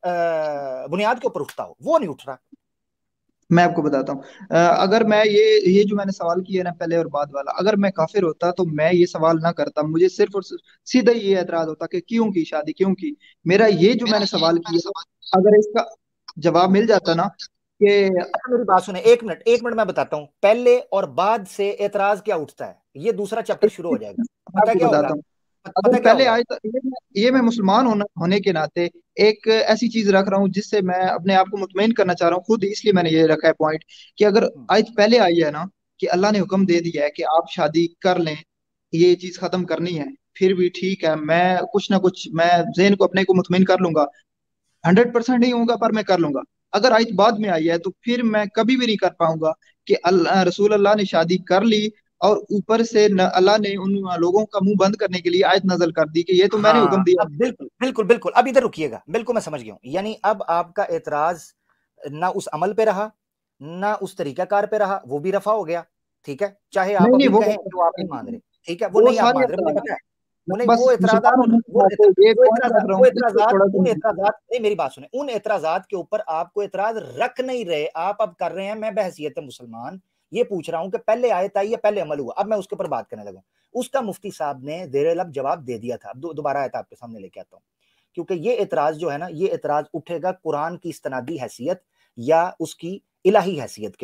बुनियाद के ऊपर उठता हो, वो नहीं उठ रहा। मैं आपको बताता हूँ, अ, अगर मैं ये ये जो मैंने सवाल किया ना पहले और बाद वाला, अगर मैं काफिर होता तो मैं ये सवाल ना करता, मुझे सिर्फ और सिर्फ सीधा ये एतराज होता कि क्यों की शादी, क्यों की। मेरा ये जो मैंने सवाल किया, अगर इसका जवाब मिल जाता ना कि अच्छा मेरी बात सुने, एक मिनट एक मिनट मैं बताता हूँ पहले और बाद से एतराज क्या उठता है, ये दूसरा चैप्टर शुरू हो जाएगा। मैं पता आपको क्या होगा, बताता हूँ। पता अगर क्या पहले होगा। आए तो ये मैं ये मैं मुसलमान होना होने के नाते एक ऐसी चीज रख रहा हूँ जिससे मैं अपने आप को मुतमईन करना चाह रहा हूँ खुद, इसलिए मैंने ये रखा है पॉइंट कि अगर आयत पहले आई है ना कि अल्लाह ने हुक्म दे दिया है कि आप शादी कर लें, ये चीज खत्म करनी है, फिर भी ठीक है, मैं कुछ ना कुछ मैं ज़हन को अपने को मुतमईन कर लूंगा। हंड्रेड परसेंट नहीं होगा पर मैं कर लूंगा। अगर आयत बाद में आई है तो फिर मैं कभी भी नहीं कर पाऊंगा कि अल्लाह रसूल अल्लाह ने शादी कर ली और ऊपर से न, अल्लाह ने उन लोगों का मुंह बंद करने के लिए आयत नजल कर दी कि ये तो मैंने हुक्म हाँ दिया। अब बिल्कुल बिल्कुल बिल्कुल, अब इधर रुकिएगा, बिल्कुल मैं समझ गया हूँ। यानी अब आपका एतराज ना उस अमल पे रहा ना उस तरीकाकार पे रहा, वो भी रफा हो गया। ठीक है, चाहे आप नहीं नहीं, अभी वो कहें बात जो आप नहीं मान रहे, ठीक है, वो वो नहीं आप सारे मान रहे, मुझे एतराज, पता है। वो मैं नहीं, बस वो एतराजात, मुसलमान होने के वो नाते एतरा, ये वो पॉइंट रख एतराजात रहा वो हूँ जिससे एतराजात थोड़ा उन सा। एतराजात नहीं, मेरी बात सुने, उन एतराजात के ऊपर आपको एतराज रख नहीं रहे आप, अब कर रहे हैं। मैं बहसियत मुसलमान ये पूछ रहा हूं कि पहले आयत आई या पहले अमल हुआ, अब मैं उसके ऊपर बात करने लगा। उसका मुफ्ती साहब ने देर लब जवाब दे दिया था। अब दोबारा आयत आपके सामने लेके आता हूँ, क्योंकि ये एतराज जो है ना, ये एतराज उठेगा कुरान की इस्तनादी हैसियत या उसकी इलाही हैसियत के ऊपर।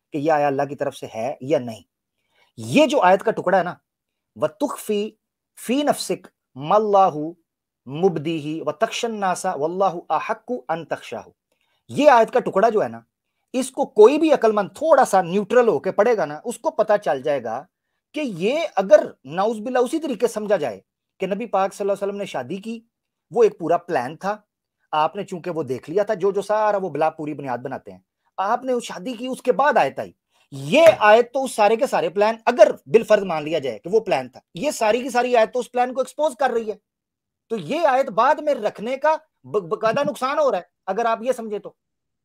कि यह आया अल्लाह की तरफ से है या नहीं। ये जो आयत का टुकड़ा है ना, व तुखफी फी नफ्सिक मल्लाहु मुबदीही व तख्शन नासा वल्लाहु अहक्कु अन तख्शाहु, ये आयत का टुकड़ा जो है ना, इसको कोई भी अकलमंद थोड़ा सा न्यूट्रल होकर पढ़ेगा ना, उसको पता चल जाएगा कि ये अगर नाउज़बिल्लाह उसी तरीके समझा जाए कि नबी पाक सल्लल्लाहु अलैहि वसल्लम ने शादी की, वो एक पूरा प्लान था, आपने चूंकि वो देख लिया था, जो जो सारा वो बिला पूरी बुनियाद बनाते हैं, आपने वो शादी की, उसके बाद आयत आई। ये आयत तो उस सारे के सारे प्लान, अगर बिलफर्ज मान लिया जाए कि वो प्लान था, ये सारी की सारी आयत तो उस प्लान को एक्सपोज कर रही है। तो ये आयत बाद में रखने का बकायदा नुकसान हो रहा है, अगर आप ये समझे तो।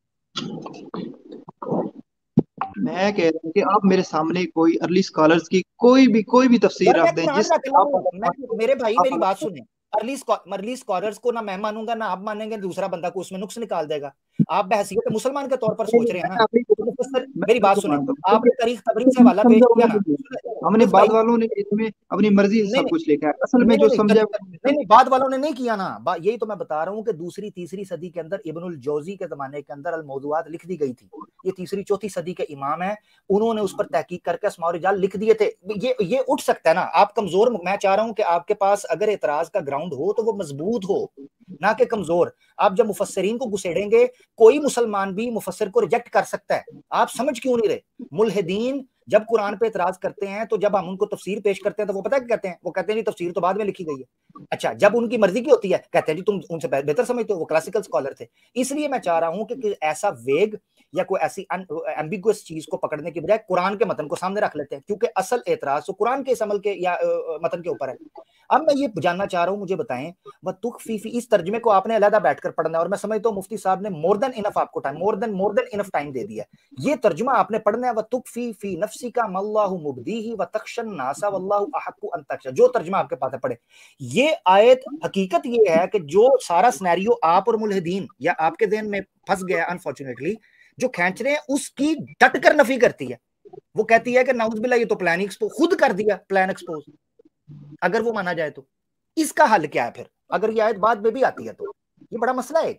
मैं कह रहा हूँ कि आप मेरे सामने कोई अर्ली स्कॉलर्स की कोई भी कोई भी तफसीर रख दें, जिस आप, मैं मेरे भाई आप, मेरी बात सुने, अर्ली अर्ली स्कॉलर्स को ना मैं मानूंगा ना आप मानेंगे, दूसरा बंदा को उसमें नुक्स निकाल देगा। आप बहसीयत मुसलमान के तौर पर सोच रहे हैं ना, तो मुफस्सिर, मेरी बात सुने, आपने तारीख तबरी से हवाला पेश किया ना, हमने बाद वालों ने इसमें अपनी मर्जी से सब कुछ लिखा है, असल में जो समझा नहीं नहीं बाद वालों ने नहीं किया ना, यही तो मैं बता रहा हूँ कि दूसरी तीसरी सदी के अंदर इब्नुल जौजी के जमाने के अंदर अल मौदूआत लिख दी गई थी। ये तीसरी चौथी सदी के इमाम है, उन्होंने उस पर तहकीक करके अस्माउ रिजाल लिख दिए थे। ये ये उठ सकता है ना, आप कमजोर, मैं चाह रहा हूं कि आपके पास अगर एतराज का ग्राउंड हो तो वो मजबूत हो, ना कि कमजोर। आप जब मुफस्सिरीन को घुसेड़ेंगे, कोई मुसलमान भी मुफस्सिर को रिजेक्ट कर सकता है। आप समझ क्यों नहीं रहे? मुल्हिदीन जब कुरान पे एतराज करते हैं तो जब हम उनको तफसीर पेश करते हैं तो वो पता क्या कहते हैं? वो कहते हैं जी तफसीर तो बाद में लिखी गई है। अच्छा, जब उनकी मर्जी की होती है कहते हैं जी तुम उनसे बेहतर समझते हो, वो क्लासिकल स्कॉलर थे। इसलिए मैं चाह रहा हूं कि, कि ऐसा वेग या कोई ऐसी एम्बिगुअस चीज को पकड़ने की बजाय कुरान के मतन को सामने रख लेते हैं, क्योंकि असल एतराज तो कुरान के इस अमल के या मतन के ऊपर है। अब मैं ये जानना चाह रहा हूं, मुझे बताएं, वह तुखफी फी, इस तर्जमे को आपने अलहदा बैठकर पढ़ना है, और मैं समझता हूं मुफ्ती साहब ने मोर देन इनफ आपको time, more than more than enough time दे दिया। ये तर्जुमा आपने पढ़ना है, वह तुखफी फी नफ्सी का मल्लाहु मुबदीही व तख्शन नासा वल्लाहु अहक्कु अन तख्शा, जो तर्जुमा आपके पास है पढ़े। ये आयत हकीकत ये है कि जो सारा सिनेरियो आप और मुल्हिदीन या आपके ज़हन में फंस गया अनफॉर्चुनेटली, जो खींच रहे हैं उसकी डट कर नफी करती है। वो कहती है कि नाउज़बिल्लाह ये तो प्लान एक्सपोज, खुद कर दिया प्लान एक्सपोज, अगर वो माना जाए तो। इसका हल क्या है फिर, अगर ये आयत बाद में भी आती है तो? ये बड़ा मसला है एक।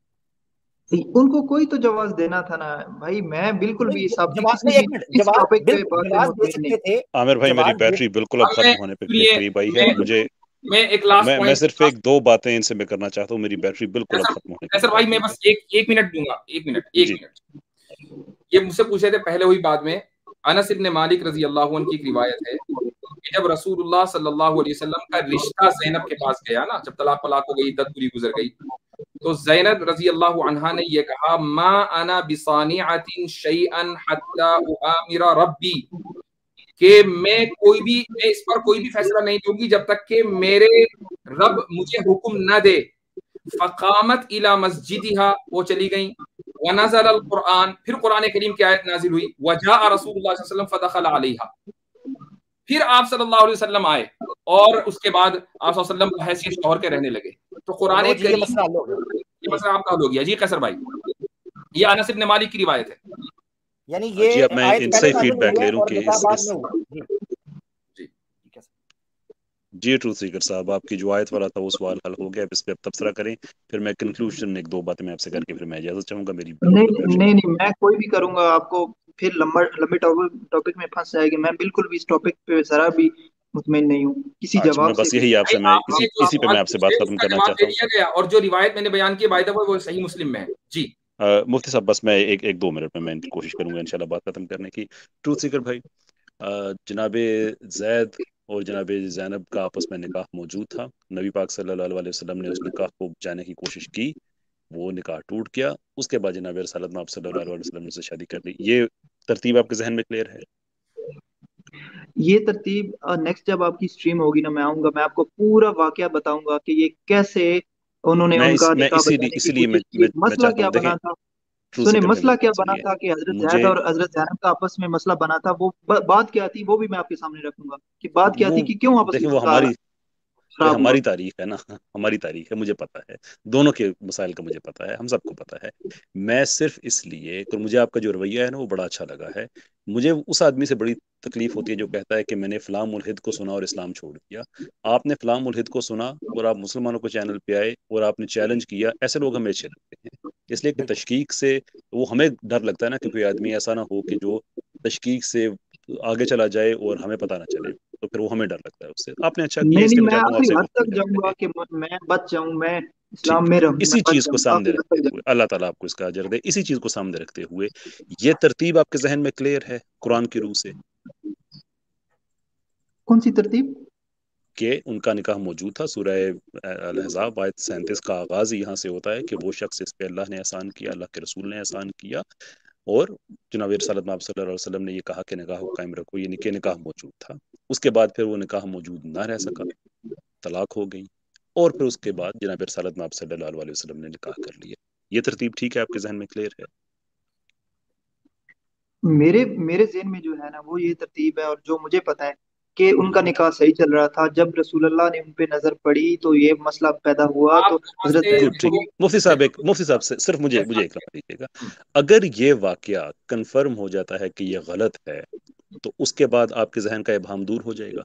उनको कोई तो जवाब देना था ना भाई, मैं बिल्कुल भी जवाब जवाब जवाब दे सकते थे। आमिर भाई मेरी बैटरी बिल्कुल अब खत्म होने पे करीब आई है, मुझे मैं एक लास्ट मैं, मैं सिर्फ एक दो बातें इनसे मैं करना चाहता हूँ, मेरी बैटरी बिल्कुल अब खत्म होने सर भाई मैं बस एक एक मिनट दूंगा, एक मिनट एक मिनट ये मुझसे पूछे थे पहले हुई बाद में। अनस इब्न मालिक रजी अल्लाह अन्हु की एक रिवायत है कि जब रसूलुल्लाह सल्लल्लाहु अलैहि वसल्लम का रिश्ता ज़ैनब के पास गया ना, जब तलाक तलाक हो गई, इद्दत पूरी गुजर गई, तो ज़ैनब रजी अल्लाह अन्हा ने ये कहा, मा अना बिसानिअतिन शैअन हत्ता उआमिरा रब्बी, कि मैं कोई भी मैं इस पर कोई भी फैसला नहीं दूंगी जब तक कि मेरे रब मुझे हुक्म न दे। फकामत इला मस्जिदिहा, वो चली गई। वनज़ल अल कुरान, फिर कुरान करीम की आयत नाजिल हुई, वजाअ रसूलुल्लाह सल्लल्लाहु अलैहि वसल्लम फदखल अलैहा, फिर आप सल्लल्लाहु अलैहि वसल्लम आए और उसके बाद आप सल्लल्लाहु अलैहि वसल्लम हैसियत शौहर के रहने लगे। तो कुरान करीम, ये मसला आपका हल हो गया जी कैसर भाई। ये अनस इब्न मालिक की रिवायत है। यानी ये जी, अब मैं इनसे फीडबैक ले रहा हूं कि इस, इस जी ट्रूथ सीकर साहब, आपकी जो आयत वाला था वो सवाल हल हो गया, अब इस पे अब तबसरा करें, फिर मैं कंक्लूजन एक दो बातें मैं आपसे करके फिर मैं इजाजत चाहूंगा। मेरी नहीं नहीं नहीं मैं कोई भी करूंगा, आपको फिर लंबा लंबे टॉपिक में फंस जाएगी। मैं बिल्कुल भी इस टॉपिक पे जरा भी मुतमईन नहीं हूँ किसी अच्छा, जवाब मैं बस से। यही आपसे मैं इसी इसी पे मैं आपसे बात खत्म करना चाहता हूँ। और जो रिवायत मैंने बयान की बाय द वे वो सही मुस्लिम में है जी। Uh, मुफ्ती साहब बस मैं एक एक दो मिनट में मैं कोशिश करूंगा इंशाल्लाह बात खत्म करने की। ट्रूथ सीकर भाई, जनाब जैद और जनाब ज़ैनब का आपस में निकाह मौजूद था। नबी पाक सल्लल्लाहु अलैहि वसल्लम ने उस निकाह को जाने की कोशिश की, वो निकाह टूट गया। उसके बाद जनाब रसूलुल्लाह आप सल्लल्लाहु अलैहि वसल्लम ने शादी कर ली। ये तरतीब आपके जहन में क्लियर है? ये तरतीब नेक्स्ट जब आपकी स्ट्रीम होगी ना, मैं आऊंगा, मैं आपको पूरा वाकया बताऊंगा कि ये कैसे उन्होंने मैं उनका इस, निकाह बचाने की इसीलिए मैं, कोशिश की। मसला क्या बना था सुने, मसला क्या बना था कि हजरत ज़ैद और हजरत ज़ैनब का आपस में मसला बना था। वो बात क्या थी वो भी मैं आपके सामने रखूंगा कि बात क्या थी कि क्यों आपस में वो हमारी खराब हमारी तारीख है ना, हमारी तारीख है, मुझे पता है, दोनों के मसाइल का मुझे पता है, हम सबको पता है। मैं सिर्फ इसलिए तो मुझे आपका जो रवैया है ना वो बड़ा अच्छा लगा है। मुझे उस आदमी से बड़ी तकलीफ होती है जो कहता है कि मैंने फलां मुल्हिद को सुना और इस्लाम छोड़ दिया। आपने फलां मुल्हिद को सुना और आप मुसलमानों को चैनल पे आए और आपने चैलेंज किया, ऐसे लोग हमें अच्छे लगते हैं। इसलिए कि तशकीक से वो हमें डर लगता है ना कि कोई आदमी ऐसा ना हो कि जो तशकीक से आगे चला जाए और हमें पता ना चले, तो फिर वो हमें डर लगता है उससे। आपने अच्छा किया, नहीं नहीं, इसलिए मैं मैं चाहता हूँ आखिरी आपसे हद गुफ्तगू तक जारी जाऊंगा रहे। कि म- मैं बच जाऊं, मैं ठीक इस्लाम है, में रहूं, मैं इसी बच चीज को जाऊं, सामने आखिरी हद रखते तक हुए, अल्लाह ताला आपको इसका अजर दे, इसी चीज को सामने रखते हुए ये तरतीब आपके जहन में क्लियर है कुरान की रूह से जाऊं। कौन सी तरतीब? कि उनका निकाह मौजूद था। सूरह अल-अहज़ाब आयत सैंतीस का आगाज यहाँ से होता है कि वो शख्स इस पे अल्लाह ने एहसान किया, अल्लाह के रसूल ने एहसान किया, और जनाब सल्लल्लाहु अलैहि वसल्लम ने ये कहा कि निकाह को कायम रखो, ये निके निकाह मौजूद था। उसके बाद फिर वो निकाह मौजूद ना रह सका, तलाक हो गई, और फिर उसके बाद जनाब सल्लल्लाहु अलैहि वसल्लम ने निकाह कर लिया। ये तरतीब ठीक है, आपके जहन में क्लियर है? मेरे मेरे ज़हन में जो है ना वो ये तरतीब है, और जो मुझे पता है कि उनका निकाह सही चल रहा था। जब रसूलुल्लाह ने उन पे नजर पड़ी तो ये मसला पैदा हुआ, आप तो यहाँ हजरत से गुड, ज़ैनब ठीक। को। जो मुफ्ती साहब एक देखो, मुफ्ती साहब से सिर्फ मुझे मुझे एक लम्हा दीजिएगा। अगर ये वाकया कंफर्म हो जाता है कि ये गलत है, तो उसके बाद आपके जहन का इबाहम दूर हो जाएगा।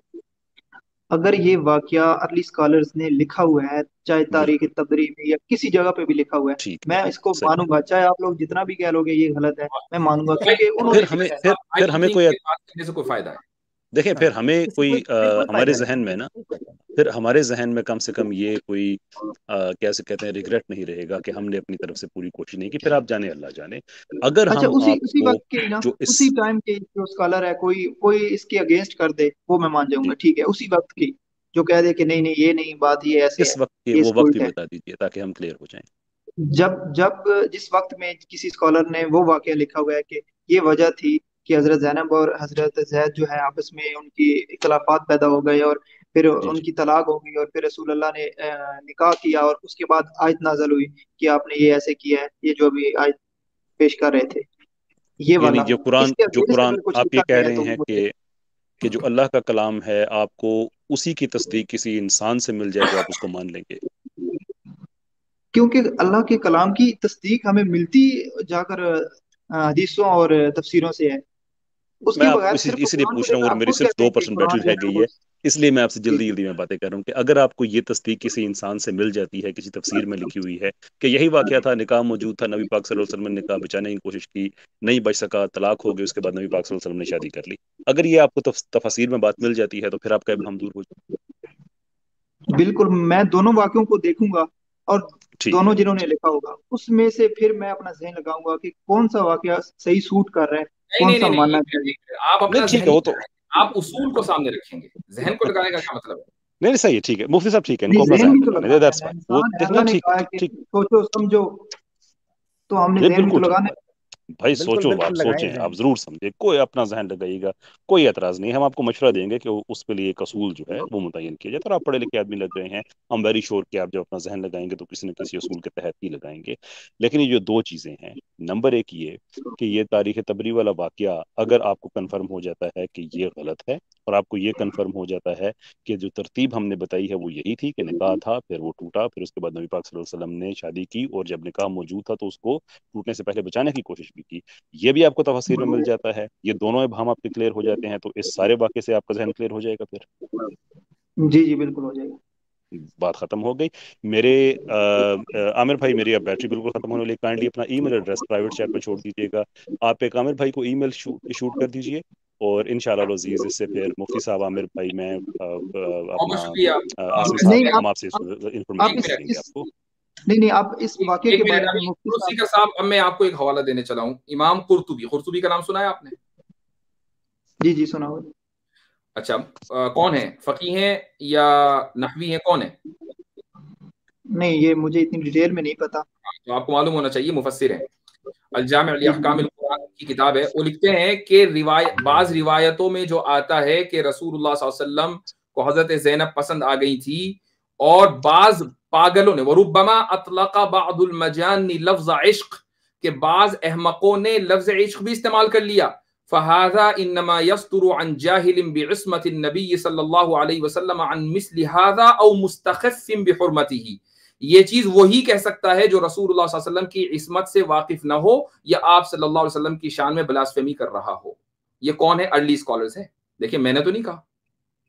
अगर ये वाकया अर्ली स्कॉलर्स ने लिखा हुआ है, चाहे तारीख बिल्कुल तबरी में या किसी जगह पे भी लिखा हुआ है, ठीक है, मैं इसको सही। मानूंगा, चाहे आप लोग जितना भी कह लोगे ये गलत है, मैं मानूंगा आई क्योंकि फिर उन्होंने हमें लिखा है। फिर आई फिर डोंट हमें थिंक कोई, ये बात करने से कोई फायदा है। देखें, फिर हाँ, हमें इससे कोई कोई फिर अ, कोई हमारे फायदा नहीं, जहन में फिर ना, कोई फायदा नहीं। फिर हमारे जहन में कम से कम ये कोई अ, कैसे कहते हैं, रिग्रेट नहीं रहेगा कि हमने अपनी तरफ से पूरी कोशिश नहीं की। फिर आप जाने अल्लाह जाने, अगर अच्छा, हम उसी उसी आपको वक्त के ही ना, जो इस उसी टाइम के जो स्कॉलर है, कोई कोई इसके अगेंस्ट कर दे वो मैं मान जी, जाऊंगा, ठीक है। उसी वक्त की जो कह दे कि नहीं नहीं ये नहीं बात, ये ऐसे किस है, वक्त के ये वो इसको वक्त भी उल्टा है। बता दीजिए ताकि हम क्लियर हो जाएं। जब जब जिस वक्त में किसी स्कॉलर ने वो वाकया लिखा हुआ है कि ये वजह थी कि हजरत जैनब और हजरत जैद जो है आपस में उनकी इख्तलाफात पैदा हो गए, और फिर जी जी, उनकी तलाक हो गई, और फिर रसूलुल्लाह ने अ, निकाह किया, और उसके बाद आयत नाज़िल हुई कि आपने ये ऐसे किया है, ये जो अभी आयत पेश कर रहे थे, ये यानी वाला। जो कुरान इसके जो अगेंस्ट कुरान अगर कुछ आप ये लिखा कह गया है रहे तो हैं मुझे। कि कि जो अल्लाह का कलाम है, आपको उसी की तस्दीक किसी इंसान से मिल जाए तो आप उसको मान लेंगे। क्योंकि अल्लाह के कलाम की तस्दीक हमें मिलती जाकर अ, हदीसों और तफसीरों से है। मैं उसके आप बगैर इसी सिर्फ इसलिए कुरान को पूछ रहा हूँ, देखा, और आप मेरी खुद सिर्फ कहते दो हैं कि परसेंट कुरान बैटरी जो रह है ना गई वो। है, इसलिए मैं आपसे जी जल्दी जल्दी में बातें कर रहा हूँ कि अगर आपको ये तस्दीक किसी इंसान से मिल जाती है, किसी तफसीर में लिखी हुई है कि यही वाकया था, निकाह मौजूद था, नबी पाक सल्लल्लाहु अलैहि वसल्लम ने निकाह बचाने की कोशिश की, नहीं बच सका, तलाक हो गई, उसके बाद नबी पाक सल्लल्लाहु अलैहि वसल्लम ने शादी कर ली, अगर ये आपको तफ, तफसीर में बात मिल जाती है, तो फिर आपका इब्हम दूर हो जाए। बिल्कुल, मैं दोनों वाक्यों को देखूंगा, और ठीक है, दोनों जिन्होंने लिखा होगा उसमें से फिर मैं अपना जहन लगाऊंगा कि कौन सा वाकया सही सूट कर रहा है, नहीं कौन नहीं सा नहीं नहीं, मानना एक मिनट चाहिए। एक मिनट, आप नहीं अपना ठीक है, जहनी वो तो लगाएंगे, आप उसूल को सामने रखेंगे, जहन को लगाने का क्या मतलब है? नहीं नहीं, सही है, ठीक है मुफ्ती साहब, ठीक है, जी, इनको अपना जहन जहन भी तो लगाने दे, लगाना है दैट्स ना, फाइन, वो इंसान है, देखना अल्लाह ने ठीक कहा है ठीक कि ठीक। सोचो समझो, तो हमने नहीं जहन भी तो बिल्कुल ठीक लगाना है भाई, बिल्कुल सोचो, आप बिल्कुल लगाएं सोचें, आप जहन। जरूर समझे, कोई अपना जहन लगाइएगा, कोई एतराज नहीं है। हम आपको मशवरा देंगे कि वो- उस पे लिए एक असूल जो है वो मुतय्यन किया जाए। तो आप पढ़े लिखे आदमी लग रहे हैं, हम वेरी श्योर कि आप जब अपना जहन लगाएंगे तो किसी न किसी असूल के तहत ही लगाएंगे। लेकिन ये जो दो चीजें हैं, नंबर एक ये कि ये तारीख तबरी वाला वाकया अगर आपको कंफर्म हो जाता है कि ये गलत है, और आपको ये कंफर्म हो जाता है कि जो तरतीब हमने बताई है वो यही थी कि निकाह था, फिर वो टूटा, फिर उसके बाद नबी पाक सल्लल्लाहु अलैहि वसल्लम ने शादी की, और जब निकाह मौजूद था तो उसको टूटने से पहले बचाने की कोशिश भी की, ये भी आपको तफसीर में मिल जाता है, ये दोनों इबाम आपके क्लियर हो जाते हैं, तो इस सारे वाक़े से आपका जहन क्लियर हो जाएगा। फिर जी जी बिल्कुल हो जाएगा। बात खत्म हो गई। मेरे अ, अ, आमिर भाई, मेरी अब बैटरी बिल्कुल खत्म होने वाली, काइंडली अपना ईमेल एड्रेस प्राइवेट चैट में छोड़ दीजिएगा। आप एक आमिर भाई को ईमेल शूट शूट कर दीजिए, और इंशाल्लाह अजीज इससे फिर मुफ्ती साहब, आमिर भाई, मैं अ, अ, बहुत बहुत अपना शुक्रिया। अ, आप आसिफ कैसे साहब, नहीं, हैं? आप हम आपसे आप आप इंफॉर्मेशन एक इस मिनट, भेजेंगे इस आपको। नहीं नहीं, आप इस एक, वाकये एक के मिनट, बारे में अभी मुफ्ती कुर्सी साहब। का साहब, अब मैं आपको एक हवाला देने चला हूँ, इमाम कुर्तुबी, कुर्तुबी का नाम सुना है आपने? जी जी सुना हो। अच्छा, अ, कौन है, फकी हैं या नहवी हैं, कौन है? नहीं, ये मुझे इतनी डिटेल में नहीं पता। तो आपको मालूम होना चाहिए, मुफस्सिर हैं। अल-जामे' जी लि-अहकाम जी अल-कुरान की किताब है। वो लिखते हैं कि रिवायत, बाज रिवायतों में जो आता है कि रसूलुल्लाह सल्लल्लाहु अलैहि वसल्लम को हजरत ज़ैनब पसंद आ गई थी, और बाज पागलों ने, वरुब्बमा अतलक़ा बअदुल मजानी लफ्ज़ इश्क, के बाज अहमकों ने लफ्ज़ इश्क भी इस्तेमाल कर लिया। फ़हाज़ा इन्नमा यस्दुरु अन जाहिलिन बिइस्मति नबी सल्लल्लाहु अलैहि वसल्लम अन मिस्लि हाज़ा औ मुस्तख़फ़्फ़िन बिहुर्मतिही। ये चीज वही कह सकता है जो रसूलुल्लाह सल्लल्लाहु अलैहि वसल्लम की इस्मत से वाकिफ न हो, या आप सल्लल्लाहु अलैहि वसल्लम की शान में ब्लास्फेमी कर रहा हो। ये कौन है? अर्ली स्कॉलर्स है। देखिए, मैंने तो नहीं कहा,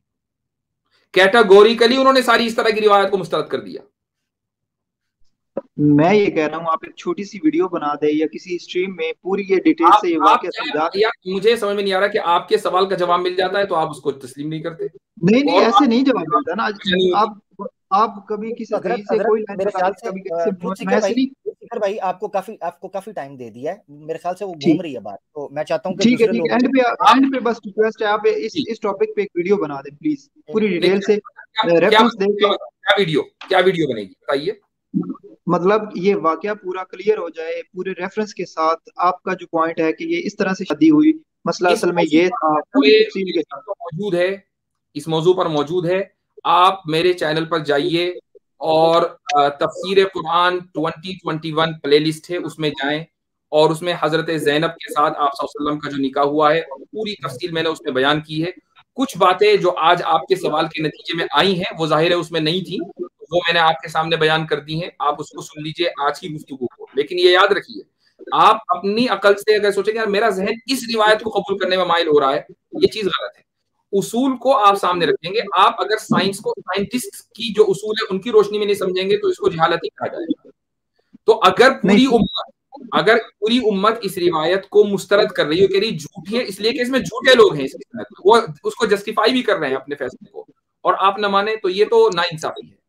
कैटेगोरिकली उन्होंने सारी इस तरह की रिवायत को मुस्तरद कर दिया। मैं ये कह रहा हूँ आप एक छोटी सी वीडियो बना दे या किसी स्ट्रीम में पूरी ये डिटेल आप से ये आप वाकया क्या समझा दे। या मुझे समझ में नहीं आ रहा कि आपके सवाल का जवाब मिल जाता है तो आप उसको तस्लीम नहीं करते, नहीं नहीं, और ऐसे आप नहीं जवाब मिलता ना। नहीं होती। आप आप कभी किसी कहीं हजरत से हजरत कोई लाइन मेरे बता ख्याल देते, से कभी कहीं से, ट्रूथ मैं सीकर ऐसे भाई नहीं। ट्रूथ सीकर भाई आपको काफी आपको काफी टाइम दे दिया है, मेरे ख्याल से वो जी घूम रही है बात, तो मैं चाहता हूँ कि ठीक है दूसरे ठीक लोग है, एंड पे आप एंड पे बस रिक्वेस्ट है, आप इस जी, इस टॉपिक पे एक वीडियो बना दें प्लीज, एक पूरी एक डिटेल लेकिन से क्या क्या रेफरेंस दे क्या के। क्या वीडियो क्या वीडियो बनेगी बताइए। मतलब ये वाकया पूरा क्लियर हो जाए पूरे रेफरेंस के साथ, आपका जो पॉइंट है कि ये इस तरह से शादी हुई, मसला इस असल में मौजू ये पर था, पूरी पूरे तफसील के साथ। तो मौजूद है, इस मौजू पर मौजूद है। आप मेरे चैनल पर जाइए और अ, तफसीर कुरान ट्वेंटी ट्वेंटी वन प्लेलिस्ट है उसमें जाएं, और उसमें हजरत जैनब के साथ आप सल्लल्लाहु अलैहि वसल्लम का जो निकाह हुआ है और पूरी तफसील मैंने उसमें बयान की है। कुछ बातें जो आज आपके सवाल के नतीजे में आई हैं वो जाहिर है उसमें नहीं थी, वो मैंने आपके सामने बयान कर दी हैं, आप उसको सुन लीजिए आज की गुफ्तगू को। लेकिन ये याद रखिए, आप अपनी अकल से अगर सोचेंगे यार मेरा जहन इस रिवायत को कबूल करने में माइल हो रहा है, ये चीज गलत है। उसूल को आप सामने रखेंगे, आप अगर साइंस को साइंटिस्ट की जो उसूल है उनकी रोशनी में नहीं समझेंगे तो इसको जहालत ही कहा जाएगा। तो अगर नहीं पूरी उम्मत अगर पूरी उम्मत इस रिवायत को मुस्तरद कर रही है, कह रही झूठी है इसलिए कि इसमें झूठे लोग हैं, इसकी सनद में वो उसको जस्टिफाई भी कर रहे हैं अपने फैसले को, और आप न माने तो ये तो नाइंसाफी है।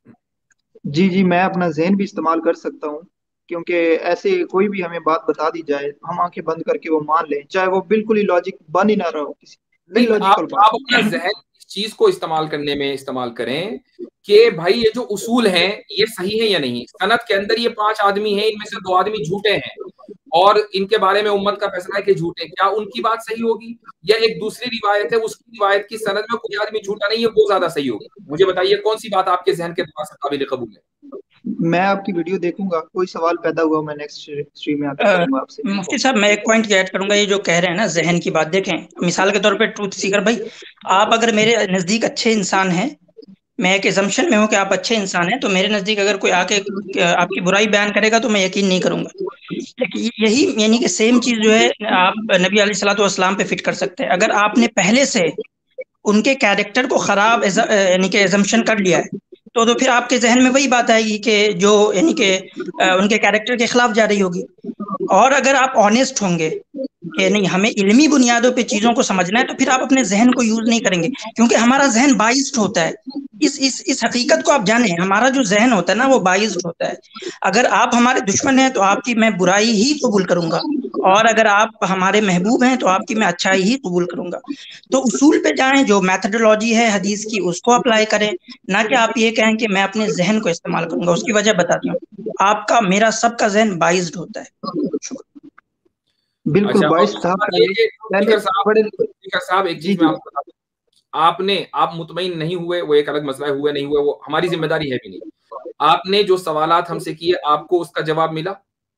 जी जी, मैं अपना जहन भी इस्तेमाल कर सकता हूँ, क्योंकि ऐसे कोई भी हमें बात बता दी जाए हम आंखें बंद करके वो मान लें, चाहे वो बिल्कुल ही लॉजिक बन ही ना रहा हो, किसी नहीं, इलॉजिकल आप बात। आप अपना जहन इस चीज को इस्तेमाल करने में इस्तेमाल करें कि भाई ये जो उसूल हैं ये सही है या नहीं। सनद के अंदर ये पांच आदमी हैं, इनमें से दो आदमी झूठे हैं और इनके बारे में उम्मत का फैसला है कि झूठे, क्या उनकी बात सही होगी, या एक दूसरी रिवायत है उसकी रिवायत की सनद में कोई आदमी झूठा नहीं है वो ज्यादा सही होगी? मुझे बताइए कौन सी बात आपके जहन के पास काबिल कबूल है। मैं आपकी वीडियो देखूंगा, कोई सवाल पैदा हुआ मैं नेक्स्ट स्ट्रीम में आके अ, करूंगा आपसे। मुफ्ती साहब मैं एक पॉइंट ऐड करूंगा, ये जो कह रहे हैं ना जहन की बात, देखें मिसाल के तौर पे ट्रूथ सीकर भाई, आप अगर मेरे नजदीक अच्छे इंसान हैं, मैं एक एजम्पशन में हूं कि आप अच्छे इंसान हैं, तो मेरे नजदीक अगर कोई आके अ, आपकी बुराई बयान करेगा तो मैं यकीन नहीं करूंगा। लेकिन यही यानी कि सेम चीज जो है आप नबी अलैहिस्सलातु वस्सलाम पे फिट कर सकते हैं। अगर आपने पहले से उनके कैरेक्टर को खराब एज- अ, यानी कि एजम्पशन कर लिया है, तो तो फिर आपके जहन में वही बात आएगी कि जो यानी कि अ, उनके कैरेक्टर के खिलाफ जा रही होगी। और अगर आप ऑनेस्ट होंगे कि नहीं हमें इल्मी बुनियादों पे चीजों को समझना है, तो फिर आप अपने जहन को यूज नहीं करेंगे, क्योंकि हमारा जहन बाइस्ड होता है। इस इस इस हकीकत को आप जाने, हमारा जो जहन होता है ना वो बाइस्ड होता है। अगर आप हमारे दुश्मन हैं तो आपकी मैं बुराई ही कबूल करूंगा, और अगर आप हमारे महबूब हैं तो आपकी मैं अच्छाई ही कबूल करूंगा। तो उसूल पे जाएं, जो मेथडोलॉजी है हदीस की उसको अप्लाई करें, ना कि आप ये कहें कि मैं अपने जहन को इस्तेमाल करूंगा। उसकी वजह बताती हूँ, आपका मेरा सबका जहन बाइस्ड होता है। शुक्रिया। बिल्कुल अच्छा, और बाईस था दूसरी बात ये पहले कि पहले स्पीकर साहब बड़े। स्पीकर साहब एक जी चीज मैं जी। आपको बता दूं, आपने आप मुतमईन नहीं हुए वो एक अलग मसला है, हुए नहीं हुए वो हमारी जिम्मेदारी है भी नहीं। आपने जो सवालात हमसे किए आपको उसका जवाब मिला?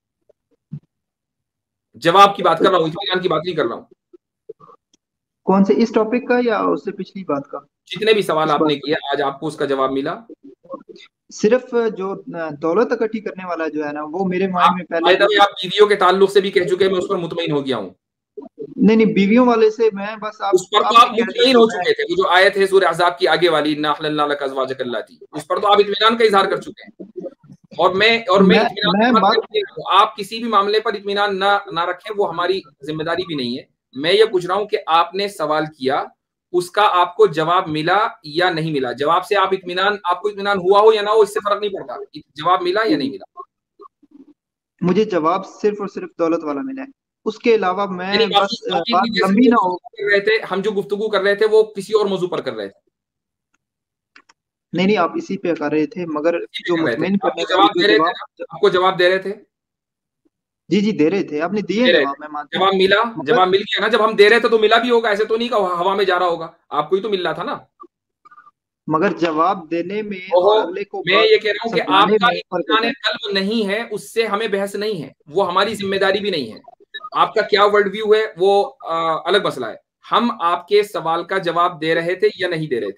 जवाब की बात कर रहा हूँ, इत्मीनान की बात नहीं कर रहा हूँ। कौन से, इस टॉपिक का या उससे पिछली बात का? जितने भी सवाल इस आपने बात किए आज आपको उसका जवाब मिला? सिर्फ जो अ, दौलत इकट्ठी करने वाला जो है ना, वो मेरे माइंड आप में पहले बाय द जो। वे आप बीवियों के ताल्लुक से भी कह चुके हैं मैं उस पर मुतमईन हो गया हूँ। नहीं नहीं, बीवियों वाले से मैं बस, आप उस पर तो आपने आप कह दिया मुतमईन तो हो मैं। चुके थे, वो जो आयत है सूरह अहज़ाब की आगे वाली, इन्ना अहलल्ना लक अज़वाजक अल्लाती, उस पर तो आप इत्मीनान का इजहार कर चुके हैं। और मैं और मैं मैं इत्मीनान की मैं बात बात करके आप किसी भी मामले पर इत्मीनान ना ना रखें, वो हमारी जिम्मेदारी भी नहीं है। मैं ये पूछ रहा हूँ कि आपने सवाल किया उसका आपको जवाब मिला या नहीं मिला? जवाब से आप इत्मीनान आपको इत्मीनान हुआ हो या ना हो इससे फर्क नहीं पड़ता, जवाब मिला या नहीं मिला? मुझे जवाब सिर्फ और सिर्फ दौलत वाला मिला है, उसके अलावा यानी मैं बाकी बस अ, बाकी बात की जैसे लंबी जो ना हो। गुफ्तगू कर रहे थे हम जो गुफ्तगू कर रहे थे वो किसी और मौजू पर कर रहे थे। नहीं नहीं, आप इसी पे कर रहे थे, मगर इसी पे जो कर रहे थे, मुतमईन करने आपको वाली जवाब जो दे रहे थे जवाब। ना, आपको जवाब दे रहे थे, जी जी दे रहे थे, आपने दिए दे रहे जवाब, थे। मैं मानता हूँ। जवाब मिला, मगर जवाब मिल गया ना, जब हम दे रहे थे तो मिला भी होगा, ऐसे तो नहीं कि हवा में जा रहा होगा, आपको ही तो मिल रहा था ना। मगर जवाब देने में ओहो, और अगले को मैं बात ये कह रहा हूँ कि समझाने आपका में फर्क होता इत्मीनान है। कल्ब नहीं है, उससे हमें बहस नहीं है, वो हमारी जिम्मेदारी भी नहीं है। आपका क्या वर्ल्ड व्यू है वो आ, अलग मसला है। हम आपके सवाल का जवाब दे रहे थे या नहीं दे रहे थे?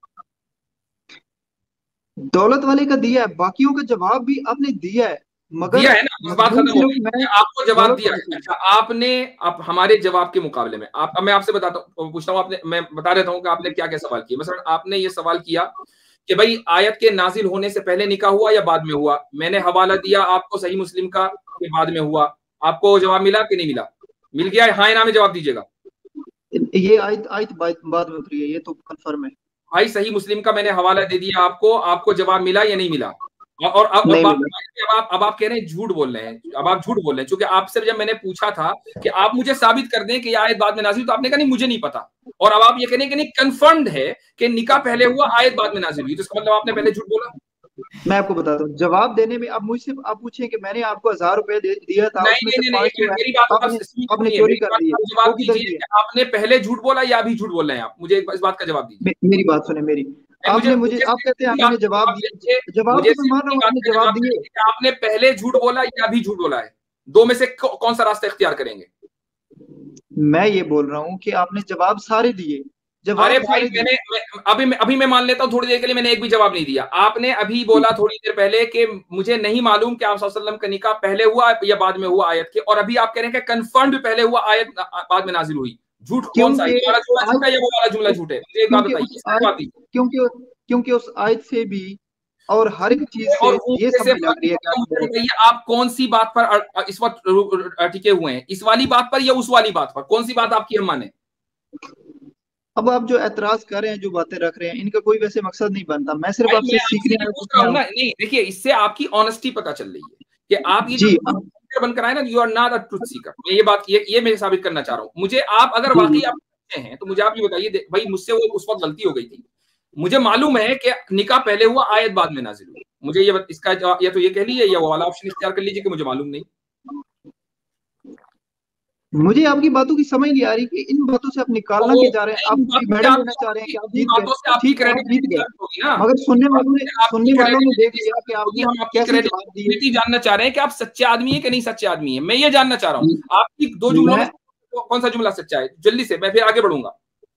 दौलत वाले का दिया है, बाकियों का जवाब भी आपने दिया है, मगर दिया है ना, बस बात मजमून खत्म हो सिर्फ गई मैं कि आपको जवाब दौलत दिया वाले है। को। अच्छा, आपने आप हमारे जवाब के मुकाबले में आप, अब मैं आपसे बताता हूँ, पूछता हूँ, आपने मैं बता देता हूँ कि आपने क्या क्या सवाल किए। मसलन आपने ये सवाल किया कि भाई आयत के नाजिल होने से पहले निकाह हुआ या बाद में हुआ। मैंने हवाला दिया आपको सही मुस्लिम का कि बाद में हुआ। आपको जवाब मिला कि नहीं मिला? मिल गया? हाँ या ना में जवाब दीजिएगा। ये आयत आयत बाद में उतरी है, ये तो कंफर्म है भाई। सही मुस्लिम का मैंने हवाला दे दिया आपको, आपको जवाब मिला या नहीं मिला? और अब अब आप, अब आप अब आप कह रहे हैं झूठ बोल रहे हैं, अब आप झूठ बोल रहे हैं, क्योंकि आपसे जब मैंने पूछा था कि आप मुझे साबित कर दें कि ये आयत बाद में नाजिल, तो आपने कहा नहीं मुझे नहीं पता। और अब आप ये कह रहे हैं कि नहीं कंफर्म्ड है कि निकाह पहले हुआ, आयत बाद में नाजिल हुई, तो इसका मतलब आपने पहले झूठ बोला। मैं आपको बताता हूँ जवाब देने में। अब मुझसे आप पूछे कि मैंने आपको हजार रुपए दिया था, नहीं नहीं नहीं, मेरी बात आपने चोरी कर दी, जवाब दीजिए आपने पहले झूठ बोला या अभी झूठ बोल रहे हैं आप? मुझे इस बात का जवाब दीजिए। मेरी बात सुने मेरी, आपने मुझे आप कहते हैं आपने जवाब दिया, जवाब तो मान रहा हूँ आपने जवाब दिए। आपने पहले झूठ बोला या अभी झूठ बोला है? दो में से कौन सा रास्ता इख्तियार करेंगे? मैं ये बोल रहा हूँ कि आपने जवाब सारे दिए। अरे भाई मैंने मैं, अभी मैं अभी मैं मान लेता हूँ थोड़ी देर के लिए मैंने एक भी जवाब नहीं दिया। आपने अभी बोला थोड़ी देर पहले कि मुझे नहीं मालूम कि आप सल्लल्लाहु अलैहि वसल्लम का निकाह पहले हुआ या बाद में हुआ आयत के, और अभी आप कह रहे हैं कि कंफर्म्ड पहले हुआ आयत बाद में नाजिल हुई। झूठ कौन सा? ये वाला जुमला झूठ है या वो वाला जुमला झूठ है? मुझे एक बात बताइए। क्योंकि क्योंकि उस आयत से भी और हर एक चीज से ये समझ लग रही है कि आप कौन सी बात पर इस वक्त टिके हुए हैं, इस वाली बात पर या उस वाली बात पर? कौन सी बात आपकी हम माने? अब आप जो एतराज कर रहे हैं, जो बातें रख रहे हैं, इनका कोई वैसे मकसद नहीं बनता। मैं सिर्फ आपसे सीखने पूछ रहा हूं ना। नहीं देखिए, इससे आपकी ऑनेस्टी पता चल रही है कि आप ये जी बनकर आए ना, you are not a truth seeker. मैं ये बात ये ये मैं साबित करना चाह रहा हूँ। मुझे आप अगर वाकई आप हैं तो मुझे आप ये बताइए भाई, मुझसे वो उस वक्त गलती हो गई थी। मुझे मालूम है कि निकाह पहले हुआ, आयत बाद में नाजिल हुई। मुझे ये इसका या तो ये कह लीजिए या वो वाला ऑप्शन इख्तियार कर लीजिए कि मुझे मालूम नहीं। मुझे आपकी बातों की समझ नहीं आ रही कि इन बातों से आप निकालना क्या जा रहे हैं। आप मेडल लेना चाह रहे हैं कि आप जीत गए, ठीक है आप जीत गए, मगर सुनने वालों ने सुनने वालों ने देख लिया कि आपने कैसे जवाब दिए। जानना चाह रहे हैं कि आप सच्चे आदमी है कि नहीं सच्चे आदमी है। मैं ये जानना चाह रहा हूँ आपकी दो जुमलों में कौन सा जुमला सच्चा है? जल्दी से, मैं फिर आगे बढ़ूंगा।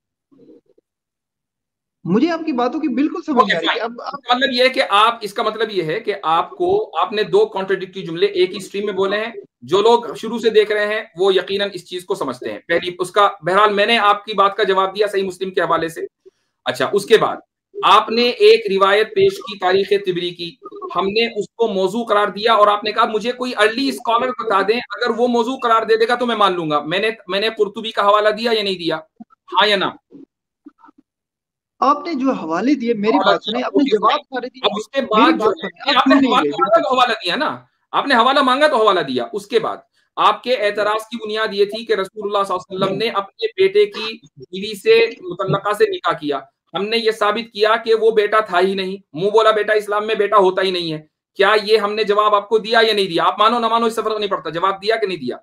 मुझे आपकी बातों की बिल्कुल समझ नहीं आ रही। अब मतलब ये है कि आप, इसका मतलब ये है कि आपको आपने दो कॉन्ट्रडिक्टरी जुमले एक ही स्ट्रीम में बोले हैं। जो लोग शुरू से देख रहे हैं वो यकीनन इस चीज को समझते हैं। पहली उसका बहरहाल मैंने आपकी बात का जवाब दिया सही मुस्लिम के हवाले से। अच्छा, उसके बाद आपने एक रिवायत पेश की तारीख तिबरी की, हमने उसको मौजू करार दिया और आपने कहा मुझे कोई अर्ली स्कॉलर बता दें, अगर वो मौजू करार दे देगा तो मैं मान लूंगा। मैंने मैंने कुर्तुबी का हवाला दिया या नहीं दिया? हाँ या ना? आपने जो हवाले दिए, मेरी बात सुने, आपने जवाब सारे दिए। अब उसके बाद जो आपने हवाला मांगा तो हवाला दिया ना, आपने हवाला मांगा तो हवाला दिया। उसके बाद आपके एतराज की बुनियाद ये थी कि रसूलुल्लाह सल्लल्लाहु अलैहि वसल्लम ने अपने बेटे की बीवी से मुतल्लका से निकाह किया। हमने ये साबित किया कि वो बेटा था ही नहीं। मुंह बोला बेटा इस्लाम में बेटा होता ही नहीं है। क्या ये हमने जवाब आपको दिया या नहीं दिया? आप मानो ना मानो इससे फर्क नहीं पड़ता, जवाब दिया कि नहीं दिया?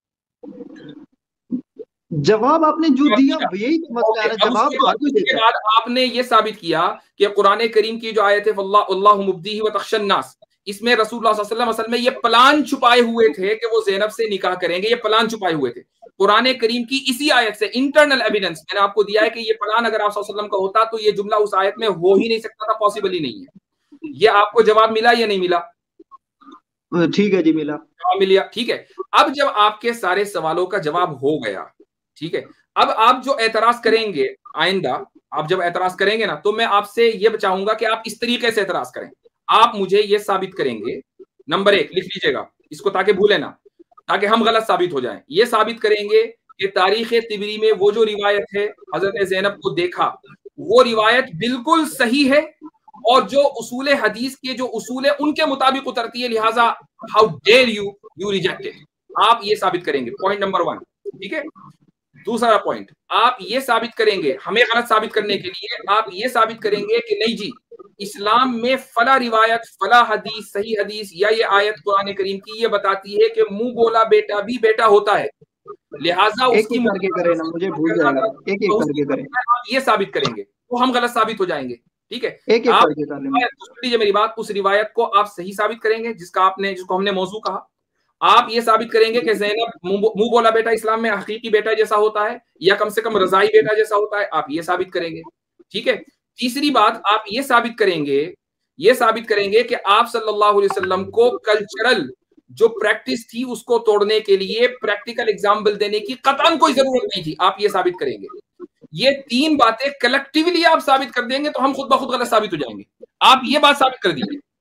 जवाब आपने जो दिया यही तो मसला है। जवाब तो हर कोई देता है। बाद आपने ये साबित किया कि कुरान करीम की जो आयत है वल्लाहु मुब्दीही व तख्शन नास, इसमें रसूलुल्लाह सल्लल्लाहु अलैहि वसल्लम असल में ये प्लान छुपाए हुए थे कि वो ज़ैनब से निकाह करेंगे। ये प्लान छुपाए हुए थे। कुरान करीम की इसी आयत से इंटरनल एविडेंस मैंने आपको दिया है कि ये प्लान अगर आप सल्लल्लाहु अलैहि वसल्लम का होता तो ये जुमला उस आयत में हो ही नहीं सकता था, पॉसिबल ही नहीं है। ये आपको जवाब मिला या नहीं मिला? ठीक है जी, मिला, जवाब मिल गया। ठीक है, अब जब आपके सारे सवालों का जवाब हो गया, ठीक है, अब आप जो एतराज करेंगे आइंदा, आप जब एतराज करेंगे ना, तो मैं आपसे ये चाहूंगा कि आप इस तरीके से एतराज करें। आप मुझे ये साबित करेंगे, नंबर एक लिख लीजिएगा इसको ताकि भूले ना, ताकि हम गलत साबित हो जाएं। ये साबित करेंगे कि तारीख तिबरी में वो जो रिवायत है हजरत ज़ैनब को देखा, वो रिवायत बिल्कुल सही है और जो उसूल हदीस के जो उसूल है उनके मुताबिक उतरती है, लिहाजा how dare you you reject it. आप ये साबित करेंगे, पॉइंट नंबर वन। ठीक है, दूसरा पॉइंट, आप ये साबित करेंगे, हमें गलत साबित करने के लिए आप ये साबित करेंगे कि नहीं जी, इस्लाम में फला रिवायत, फला हदीस, सही हदीस या ये आयत कुरान करीम की ये बताती है कि मुंह बोला बेटा भी बेटा होता है, लिहाजा उसकी करके करें ना, मुझे भूल जाएगा, एक एक करके करें। आप ये साबित करेंगे तो हम गलत साबित हो जाएंगे। ठीक है, एक एक आप करके कर लेंगे। सुन लीजिए मेरी बात, उस रिवायत को आप सही साबित करेंगे जिसका आपने जिसको हमने मौजू कहा। आप ये साबित करेंगे कि ज़ैनब मुंह बोला बेटा इस्लाम में हकीकी बेटा जैसा होता है या कम से कम रज़ाई बेटा जैसा होता है, आप ये साबित करेंगे। ठीक है, तीसरी बात आप ये साबित करेंगे ये साबित करेंगे कि आप सल्लल्लाहु अलैहि वसल्लम को कल्चरल जो प्रैक्टिस थी उसको तोड़ने के लिए प्रैक्टिकल एग्जाम्पल देने की कतई कोई जरूरत नहीं थी, आप ये साबित करेंगे। ये तीन बातें कलेक्टिवली आप साबित कर देंगे तो हम खुद ब खुद गलत साबित हो जाएंगे। आप ये बात साबित कर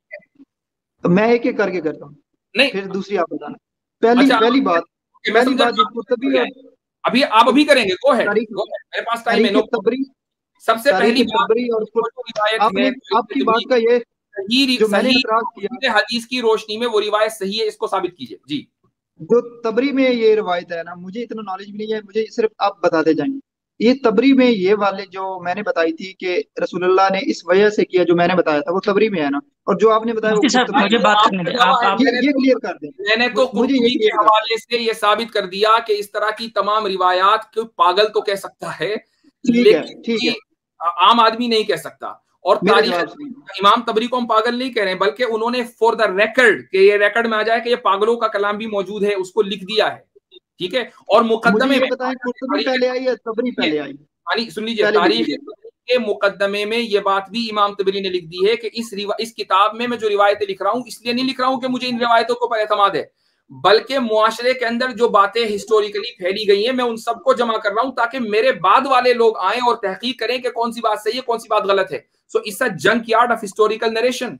दीजिए। मैं एक एक करके करता हूँ, नहीं फिर दूसरी आप बताना। पहली अच्छा, पहली बात मैं पहली बात जो कुर्तबी और अभी आप अभी करेंगे, गो अहेड, तारीख गो अहेड, मेरे पास टाइम है। नो, तबरी सबसे पहली बात तबरी और रिवायत आपने है, आपकी बात का ये सही जो मैंने सही इतराज किया, हदीस की रोशनी में वो रिवायत सही है, इसको साबित कीजिए जी। जो तबरी में ये रिवायत है ना, मुझे इतना नॉलेज भी नहीं है, मुझे सिर्फ आप बताते जाएंगे। ये तबरी में ये वाले जो मैंने बताई थी कि रसूलुल्लाह ने इस वजह से किया, जो मैंने बताया था वो तबरी में है ना, और जो आपने बताया वो मुफ्ती साहब कुर्तबी मुझे में। बात करने दें। आप आप ये ये क्लियर कर दें, मैंने तो मुझे ये कुर्तुबी के क्लियर कर हवाले से ये साबित कर दिया कि इस तरह की तमाम रिवायात को पागल तो कह सकता है, ठीक है, लेकिन ठीक है, आम आदमी नहीं कह सकता। और मेरे तारीख जवाब सुनिए। इमाम तबरी को हम पागल नहीं कह रहे हैं, बल्कि उन्होंने फॉर द रिकॉर्ड के ये रिकॉर्ड में आ जाए कि ये पागलों का कलाम भी मौजूद है, उसको लिख दिया है, ठीक है। और मुझे मुकद्दमे ये में बताएं, कुर्तबी पहले आई या तबरी पहले आई? यानी सुन लीजिए, पहले तारीख लिखिए। के मुकद्दमे में ये बात भी इमाम तबरी ने लिख दी है कि इस रिवा, इस किताब में मैं जो रिवायतें लिख रहा हूं, इसलिए नहीं लिख रहा हूं कि मुझे इन रिवायतों को पर एतमाद है, बल्कि मुआशरे के अंदर जो बातें हिस्टोरिकली फैली गई हैं, मैं उन सबको जमा कर रहा हूं ताकि मेरे बाद वाले लोग आए और तहकीक करें कि कौन सी बात सही है, कौन सी बात गलत है। So it's a junkyard of historical narration.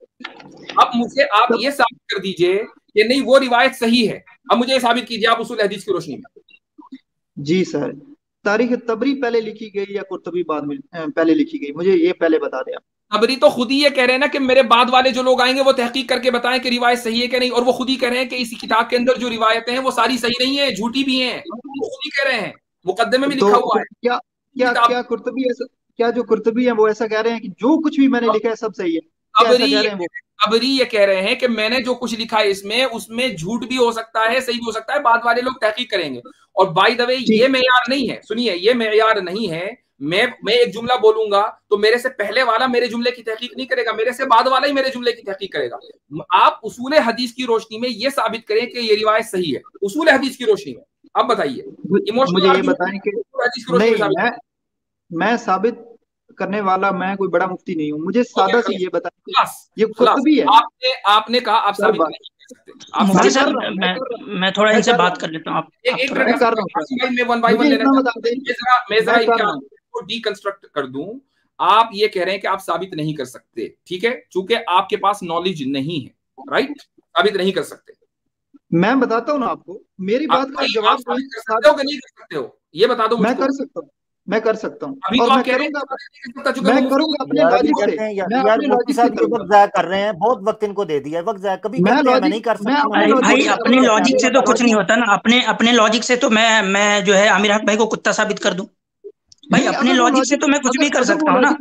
अब मुझे आप ये साबित कर दीजिए कि नहीं वो रिवायत सही है, अब मुझे ये साबित कीजिए आप उसूल हदीस की रोशनी में। जी सर, तारीख तबरी पहले लिखी गई या कुर्तबी बाद में पहले लिखी गई, मुझे ये पहले बता दें आप। तबरी तो खुद ही ये कह रहे हैं ना कि मेरे बाद वाले जो लोग आएंगे वो तहकीक करके बताएं कि रिवायत सही है कि नहीं, और वो खुद ही कह रहे हैं कि इस किताब के अंदर जो रिवायतें हैं वो सारी सही नहीं है, झूठी भी हैं, वो खुद ही कह रहे हैं, मुकद्दमे में लिखा तो हुआ है। क्या क्या क्या कुर्तबी ऐसा, क्या जो कुर्तबी है वो ऐसा कह रहे हैं कि जो कुछ भी मैंने लिखा है सब सही है? क्या ऐसा कह रहे हैं वो? तबरी ये कह रहे हैं कि मैंने जो कुछ लिखा है इसमें, उसमें झूठ भी हो सकता है, सही भी हो सकता है, बाद वाले लोग तहकीक करेंगे। और बाय द वे ये मेयार नहीं है, सुनिए, ये मेयार नहीं है। मैं मैं एक जुमला बोलूंगा तो मेरे से पहले वाला मेरे जुमले की तहकीक नहीं करेगा, मेरे से बाद वाला ही मेरे जुमले की तहकीक करेगा। आप उसूल हदीस की रोशनी में ये साबित करें कि ये रिवायत सही है, उसूल हदीस की रोशनी में। अब बताइए, मुझे ये बताएं कि नहीं, मैं मैं साबित करने वाला मैं कोई बड़ा मुफ्ती नहीं हूँ, मुझे सादा से ये बताएं ये कुर्तबी है। आपने आपने कहा आप साबित नहीं कर सकते। आप मुफ्ती साहब मैं मैं थोड़ा इनसे बात कर लेता हूँ। आप एक मिनट कर रहा हूँ, मैं वन बाय वन लेना चाहता हूं, मैं जरा मैं जरा इनका को डीकंस्ट्रक्ट कर दूं। आप ये कह रहे हैं कि आप साबित नहीं कर सकते, ठीक है, चूंकि आपके पास नॉलेज नहीं है, राइट, साबित नहीं कर सकते। मैं बताता हूँ ना आपको, मेरी बात का जवाब साबित कर सकते हो कि नहीं कर सकते हो, ये बता दो मुझको। मैं कर सकता हूँ, मैं कर सकता हूँ, अभी और तो मैं करूंगा, मैं करूंगा अपने लॉजिक से। मैं अपने लॉजिक से करूंगा। वक्त जाया कर रहे हैं, बहुत वक्त इनको दे दिया है, वक्त जाया कभी मैं करते हैं, मैं नहीं कर सकता। भाई भाई अपने लॉजिक से तो कुछ नहीं होता ना, अपने अपने लॉजिक से तो मैं मैं जो है आमिर हक भाई को कुत्ता साबित कर दूं भाई, अपने लॉजिक से तो मैं कुछ भी कर सकता हूँ ना।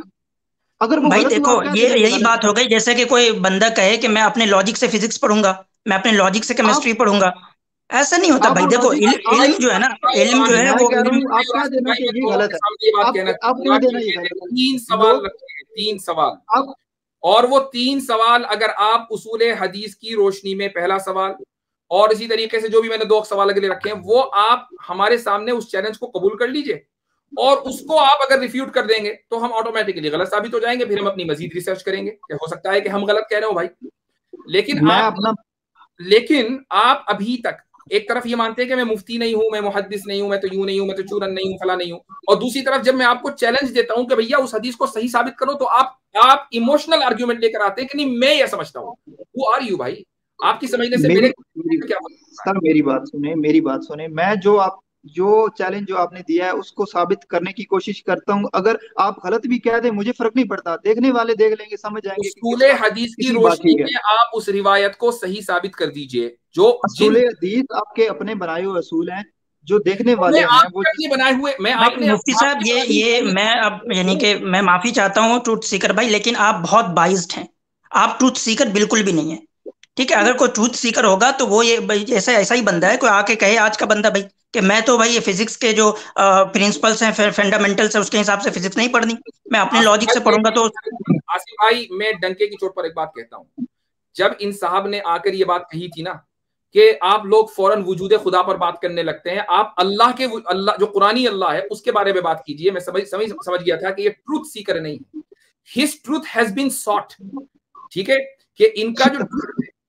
अगर भाई देखो, ये यही बात हो गई जैसे कि कोई बंदा कहे कि मैं अपने लॉजिक से फिजिक्स पढ़ूंगा, मैं अपने लॉजिक से केमिस्ट्री पढ़ूंगा, ऐसा नहीं होता भाई। देखो इल्म जो है ना, इल्म जो है वो आप क्या देना कि ये गलत है, आप क्या देना ये गलत है। तीन सवाल रखेंगे, तीन सवाल, और वो तीन सवाल अगर आप उसूल हदीस की रोशनी में, पहला सवाल और इसी तरीके से जो भी मैंने दो सवाल अगले रखे हैं, वो आप हमारे सामने उस चैलेंज को कबूल कर लीजिए, और उसको आप अगर रिफ्यूट कर देंगे तो हम ऑटोमेटिकली गलत साबित हो जाएंगे। फिर हम अपनी मजीद रिसर्च करेंगे, हो सकता है कि हम गलत कह रहे हो भाई, लेकिन मैं आप अपना लेकिन आप अभी तक एक तरफ ये मानते हैं कि मैं मुफ्ती नहीं हूं, मैं मुहद्दिस नहीं हूं, मैं तो यूं नहीं हूं, मैं तो चूरन नहीं हूं, फला नहीं हूं, और दूसरी तरफ जब मैं आपको चैलेंज देता हूं कि भैया उस हदीस को सही साबित करो, तो आप आप इमोशनल आर्ग्यूमेंट लेकर आते हैं कि नहीं मैं ये समझता हूं। वो आर यू भाई, आपकी समझने से मेरे क्या? सर मेरी बात सुने, मेरी बात सुने, मैं जो आप जो चैलेंज जो आपने दिया है उसको साबित करने की कोशिश करता हूँ। अगर आप गलत भी कह दें मुझे फर्क नहीं पड़ता, देखने वाले देख लेंगे, समझ जाएंगे। उसूले हदीस की रोशनी में आप उस रिवायत को सही साबित कर दीजिए। जो उसूले हदीस आपके अपने बनाए हुए असूल हैं, जो देखने वाले हैं वो बनाए हुए। मैं आपने मुफ्ती साहब ये ये मैं अब यानी कि मैं माफी चाहता हूँ ट्रूथ सीकर भाई, लेकिन आप बहुत बाइज्ड हैं, आप ट्रूथ सीकर बिल्कुल भी नहीं है, ठीक है। अगर कोई ट्रूथ सीकर होगा तो वो ये भाई ऐसा ऐसा ही बंदा है, कोई आके कहे आज का बंदा भाई कि मैं तो भाई ये फिजिक्स के जो प्रिंसिपल्स हैं, फंडामेंटल्स है, उसके हिसाब से फिजिक्स नहीं पढ़नी, मैं अपने लॉजिक से पढ़ूंगा। तो आसिफ भाई मैं डंके की चोट पर एक बात कहता हूँ, जब इन साहब ने आकर ये बात कही थी ना कि आप लोग फौरन वजूद खुदा पर बात करने लगते हैं, आप अल्लाह के अल्लाह जो कुरानी अल्लाह है उसके बारे में बात कीजिए। मैं समझ समझ समझ गया था कि ये ट्रूथ सीकर नहीं, his truth has been sought, ठीक है, कि इनका जो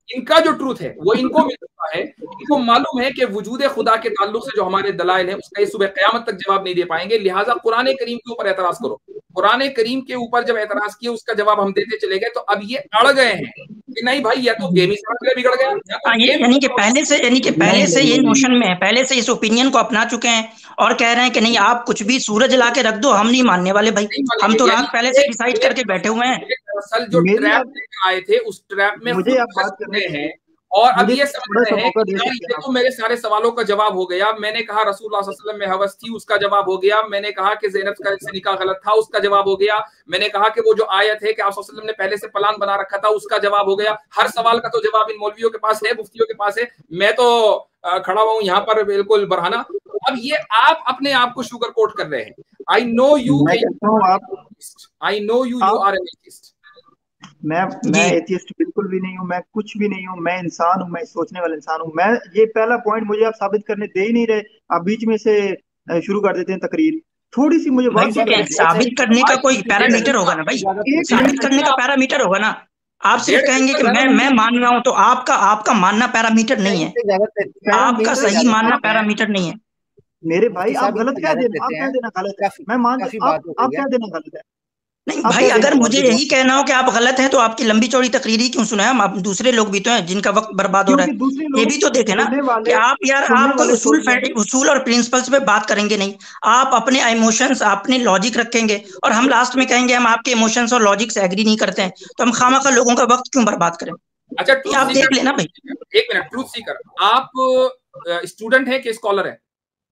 इनका जो ट्रूथ है वो इनको मिल चुका है। इनको मालूम है कि वजूद खुदा के ताल्लुक से जो हमारे दलाइल है उसका ये सुबह क़यामत तक जवाब नहीं दे पाएंगे, लिहाजा कुरान करीम के ऊपर एतराज करो। कुरान करीम के ऊपर जब एतराज किया उसका जवाब हम देते चले गए, तो अब ये अड़ गए हैं कि नहीं भाई या तो गेम ही बिगड़ गया, या तो गेम यानी कि पहले से यानी कि पहले से ये नोशन में है, पहले से इस ओपिनियन को अपना चुके हैं और कह रहे हैं कि नहीं आप कुछ भी सूरज ला के रख दो, हम नहीं मानने वाले भाई, हम तो रात पहले से डिसाइड करके बैठे हुए हैं। दरअसल जो ट्रैप लेकर आए थे उस ट्रैप में मुझे आप बात करने हैं और अब ये समझ रहे हैं कि ये तो मेरे सारे सवालों का जवाब हो गया। मैंने कहा रसूलुल्लाह सल्लल्लाहु अलैहि वसल्लम में हवस थी, उसका जवाब हो गया। मैंने कहा कि ज़ैनब का से निकाह गलत था, उसका जवाब हो गया। मैंने कहा कि वो जो आयत है कि आप सल्लल्लाहु अलैहि वसल्लम ने पहले से प्लान बना रखा था, उसका जवाब हो गया। हर सवाल का तो जवाब इन मौलवियों के पास है, मुफ्तियों के पास है। मैं तो खड़ा हुआ हूँ यहाँ पर बिल्कुल बरहाना। अब ये आप अपने आप को शुगर कोट कर रहे हैं। I know you I know you you are atheist. मैं मैं एथियस्ट बिल्कुल भी नहीं हूँ, मैं कुछ भी नहीं हूँ, मैं इंसान हूँ, मैं सोचने वाला इंसान हूँ। मैं ये पहला पॉइंट मुझे आप साबित करने दे ही नहीं रहे, आप बीच में से शुरू कर देते हैं तकरीर। थोड़ी सी मुझे बात साबित करने का कोई पैरामीटर होगा ना भाई, साबित करने का पैरामीटर होगा ना। आप सिर्फ कहेंगे कि मैं मैं मान रहा हूँ, तो आपका आपका मानना पैरामीटर नहीं है, आपका सही मानना पैरामीटर नहीं है। मेरे भाई आप गलत कह देना, आप कह देना गलत है, मैं मान आप आप कह देना गलत है। नहीं भाई, अगर मुझे यही कहना हो कि आप गलत हैं तो आपकी लंबी चौड़ी तकरीर ही क्यों सुनाया? आप दूसरे लोग भी तो हैं जिनका वक्त बर्बाद हो रहा है, ये भी तो देखे ना कि आप यार आप कोई उसूल उसूल और प्रिंसिपल्स पे बात करेंगे नहीं, आप अपने इमोशंस अपने लॉजिक रखेंगे और हम लास्ट में कहेंगे हम आपके इमोशंस और लॉजिक से एग्री नहीं करते हैं, तो हम खामखा लोगों का वक्त क्यों बर्बाद करें? अच्छा आप देख लेना भाई। एक मिनट, ट्रूथ सीकर, आप स्टूडेंट है कि स्कॉलर है?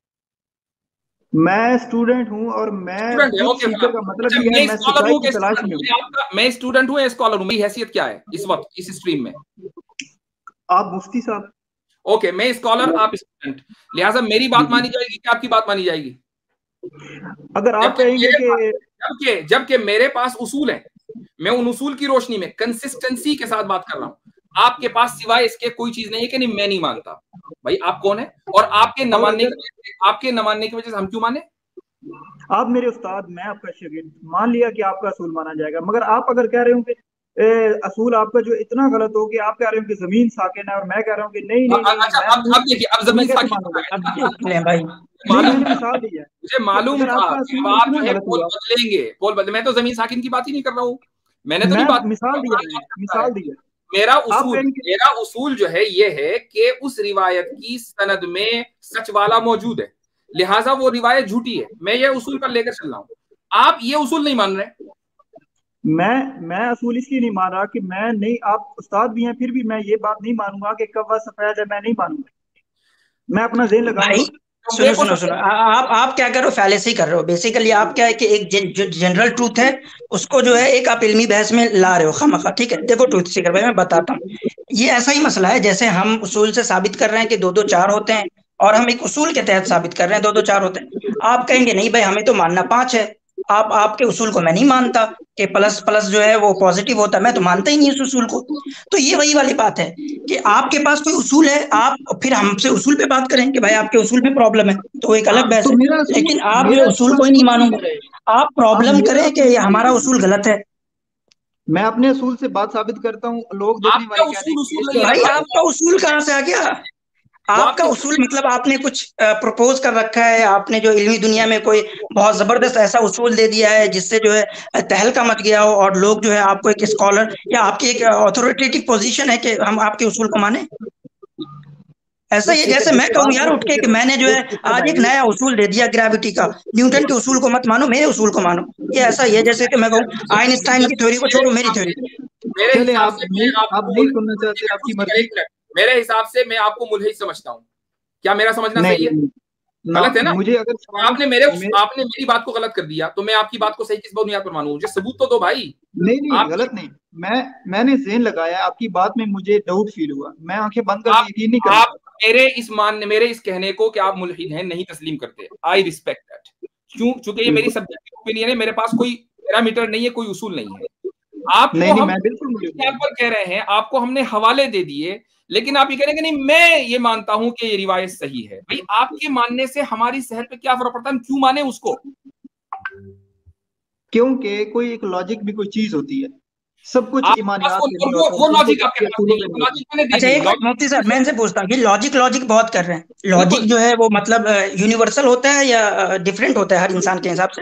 मैं स्टूडेंट हूँ और मैं सीकर का मतलब अच्छा, मैं स्कॉलर हूँ कि आपका मैं स्टूडेंट हूँ या स्कॉलर हूँ? मेरी हैसियत क्या है इस वक्त इस स्ट्रीम में? आप मुफ्ती साहब। ओके, मैं स्कॉलर आप स्टूडेंट, लिहाजा मेरी बात मानी जाएगी कि आपकी बात मानी जाएगी? अगर आप कहेंगे कि जबकि जबकि मेरे पास उसूल है, मैं उन उसूल की रोशनी में कंसिस्टेंसी के साथ बात कर रहा हूँ। आपके पास सिवाय इसके कोई चीज नहीं है कि नहीं मैं नहीं मानता। भाई आप कौन है? और आपके न मानने की आपके न मानने की वजह से हम क्यों माने? आप मेरे उस्ताद, मैं आपका शागिर्द, मान लिया कि आपका असूल माना जाएगा, मगर आप अगर कह रहे हो कि असूल आपका जो इतना गलत हो कि आप कह रहे हो कि जमीन साकिन है और मैं कह रहा हूँ कि नहीं नहीं, नहीं अच्छा, अब अब देखिए, अब जमीन साकिन भाई मिसाल दी है, मुझे मालूम था आप जो है पोल बदलेंगे, पोल बदले। मैं तो जमीन साकिन की बात ही नहीं कर रहा हूँ, मैंने तो नहीं बात मिसाल दी है, मिसाल दी है। मेरा उसूल मेरा उसूल जो है ये है कि उस रिवायत की सनद में सच वाला मौजूद है, लिहाजा वो रिवायत झूठी है। मैं ये उसूल पर लेकर चल रहा हूँ, आप ये उसूल नहीं मान रहे। मैं मैं असूल इसलिए नहीं मान रहा कि मैं नहीं, आप उस्ताद भी हैं फिर भी मैं ये बात नहीं मानूंगा कि कव्वा सफेद है, मैं नहीं मानूंगा, मैं अपना ज़हन लगाऊंगा। सुनो सुनो सुनो आप आप क्या कर रहे हो? फैलेसी कर रहे हो बेसिकली। आप क्या है कि एक जो जनरल ट्रूथ है उसको जो है एक आप इल्मी बहस में ला रहे हो खामखा। ठीक है, देखो ट्रूथ सीकर भाई मैं बताता हूँ, ये ऐसा ही मसला है जैसे हम उसूल से साबित कर रहे हैं कि दो दो चार होते हैं और हम एक उसूल के तहत साबित कर रहे हैं दो दो चार होते हैं। आप कहेंगे नहीं भाई हमें तो मानना पांच है, आप आपके उसूल को मैं नहीं मानता कि प्लस प्लस जो है वो पॉजिटिव होता है, मैं तो मानता ही नहीं इस उसूल को। तो ये वही वाली बात है कि आपके पास कोई उसूल है, आप फिर हमसे उसूल पे बात करें कि भाई आपके उसूल में प्रॉब्लम है, तो एक अलग बहस है। लेकिन आप जो उसूल को ही नहीं मानोगे, आप प्रॉब्लम करें कि हमारा उसूल गलत है। मैं अपने उसूल से बात साबित करता हूँ, लोग देखने वाले कहते हैं भाई आपका उसूल कहाँ से आ गया? आपका उसूल मतलब आपने कुछ प्रपोज कर रखा है, आपने जो इल्मी दुनिया में कोई बहुत जबरदस्त ऐसा उसूल दे दिया है जिससे जो है तहलका मच गया हो और लोग जो है आपको एक स्कॉलर या आपकी एक अथॉरिटेटिव पोजीशन है कि हम आपके उसूल को माने। ऐसा ही जैसे मैं कहूँ यार उठ के कि मैंने जो है आज एक नया उसूल दे दिया ग्रेविटी का, न्यूटन के उसूल को मत मानो मेरे उसूल को मानो। ये ऐसा ही है जैसे कि मैं कहूँ आइंस्टाइन की थ्योरी को छोड़ो मेरी थ्योरी। मेरे हिसाब से आप नहीं सुनना चाहते, आपकी मर्जी। मेरे हिसाब से मैं आपको मुल्हिद समझता हूँ, क्या मेरा समझना सही है? गलत है ना? मुझे अगर आपने मेरे आपने मेरी बात को गलत कर दिया तो मैं आपकी बात को सही किस बुनियाद पर मानूं? मुझे सबूत तो दो भाई। नहीं नहीं आप गलत नहीं, मैं मैंने ज़हन लगाया, आपकी बात में मुझे डाउट फील हुआ, मैं आंखें बंद कर यकीन नहीं कर आप मेरे इस मान मेरे इस कहने को कि आप मुल्हिद हैं नहीं तस्लीम करते। आई रिस्पेक्ट दैट, क्यों? चूंकि ये मेरी सब्जेक्टिव ओपिनियन है, मेरे पास कोई पैरामीटर नहीं है, कोई उसूल नहीं है। आपको नहीं, हम मैं बिल्कुल पर कह रहे हैं, आपको हमने हवाले दे दिए, लेकिन आप ये कह रहे हैं कि नहीं मैं ये मानता हूं कि ये रिवायत सही है। भाई आपके मानने से हमारी सेहत पे क्या फर्क पड़ता है? हम क्यों माने उसको? क्योंकि कोई एक लॉजिक भी कोई चीज होती है, सब कुछ आपके पास ईमानियात वो पे नहीं वो होता, वो सब लॉजिक कुछ आपके पास असूलों नहीं है, पे वो नहीं होता। लॉजिक मैंने दे अच्छा दी एक मिनट लॉजिक। मुफ्ती साहब, मैं इनसे पूछता हूँ कि लॉजिक लॉजिक बहुत कर रहे हैं, लॉजिक बिल्कुल जो है वो मतलब यूनिवर्सल होता है या डिफरेंट होता है हर इंसान के हिसाब से?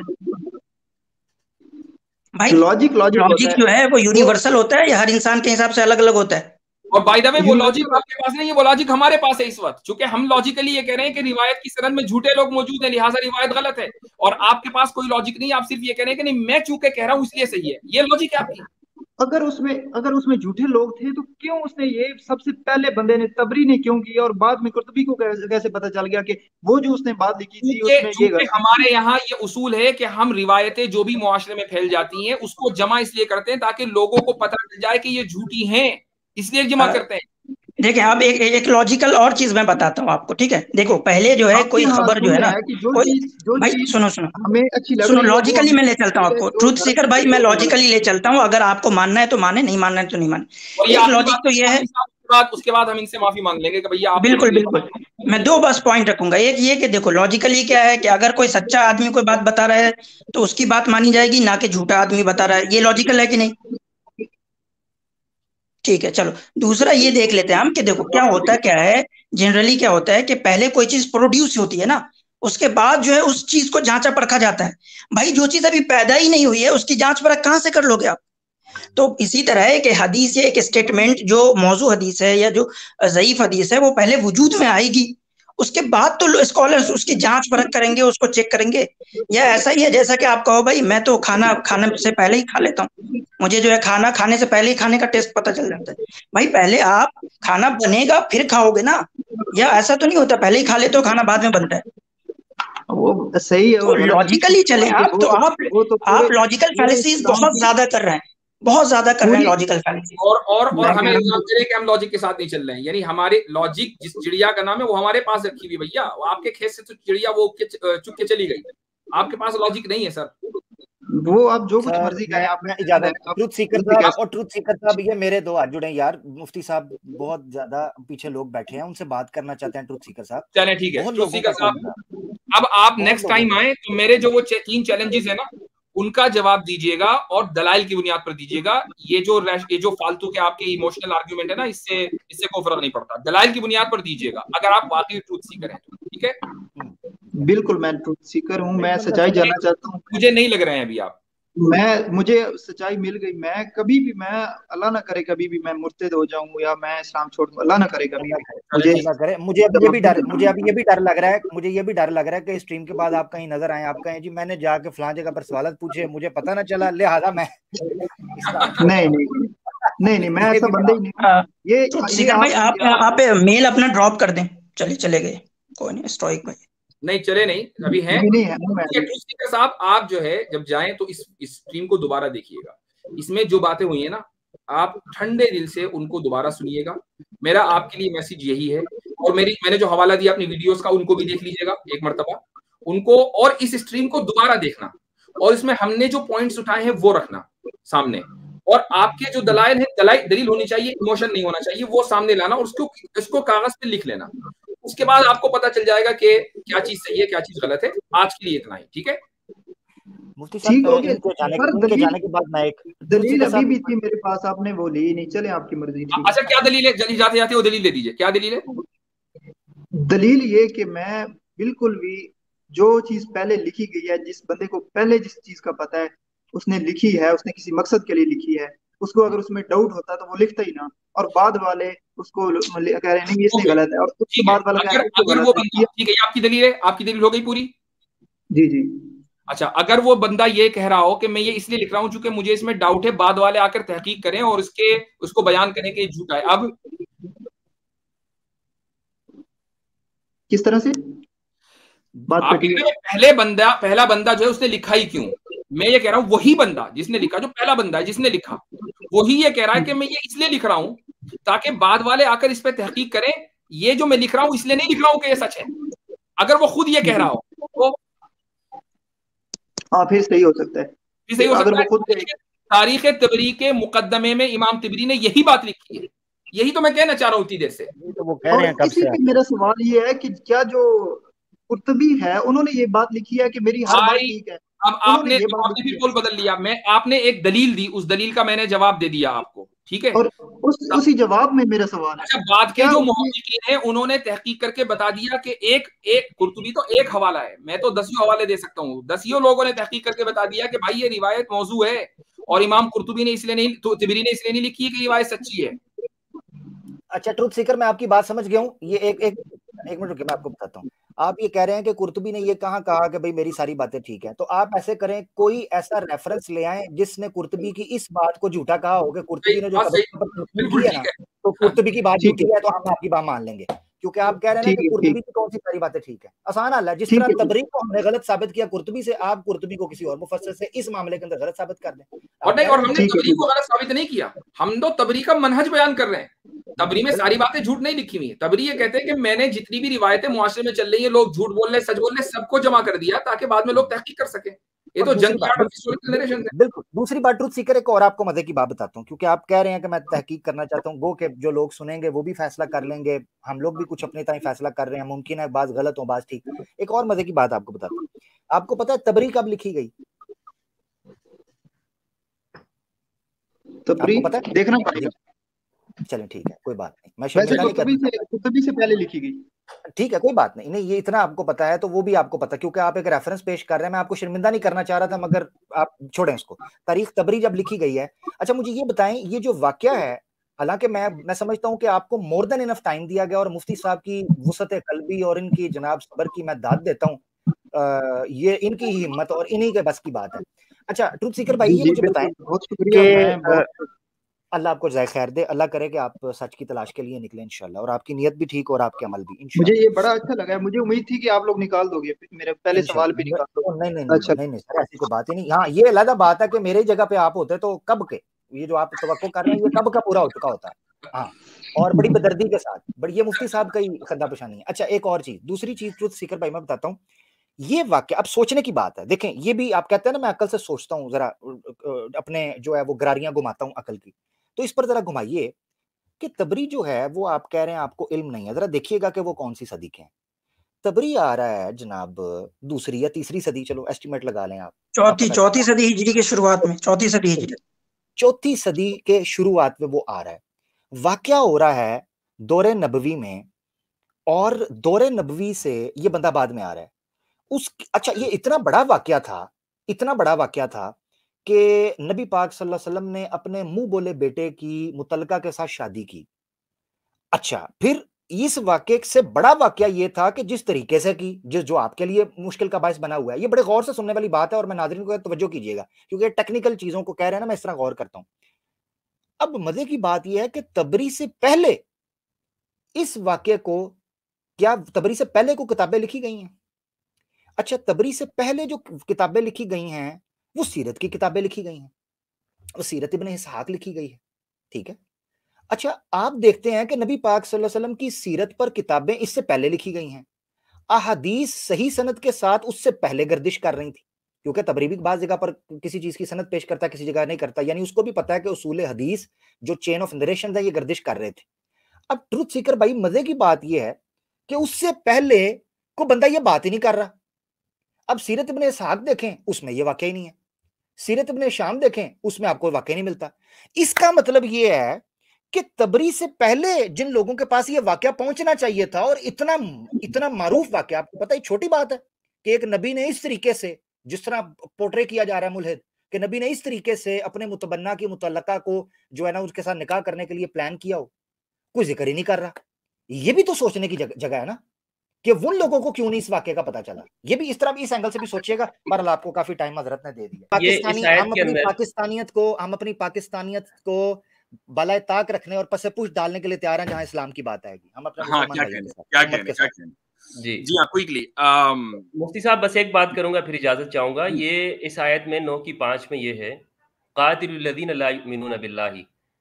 भाई लॉजिक लॉजिक होता लॉजिक है जो है वो वो यूनिवर्सल होता है या हर इंसान के हिसाब से अलग अलग होता है? और बाय द वे वो लॉजिक यूनिवर्सल। आपके पास नहीं है, वो लॉजिक हमारे पास है इस वक्त, क्योंकि हम लॉजिकली ये कह रहे हैं कि रिवायत की सनद में झूठे लोग मौजूद हैं, लिहाजा रिवायत गलत है। और आपके पास कोई लॉजिक नहीं, आप सिर्फ ये कह रहे हैं कि नहीं मैं चूंकि कह रहा हूं इसलिए सही है। ये लॉजिक है आपकी। अगर उसमें अगर उसमें झूठे लोग थे तो क्यों उसने ये सबसे पहले बंदे ने तबरी ने क्यों किया, और बाद में कुर्तुबी को कैसे, कैसे पता चल गया कि वो जो उसने बात लिखी थी क्योंकि उसमें ये चूंकि गलती थी। हमारे यहाँ ये उसूल है कि हम रिवायतें जो भी मुआशरे में फैल जाती हैं उसको जमा इसलिए करते हैं ताकि लोगों को पता चल जाए कि ये झूठी हैं, इसलिए जमा अ, करते हैं। देखिए अब एक एक लॉजिकल और चीज मैं बताता हूँ आपको, ठीक है? देखो पहले जो है आपके कोई यहाँ खबर जो है असूल ना, है कि जो कोई चीज जो भाई चीज सुनो सुनो हमें अच्छी लग सुनो रही है वो लॉजिकली हमें मैं ले चलता हूँ ठीक है, आपको, जो ट्रूथ गलत सीकर है भाई मैं वो हमें गलत लॉजिकली ले चलता हूँ, अगर आपको मानना है तो माने, नहीं मानना है तो नहीं माने। और ये एक आपकी लॉजिक बात तो ये है, उसके बाद उसके बाद हम इनसे माफी मांग लेंगे कि भैया आपने बिल्कुल हमसे बिल्कुल, मैं दो बस पॉइंट रखूंगा। एक ये कि देखो लॉजिकली क्या है कि अगर कोई सच्चा आदमी कोई बात बता रहा है तो उसकी बात मानी जाएगी, ना कि झूठा आदमी बता रहा है। ये लॉजिकल है कि नहीं? ठीक है चलो, दूसरा ये देख लेते हैं हम कि देखो क्या होता है, क्या है जनरली क्या होता है कि पहले कोई चीज प्रोड्यूस होती है ना, उसके बाद जो है उस चीज को जांचा परखा जाता है। भाई जो चीज अभी पैदा ही नहीं हुई है उसकी जांच परख कहाँ से कर लोगे आप? तो इसी तरह है कि हदीस या एक स्टेटमेंट जो मौजू हदीस है या जो ज़ईफ हदीस है वो पहले वजूद में आएगी, उसके बाद तो स्कॉलर्स उसकी जांच परख करेंगे, उसको चेक करेंगे। या ऐसा ही है जैसा कि आप कहो भाई मैं तो खाना खाने से पहले ही खा लेता हूँ, मुझे जो है खाना खाने से पहले ही खाने का टेस्ट पता चल जाता है। भाई पहले आप खाना बनेगा फिर खाओगे ना, या ऐसा तो नहीं होता पहले ही खा लेते हो खाना बाद में बनता है? वो सही है, तो वो गलत हदीस लॉजिकली की चले बात है, आप, वो तो तो आप वो तो पूरे आप लॉजिकल पूरे फैलेसीज इस्लाम बहुत की ज्यादा कर रहे हैं, बहुत ज्यादा कर रहे हैं पूरी लॉजिकल फैलेसीज। और और और मैं हमें कह रहा इल्जाम हूँ दे रहे हैं कि हम लॉजिक के साथ नहीं चल रहे हैं, यानी हमारे लॉजिक जिस चिड़िया का नाम है वो हमारे पास रखी हुई भैया, वो आपके खेत से तो चिड़िया वो चुप के चली गई, आपके पास लॉजिक नहीं है सर। वो आप जो कुछ सर मर्जी मैं करें, आप मैं कहते हैं, इजाजत, आप ट्रुथ सीकर कुछ भी साहब कह और ट्रुथ सीकर साहब ये मेरे दो हाथ जुड़े हैं यार, मुफ्ती साहब बहुत ज्यादा पीछे लोग बैठे हैं, उनसे बात करना चाहते हैं ट्रुथ सीकर साहब, चले ठीक है बहुत ट्रुथ लोगों सीकर का साहब, कॉल था, अब आप बहुत नेक्स्ट लोगों टाइम का। आए तो मेरे जो वो तीन चैलेंजेस है ना उनका जवाब दीजिएगा और दलाइल की बुनियाद पर दीजिएगा। ये जो ये जो फालतू के आपके इमोशनल आर्ग्यूमेंट है ना, इससे इससे कोई फर्क नहीं पड़ता, दलाइल की बुनियाद पर दीजिएगा अगर आप वाकई ट्रूथ सीकर हैं तो, ठीक है? बिल्कुल मैं ट्रूथ सीकर हूँ, मैं मतलब सच्चाई समझ, जानना चाहता हूँ। मुझे नहीं लग रहे हैं अभी आप। मैं मुझे सच्चाई मिल गई, मैं कभी भी मैं अल्लाह ना करे कभी भी मैं मुर्तद हो जाऊं या मैं इस्लाम छोड़ दूं, अल्लाह ना करे कभी अल्लाह भी करे, चले मुझे ठीक अल्लाह करे। मुझे अभी ये भी डर मुझे अभी ये भी डर लग रहा है मुझे ये भी डर लग रहा है कि स्ट्रीम के बाद आप कहीं नजर आए, आप कहें जी मैंने जाके फलां जगह पर सवाल पूछे, मुझे पता ना चला, लिहाजा मैं इस्लाम छोड़ नहीं दूं। नहीं नहीं नहीं, मैं ये ऐसा भी बंदा डरा। ही नहीं हूँ। ये ट्रुथ ये सीकर भाई आप आप ये आप आप मेल अपना ड्रॉप कर दें, चले चले गए, कोई नहीं स्ट्राइक भाई। नहीं चले नहीं अभी हैं। अभी नहीं है हूँ मैं ठीक है अभी। ट्रूथ सीकर साहब, आप जो है जब जाएं तो इस इस स्ट्रीम को दोबारा देखिएगा, इसमें जो बातें हुई है ना आप ठंडे दिल से उनको दोबारा सुनिएगा। मेरा आपके लिए मैसेज यही है, और मेरी मैंने जो हवाला दिया अपनी वीडियोस का उनको भी देख लीजिएगा एक मर्तबा उनको, और इस स्ट्रीम को दोबारा देखना और इसमें हमने जो पॉइंट्स उठाए हैं वो रखना सामने, और आपके जो दलाइल है दलाइल दलील होनी चाहिए, इमोशन नहीं होना चाहिए, वो सामने लाना और उसको इसको कागज पे लिख लेना। उसके बाद आपको पता चल जाएगा कि क्या चीज सही है क्या चीज गलत है। आज के लिए इतना ही, ठीक है? मुफ्ती ठीक साहब हो गया, इनके जाने पर इनके दलील जाने के बाद मैं एक ट्रुथ दलील सीकर अभी साहब, भी थी मेरे पास, आपने वो ली नहीं, चले आपकी मर्जी थी। अच्छा क्या दलील है, जल्दी जाते जाते वो दलील दे दीजिए, क्या दलील है? दलील ये कि मैं बिल्कुल भी जो चीज पहले लिखी गई है, जिस बंदे को पहले जिस चीज का पता है उसने लिखी है, उसने किसी मकसद के लिए लिखी है, उसको अगर उसमें डाउट होता तो वो लिखता ही ना, और बाद वाले उसको कह रहे हैं नहीं इसने ओके गलत है, और उसके ठीक है, बाद वाला कह रहा अगर है उसको अगर गलत वो है बंदा, ये। ठीक है ये आपकी दलील है, आपकी दलील हो गई पूरी। जी जी। अच्छा अगर वो बंदा ये कह रहा हो कि मैं ये इसलिए लिख रहा हूं चूंकि मुझे इसमें डाउट है, बाद वाले आकर तहकीक करें और उसके उसको बयान करें कि झूठा है, अब किस तरह से बात आप कह कटिए। रहे हैं पहले बंदा पहला बंदा जो है उसने लिखा ही क्यों? मैं ये कह रहा हूं वही बंदा जिसने लिखा, जो पहला बंदा है जिसने लिखा, वही ये कह रहा है कि मैं ये इसलिए लिख रहा हूं ताकि बाद वाले आकर इस पर तहकीक करें, ये जो मैं लिख रहा हूं इसलिए नहीं लिख रहा हूं कि ये सच है। अगर वो खुद ये कह रहा हो तो हाँ फिर सही हो सकता है, भी सही हो अगर सकता वो है। खुद से। तारीख तबरी के मुकदमे में इमाम तिबरी ने यही बात लिखी है, यही तो मैं कहना चाह रहा हूं इतनी देर से। ये तो वो कह और रहे हैं कब इसी से। पे मेरा सवाल ये है कि क्या जो कुर्तबी है उन्होंने ये बात लिखी है कि मेरी हर बात भाई ठीक है? अब आपने आपने भी पोल बदल लिया, मैं आपने एक दलील दी, उस दलील का मैंने जवाब दे दिया आपको, ठीक है। और उस उसी जवाब में मेरा सवाल है, अच्छा, बाद के क्या जो उसमें मुहक्किकीन हैं उन्होंने तहकीक करके बता दिया कि एक एक कुर्तुबी तो एक हवाला है, मैं तो दसियों हवाले दे सकता हूँ, दसियों लोगों ने तहकीक करके बता दिया कि भाई ये रिवायत मौजू है, और इमाम कुर्तुबी ने इसलिए नहीं, तो तिबरी ने इसलिए नहीं लिखी है कि रिवायत सच्ची है। अच्छा ट्रुथ सीकर, मैं आपकी बात समझ गया हूँ। ये एक एक एक मिनट रुकिए, मैं आपको बताता हूँ। आप ये कह रहे हैं कि कुर्तुबी ने ये कहाँ कहा कि भाई मेरी सारी बातें ठीक है, तो आप ऐसे करें, कोई ऐसा रेफरेंस ले आए जिसने कुर्तुबी की इस बात को झूठा कहा हो कि कुर्तुबी ने जो बात सही, बिल्कुल की है ठीक ना, है, तो कुर्तुबी की बात ठीक झूठी है, है तो हम आपकी बात मान लेंगे, क्योंकि आप कह रहे हैं ना ठीक कि है, कुर्तुबी ठीक, की कौन सी सारी बातें ठीक है। आसान हल है, जिस ठीक तरह है, ठीक, तबरी को हमने गलत साबित किया कुर्तुबी से, आप कुर्तुबी को किसी और मुफस्सिर से इस मामले के अंदर गलत साबित कर दें। और आप नहीं, कह और रहे हैं हमने ठीक है, तबरी ठीक को गलत साबित नहीं किया, हम तो तबरी का मनहज बयान कर रहे हैं, तबरी में सारी बातें झूठ नहीं लिखी हुई है। तबरी ये कहते हैं कि मैंने जितनी भी रिवायतें मुआशरे में चल रही है, लोग झूठ बोल रहे सच बोल रहे, सबको जमा कर दिया ताकि बाद में लोग तहकीक कर सके। ये और तो दूसरी जंग बात, यार्ड ऑफ हिस्टोरिकल नरेशन है। बिल्कुल दूसरी बात ट्रुथ सीकर, एक और आपको मजे की बात बताता हूँ, क्योंकि आप कह रहे हैं कि मैं तहकीक करना चाहता हूँ, गो के जो लोग सुनेंगे वो भी फैसला कर लेंगे, हम लोग भी कुछ अपने ताई फैसला कर रहे हैं, मुमकिन है बात गलत हो बात ठीक। एक और मजे की बात आपको बताता हूँ, आपको पता है तबरी कब लिखी गई? तबरी आपको पता है? देखना पड़ेगा। चलें ठीक है, कोई बात नहीं, मैं वैसे शर्मिंदा नहीं कुर्तुबी करना से कुर्तुबी से पहले लिखी गई। ठीक है, कोई बात नहीं, नहीं ये इतना आपको पता है तो वो भी आपको पता, क्योंकि आप एक रेफरेंस पेश कर रहे हैं, मैं आपको शर्मिंदा नहीं करना चाह रहा था, मगर आप छोड़ें उसको। तारीख तबरी जब लिखी गई है, अच्छा मुझे ये बताएं, ये जो वाकया है, हालांकि मैं मैं समझता हूं कि आपको मोर देन इनफ टाइम दिया गया, और मुफ्ती साहब की वुसअत कल्बी और इनकी जनाब सबर की मैं दाद देता हूं, ये इनकी ही हिम्मत और इन्हीं के बस की बात है। अच्छा ट्रुथ सीकर भाई, जी ये जी मुझे बताएं बिल्कुल, बहुत शुक्रिया, मैं कि बहुत, अल्लाह आपको ज़ाय खैर दे, अल्लाह करे कि आप सच की तलाश के लिए निकले इंशाल्लाह, और आपकी नीयत भी ठीक और आपके अमल भी मुझे इंशाल्लाह। ये बड़ा अच्छा लगा, मुझे उम्मीद थी कि आप लोग निकाल दोगे, मेरे पहले सवाल भी निकाल इंशाल्लाह दोगे। नहीं नहीं नहीं अच्छा, नहीं नहीं सर, ऐसी कोई बात ही नहीं। हाँ ये अलग बात है कि मेरे जगह पे आप होते तो कब के, ये जो आप तवक्को कर रहे हैं ये कब का पूरा हो चुका होता। हाँ, और बड़ी बेदर्दी के साथ, बड़ी ये मुफ्ती साहब का ही खद्दा पेशानी है। अच्छा एक और चीज, दूसरी चीज ट्रुथ सीकर भाई मैं बताता हूँ, ये वाक्य अब सोचने की बात है। देखें ये भी आप कहते हैं ना मैं अकल से सोचता हूँ, जरा अपने जो है वो गरारियां घुमाता हूँ अकल की, तो इस पर जरा घुमाइए कि तबरी जो है वो आप कह रहे हैं आपको इल्म नहीं है, जरा देखिएगा कि वो कौन सी सदी के हैं। तबरी आ रहा है जनाब दूसरी या तीसरी सदी, चलो एस्टिमेट लगा लें आप, चौथी चौथी सदी हिजरी के शुरुआत में, चौथी सदी हिजरी, चौथी सदी के शुरुआत में वो आ रहा है। वाकया हो रहा है दौरे नबवी में, और दौरे नबवी से ये बंदा बाद में आ रहा है उस। अच्छा ये इतना बड़ा वाकया था, इतना बड़ा वाकया था कि नबी पाक सल्लल्लाहु अलैहि वसल्लम ने अपने मुंह बोले बेटे की मुतल्लका के साथ शादी की। अच्छा फिर इस वाक्य से बड़ा वाक्य ये था कि जिस तरीके से की, जिस जो आपके लिए मुश्किल का बायस बना हुआ है, ये बड़े गौर से सुनने वाली बात है और मैं नाज़रीन को तवज्जो कीजिएगा, क्योंकि टेक्निकल चीजों को कह रहे हैं ना, मैं इस तरह गौर करता हूं। अब मजे की बात यह है कि तबरी से पहले इस वाक्य को, क्या तबरी से पहले को किताबें लिखी गई हैं? अच्छा तबरी से पहले जो किताबें लिखी गई हैं वो सीरत की किताबें लिखी गई हैं, वो सीरत इब्ने इसहाक लिखी गई है, ठीक है। अच्छा आप देखते हैं कि नबी पाक सल्लल्लाहु अलैहि वसल्लम की सीरत पर किताबें इससे पहले लिखी गई हैं, अहादीस सही सनद के साथ उससे पहले गर्दिश कर रही थी, क्योंकि तबरी भी बाज़ जगह पर किसी चीज की सनद पेश करता है, किसी जगह नहीं करता, यानी उसको भी पता है कि उसूल हदीस जो चेन ऑफ नरेशन है ये गर्दिश कर रहे थे। अब ट्रुथ सीकर भाई मजे की बात यह है कि उससे पहले को बंदा ये बात ही नहीं कर रहा। अब सीरत इब्ने इसहाक देखें उसमें ये वाकई नहीं है, सीरत इब्ने शाम देखें उसमें आपको वाकई नहीं मिलता। इसका मतलब ये है कि तबरी से पहले जिन लोगों के पास ये वाकया पहुंचना चाहिए था, और इतना इतना मारूफ वाकया, आपको पता है छोटी बात है कि एक नबी ने इस तरीके से, जिस तरह पोर्ट्रे किया जा रहा है मुल्हिद, कि नबी ने इस तरीके से अपने मुतबन्ना की मुतल्लका को जो है ना उसके साथ निकाह करने के लिए प्लान किया हो, कोई जिक्र ही नहीं कर रहा। ये भी तो सोचने की जगह है ना कि उन लोगों को क्यों नहीं इस वाक्य का पता चला। ये भी इस तरह भी, इस एंगल से भी सोचिएगा। बहरहाल आपको काफी टाइम हजरत ने दे दिया। पाकिस्तानी हम अपनी पाकिस्तानियत को हम अपनी पाकिस्तानियत को बलाए ताक रखने और पसे पुश डालने के लिए तैयार हैं जहां इस्लाम की बात आएगी। हम अपने मुसलमान भाइयों के साथ, क्या उम्मत के साथ। जी जी हाँ क्विकली मुफ्ती साहब बस एक बात करूंगा फिर इजाजत चाहूंगा। ये इस आयत में नौ की पांच में ये है, कातिलुल लज़ीना ला युमिनूना बिल्लाहि,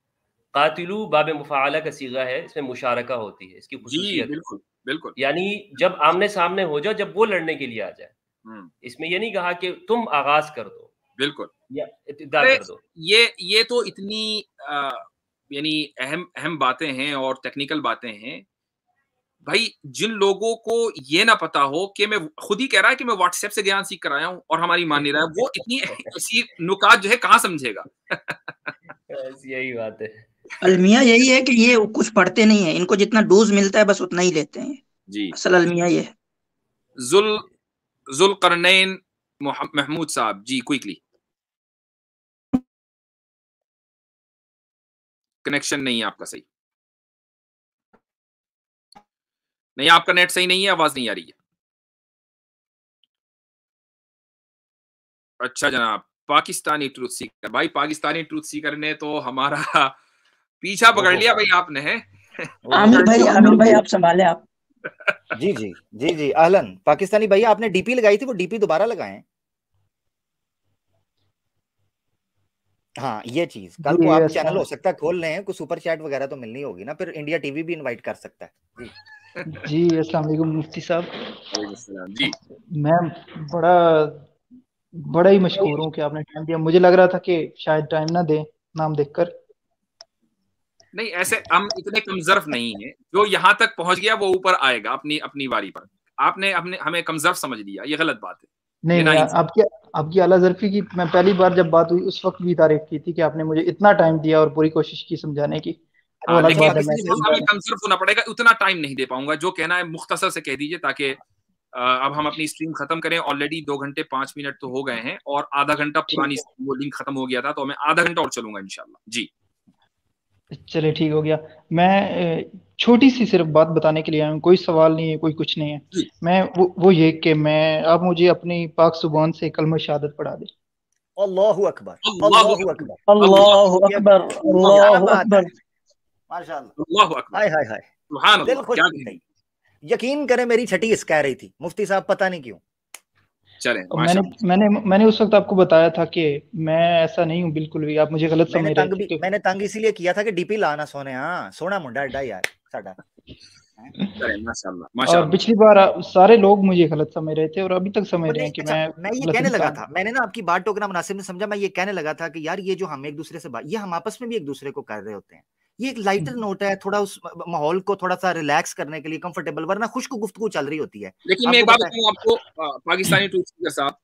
कातिलू बाब मुफ़ाअला का सीगा है, इसमें मुशारका होती है, इसकी खुसूसियत, बिल्कुल बिल्कुल, यानी जब आमने सामने हो जाओ, जब वो लड़ने के लिए आ जाए। इसमें ये नहीं कहा कि तुम आगाज कर दो, बिल्कुल, या इब्तिदा कर दो। ये ये तो इतनी यानी अहम अहम बातें हैं और टेक्निकल बातें हैं। भाई जिन लोगों को ये ना पता हो कि मैं खुद ही कह रहा है कि मैं व्हाट्सएप से ज्ञान सीख कर आया हूँ और हमारी मान नहीं रहा है, वो इतनी ऐसी नुकात जो है कहाँ समझेगा। यही बात है। अलमिया यही है कि ये कुछ पढ़ते नहीं है, इनको जितना डोज मिलता है बस उतना ही लेते हैं जी। असल अलमिया ये है। जुल जुल्करनैन महमूद साहब जी, क्विकली। कनेक्शन नहीं है आपका सही, नहीं आपका नेट सही नहीं है, आवाज नहीं आ रही है। अच्छा जनाब, पाकिस्तानी ट्रूथ सीकर, भाई पाकिस्तानी ट्रूथ सीकर ने तो हमारा पीछा पकड़ लिया भाई आपने है। आमिर भाई, आमिर भाई आप संभाले आप। जी जी जी जी अहलन। पाकिस्तानी भैया आपने डीपी लगाई थी, वो डीपी दोबारा लगाएं। हाँ ये चीज कल को आप चैनल हो सकता है खोल रहे हैं, कुछ सुपर चैट वगैरह तो मिलनी होगी ना, फिर इंडिया टीवी भी इनवाइट कर सकता है। जी जी अस्सलाम वालेकुम मुफ्ती साहब। जी मैं बड़ा बड़ा ही मशकूर हूँ कि आपने टाइम दिया। मुझे लग रहा था कि शायद टाइम ना दें नाम देखकर। नहीं ऐसे हम इतने कमजर्फ नहीं है, जो यहाँ तक पहुंच गया वो ऊपर आएगा अपनी अपनी बारी पर। आपने अपने हमें कमजर्फ समझ लिया, ये गलत बात है। नहीं नहीं, आपकी आपकी आला ज़र्फ़ी की मैं पहली बार जब बात हुई उस वक्त भी तारीफ की थी कि आपने मुझे इतना टाइम दिया और पूरी कोशिश की समझाने की। हाँ, लेकिन हमें कमजर्फ होना पड़ेगा, उतना टाइम नहीं दे पाऊंगा। जो कहना है मुख्तसर से कह दीजिए, ताकि अब हम अपनी स्ट्रीम खत्म करें। ऑलरेडी दो घंटे पांच मिनट तो हो गए हैं और आधा घंटा पुरानी वो लिंक खत्म हो गया था, तो मैं आधा घंटा और चलूंगा इंशाल्लाह। जी चले ठीक हो गया। मैं छोटी सी सिर्फ बात बताने के लिए आया हूँ, कोई सवाल नहीं है, कोई कुछ नहीं है। मैं वो वो ये कि मैं आप मुझे अपनी पाक जुबान से कलमा शहादत पढ़ा दें। अल्लाहु अकबर, अल्लाहु अकबर, अल्लाहु अकबर, अल्लाहु अकबर, माशाअल्लाह, अल्लाहु अकबर, हाय हाय हाय, सुभान अल्लाह। दिल खुश हो गई। यकीन करें मेरी छठी इस कह रही थी मुफ्ती साहब, पता नहीं क्यों। चले मैंने मैंने मैंने उस वक्त आपको बताया था कि मैं ऐसा नहीं हूँ बिल्कुल भी, आप मुझे गलत समझ रहे थे। भी, मैंने तंग इसीलिए किया था कि डीपी लाना सोने। हाँ सोना मुंडा अड्डा यार साडा। माशाल्लाह माशाल्लाह। और पिछली बार सारे लोग मुझे गलत समझ रहे थे और अभी तक समझ रहे हैं कि अच्छा, मैं मैं ये कहने लगा था, मैंने ना आपकी बात टोकना मुनासिब नहीं समझा। मैं ये कहने लगा था कि यार ये जो हम एक दूसरे से बात, ये हम आपस में भी एक दूसरे को कर रहे होते हैं, ये एक लाइटर नोट है, थोड़ा उस माहौल को थोड़ा सा रिलैक्स करने के लिए, कंफर्टेबल, वरना खुश्क गुफ्तगू चल रही होती है। लेकिन मैं एक बात बताऊं आपको पाकिस्तानी ट्रूथ सीकर साहब,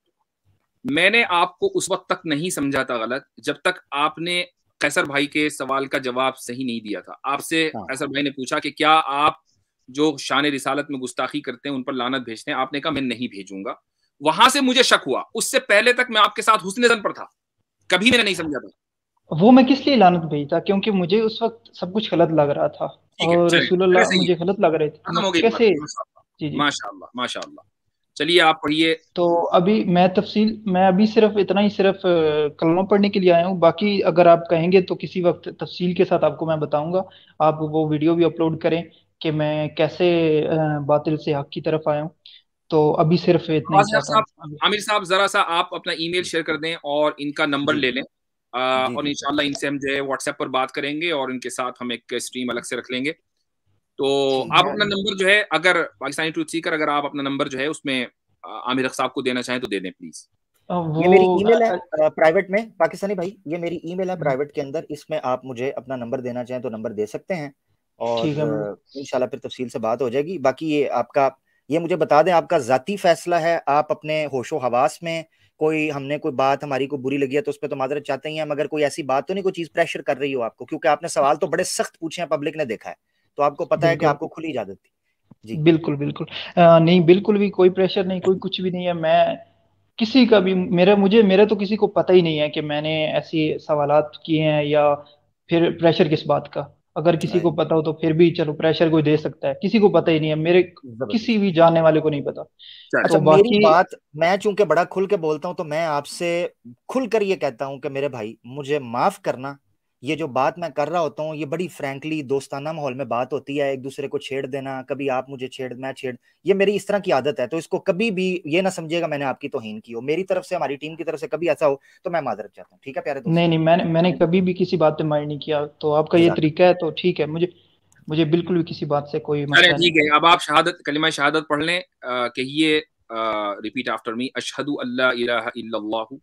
मैंने आपको उस वक्त तक नहीं समझा था गलत जब तक आपने कैसर भाई के सवाल का जवाब सही नहीं दिया था। आपसे कैसर भाई ने पूछा कि क्या आप जो शान रिसालत में गुस्ताखी करते हैं उन पर लानत भेजते हैं, आपने कहा मैं नहीं भेजूंगा। वहां से मुझे शक हुआ, उससे पहले तक मैं आपके साथ हुस्न ज़न पर था, कभी मैंने नहीं समझा था। वो मैं किस लिए लानत भेजता, क्योंकि मुझे उस वक्त सब कुछ गलत लग रहा था और रसूलुल्लाह मुझे गलत लग रहे थे। कैसे? जी जी माशाअल्लाह माशाअल्लाह। चलिए आप पढ़िए। तो अभी मैं तफसील मैं अभी सिर्फ इतना ही सिर्फ कलमा पढ़ने के लिए आया हूँ। बाकी अगर आप कहेंगे तो किसी वक्त तफसील के साथ आपको मैं बताऊंगा। आप वो वीडियो भी अपलोड करें कि मैं कैसे बातिल से हक की तरफ आया हूँ। तो अभी सिर्फ इतना ही चाहता हूँ। आमिर साहब जरा सा आप अपना ईमेल शेयर कर दें और इनका नंबर ले लें, आ, और इंशाल्लाह इनसे हम जो है व्हाट्सएप पर बात करेंगे और इनके साथ हम एक स्ट्रीम अलग से रख लेंगे। तो आप अपना नंबर जो है, अगर पाकिस्तानी ट्रूथ सीकर, अगर आप अपना नंबर जो है उसमें आमिर साहब को देना चाहें तो दे दें प्लीज। ये मेरी ईमेल है प्राइवेट में, पाकिस्तानी भाई ये मेरी ईमेल है प्राइवेट के अंदर, इसमें आप मुझे अपना नंबर देना चाहें तो नंबर दे सकते हैं और इंशाल्लाह फिर तफसील से बात हो जाएगी। बाकी ये आपका, ये मुझे बता दें आपका जाती फैसला है, आप अपने होशो हवास में कोई, हमने कोई बात हमारी को बुरी लगी है तो उस पर तो माजरत चाहते ही हैं, मगर कोई ऐसी बात तो नहीं, कोई चीज प्रेशर कर रही हो आपको, क्योंकि आपने सवाल तो बड़े सख्त पूछे हैं, पब्लिक ने देखा है, तो आपको पता है कि आपको खुली इजाजत थी। जी बिल्कुल बिल्कुल आ, नहीं बिल्कुल भी कोई प्रेशर नहीं, कोई कुछ भी नहीं है। मैं किसी का भी, मेरा मुझे मेरा तो किसी को पता ही नहीं है कि मैंने ऐसी सवालात किए हैं, या फिर प्रेशर किस बात का। अगर किसी को पता हो तो फिर भी चलो प्रेशर कोई दे सकता है, किसी को पता ही नहीं है, मेरे किसी भी जानने वाले को नहीं पता। अच्छा तो मेरी बात, मैं चूंकि बड़ा खुल के बोलता हूं तो मैं आपसे खुलकर ये कहता हूं कि मेरे भाई मुझे माफ करना, ये जो बात मैं कर रहा होता हूँ ये बड़ी फ्रैंकली दोस्ताना माहौल में बात होती है, एक दूसरे को छेड़ देना, कभी आप मुझे छेड़ मैं छेड़, ये मेरी इस तरह की आदत है, तो इसको कभी भी ये ना समझिएगा मैंने आपकी तौहीन की हो, मेरी तरफ से हमारी टीम की तरफ से कभी ऐसा हो तो मैं माजरत चाहता हूँ। ठीक है प्यारे दोस्त? नहीं नहीं, मैंने मैंने कभी भी किसी बात पे माइंड नहीं किया, तो आपका ये तरीका है तो ठीक है, मुझे मुझे बिल्कुल भी किसी बात से कोई मसला नहीं। ठीक है, अब आप शहादत कलिमा शहादत पढ़ लें, कहिए रिपीट आफ्टर मी, अशहदु अल्ला इलाहा इल्लल्लाहु,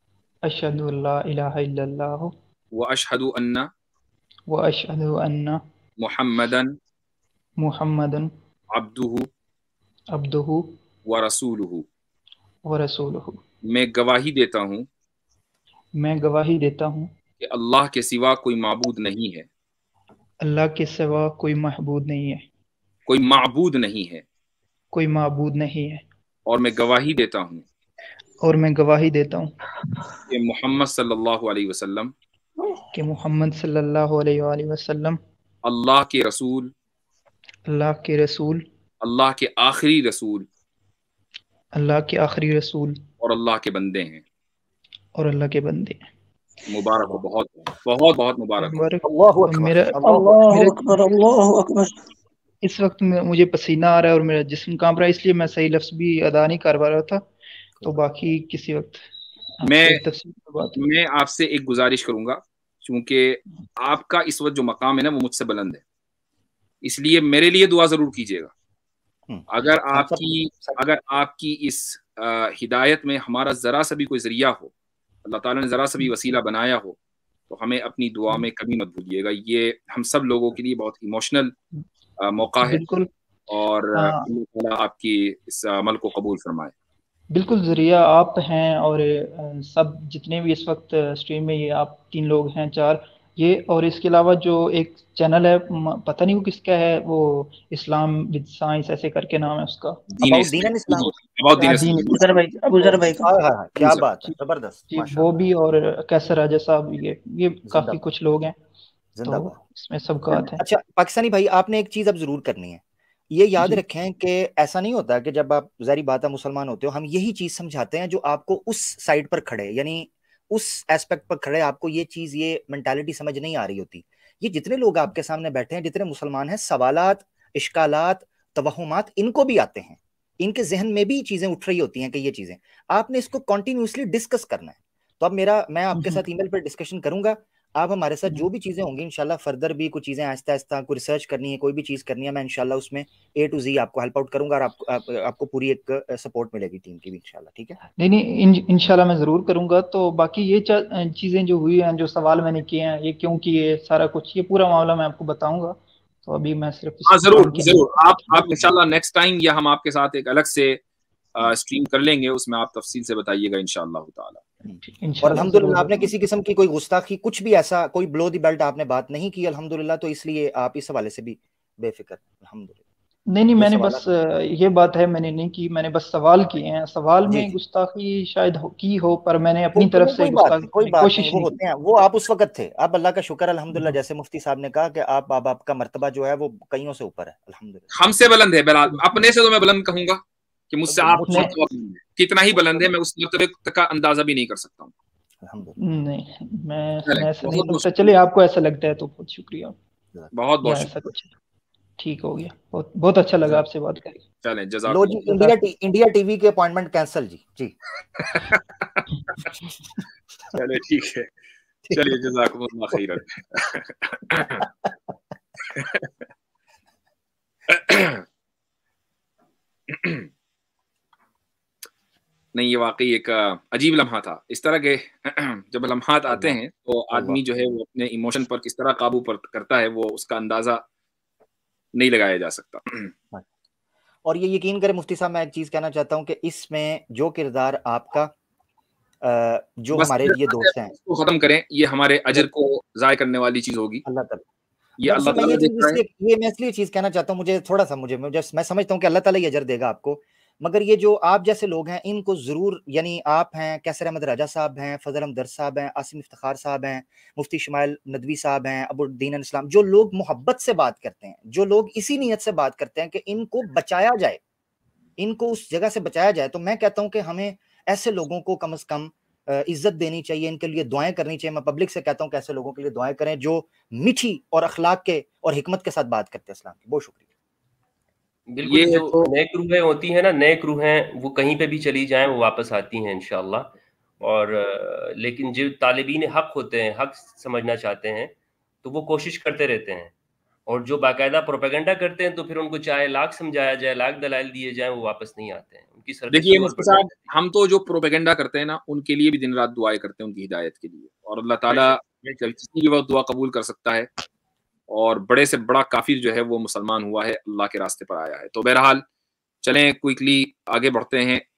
अशहदु अल्ला इलाहा इल्लल्लाहु, व अशहदु अन्ना व अशहदु अन्ना मुहम्मदन मुहम्मदन अब्दुहु अब्दुहु व रसूलुहु। व रसूलुहु। मैं गवाही देता हूँ मैं गवाही देता हूँ कि अल्लाह के सिवा कोई माबूद नहीं है, अल्लाह के सिवा कोई महबूद नहीं है, कोई माबूद नहीं है। कोई माबूद नहीं है। और मैं गवाही देता हूँ और मैं गवाही देता हूँ कि मोहम्मद सल्लल्लाहु अलैहि वसल्लम कि मोहम्मद सल्लल्लाहु अलैहि वसल्लम अल्लाह के रसूल, अल्लाह के रसूल, अल्लाह के आखिरी रसूल अल्लाह के आखिरी रसूल और अल्लाह के बंदे हैं। और अल्लाह के बंदे हैं। मुबारक हो, बहुत बहुत बहुत मुबारक हो। मुबारक। अल्लाहु अकबर, मेरा अल्लाहु अल्लाह मेरा अकबर, अल्लाह अकबर। इस वक्त में मुझे पसीना आ रहा है और मेरा जिस्म कांप रहा है, इसलिए मैं सही लफ्ज भी अदा नहीं कर पा रहा था। तो बाकी किसी वक्त मैं आपसे तफसील में बात होगी। मैं आपसे एक गुजारिश करूंगा, क्योंकि आपका इस वक्त जो मकाम है ना वो मुझसे बुलंद है, इसलिए मेरे लिए दुआ जरूर कीजिएगा। हम्म, अगर हम सब आपकी सब अगर आपकी इस अ, हिदायत में हमारा जरा सा भी कोई जरिया हो, अल्लाह ताला ने जरा सा भी वसीला बनाया हो, तो हमें अपनी दुआ में कभी मत भूलिएगा। ये हम सब लोगों के लिए बहुत इमोशनल मौका है, बिल्कुल। और अ, हाँ, अल्लाह ताला आपकी इस अमल को कबूल फरमाए। बिल्कुल जरिया आप हैं, और अ, सब जितने भी इस वक्त स्ट्रीम में, ये आप तीन लोग हैं, चार ये, और इसके अलावा जो एक चैनल है, म- पता नहीं वो किसका है, वो इस्लाम विद साइंस ऐसे करके नाम है उसका। दीन about Islam, Deen and Islam. अबाउत दीन हाँ, इस्लाम। दीन अबू जर भाई, अबू जर भाई का। हाँ हाँ हाँ, क्या जी बात है, जी जबरदस्त, जी, वो माशाल्लाह। भी, और कैसर राजा साहब, ये ये काफी जिंदाबाद, कुछ लोग हैं। तो जिंदाबाद। इसमें सबका हाथ है। अच्छा पाकिस्तानी भाई, आपने एक चीज अब जरूर करनी है, ये याद जी रखें कि ऐसा नहीं होता कि जब आप जारी बात है मुसलमान होते हो, हम यही चीज समझाते हैं जो आपको उस साइड पर खड़े, यानी उस एस्पेक्ट पर खड़े, आपको ये चीज, ये मेंटालिटी समझ नहीं आ रही होती। ये जितने लोग आपके सामने बैठे हैं, जितने मुसलमान हैं, सवालात, इश्कालात, तवहुमात इनको भी आते हैं, इनके जहन में भी चीजें उठ रही होती हैं कि ये चीजें आपने इसको कॉन्टिन्यूसली डिस्कस करना है। तो अब मेरा, मैं आपके हम्म, साथ ईमेल पर डिस्कशन करूंगा, आप हमारे साथ जो हम्म, भी चीजें होंगी इंशाल्लाह, फर्दर भी कुछ चीजें आहिस्ता आहिस्ता, कोई रिसर्च करनी है, कोई भी चीज करनी है, मैं इंशाल्लाह उसमें ए टू जी आपको हेल्प आउट करूंगा, और आपको आप, आपको पूरी एक सपोर्ट मिलेगी टीम की भी इंशाल्लाह। ठीक है, नहीं नहीं, इन, इंशाल्लाह मैं जरूर करूंगा। तो बाकी ये च- चीजें जो हुई हैं, जो सवाल मैंने किए हैं, ये क्यों किए, सारा कुछ, ये पूरा मामला मैं आपको बताऊंगा। तो अभी मैं सिर्फ इस हाँ जरूर काम की जरूर, आप आप बिल्कुल इंशाल्लाह नेक्स्ट टाइम, या हम आपके साथ एक अलग से हम्म, स्ट्रीम कर लेंगे, उसमें आप तफसील से बताइएगा इंशाल्लाह ताला। हम्म। और इंशाल्लाह जरूर अल्हम्दुलिल्लाह आपने बताऊंगा। किसी किस्म की कोई गुस्ताखी, कुछ भी ऐसा, कोई ब्लो दी बेल्ट आपने बात नहीं की अल्हम्दुलिल्लाह, तो इसलिए आप इस हवाले से भी बेफिक्र अल्हम्दुलिल्लाह। नहीं नहीं, जो मैंने सवाल बस अ, ये बात है, मैंने नहीं की, मैंने बस सवाल किए हैं। सवाल जी में जी, गुस्ताखी शायद हो, की हो, पर मैंने वो अपनी तरफ वो से कोई बात गुस्ताखी नहीं, कोई करने की बात नहीं, कोशिश वो नहीं होते हैं, वो आप उस वक्त थे, अब अल्लाह का शुक्र अल्हम्दुलिल्लाह, की। जैसे मुफ्ती साहब ने कहा कि आप अब आपका मर्तबा जो है वो कईयों से ऊपर है अल्हम्दुलिल्लाह। हमसे बुलंद है बिलाल, अपने से तो मैं बुलंद कहूंगा कि मुझसे अब आप मुझसे मर्तबा बुलंद है। कितना ही बुलंद है, मुझसे मैं उस मर्तबे का अंदाजा भी नहीं कर सकता हूँ। अल्हम्दुलिल्लाह। नहीं, मैं चलें, मैं ऐसा नहीं बहुत बहुत समझता। चलिए, शुक्रिया, आपको ऐसा लगता है तो बहुत शुक्रिया, बहुत बहुत या ऐसा शुक्रिया। कुछ ठीक हो गया। बहुत बहुत अच्छा लगा जज़ाक- आपसे बात करके। चलें, लो जी, जज़ाकुमुल्लाह। इंडिया टी, इंडिया टीवी के अपॉइंटमेंट कैंसिल जी जी। चले ठीक है, चलिए, जज़ाकुमुल्लाह खैरन। नहीं, ये वाकई एक अ, अजीब लम्हा था। इस तरह के जब लम्हात आते अल्लाह हैं तो अल्लाह, आदमी जो है वो अपने इमोशन पर किस तरह काबू पर करता है, वो उसका अंदाजा नहीं लगाया जा सकता। और ये यकीन करें मुफ्ती साहब, मैं एक चीज कहना चाहता हूँ कि इसमें जो किरदार आपका, अ, जो बस हमारे ये दोस्त हैं, इसको खत्म करें, ये हमारे अजर को जाय करने वाली चीज होगी। अल्लाह ताला, ये अल्लाह दरअसल मैं ताला ये देख चीज रहा है। इसलिए, ये मैं इसलिए चीज कहना चाहता हूँ, मुझे थोड़ा सा, मुझे मुझे मैं समझता हूँ कि अल्लाह ताला ही अजर देगा आपको, मगर ये जो आप जैसे लोग हैं इनको जरूर, यानी आप हैं, कैसर अहमद राजा साहब हैं, फजल हमदर्द साहब हैं, आसिम इफ्तिखार साहब हैं, मुफ्ती शमाइल नदवी साहब हैं, अबुद्दीन इस्लाम, जो लोग मोहब्बत से बात करते हैं, जो लोग इसी नीयत से बात करते हैं कि इनको बचाया जाए, इनको उस जगह से बचाया जाए, तो मैं कहता हूं कि हमें ऐसे लोगों को कम से कम इज्जत देनी चाहिए, इनके लिए दुआएं करनी चाहिए। मैं पब्लिक से कहता हूं कि ऐसे लोगों के लिए दुआएं करें जो मीठी और अखलाक के और हिकमत के साथ बात करते हैं इस्लाम की। बहुत शुक्रिया। बिल्कुल, ये जो तो नेक रूहें होती हैं ना, नेक रूहें वो कहीं पे भी चली जाएं वो वापस आती हैं इंशाल्लाह। और अ, लेकिन जो तालिबीन हक होते हैं, हक समझना चाहते हैं, तो वो कोशिश करते रहते हैं, और जो बाकायदा प्रोपेगेंडा करते हैं तो फिर उनको चाहे लाख समझाया जाए, लाख दलाइल दिए जाएं, वो वापस नहीं आते हैं, उनकी देखिए सरकशी और मुफ्ती बढ़ती साहब, रहती हम तो जो प्रोपेगेंडा करते हैं ना, उनके लिए भी दिन रात दुआएं करते हैं, उनकी हिदायत के लिए, और अल्लाह है। ताला बेशक बेशक। किसी भी वक्त दुआ कबूल कर सकता है। और बड़े से बड़ा काफिर जो है वो मुसलमान हुआ है, अल्लाह के रास्ते पर आया है। तो बहरहाल चलें क्विकली आगे बढ़ते हैं।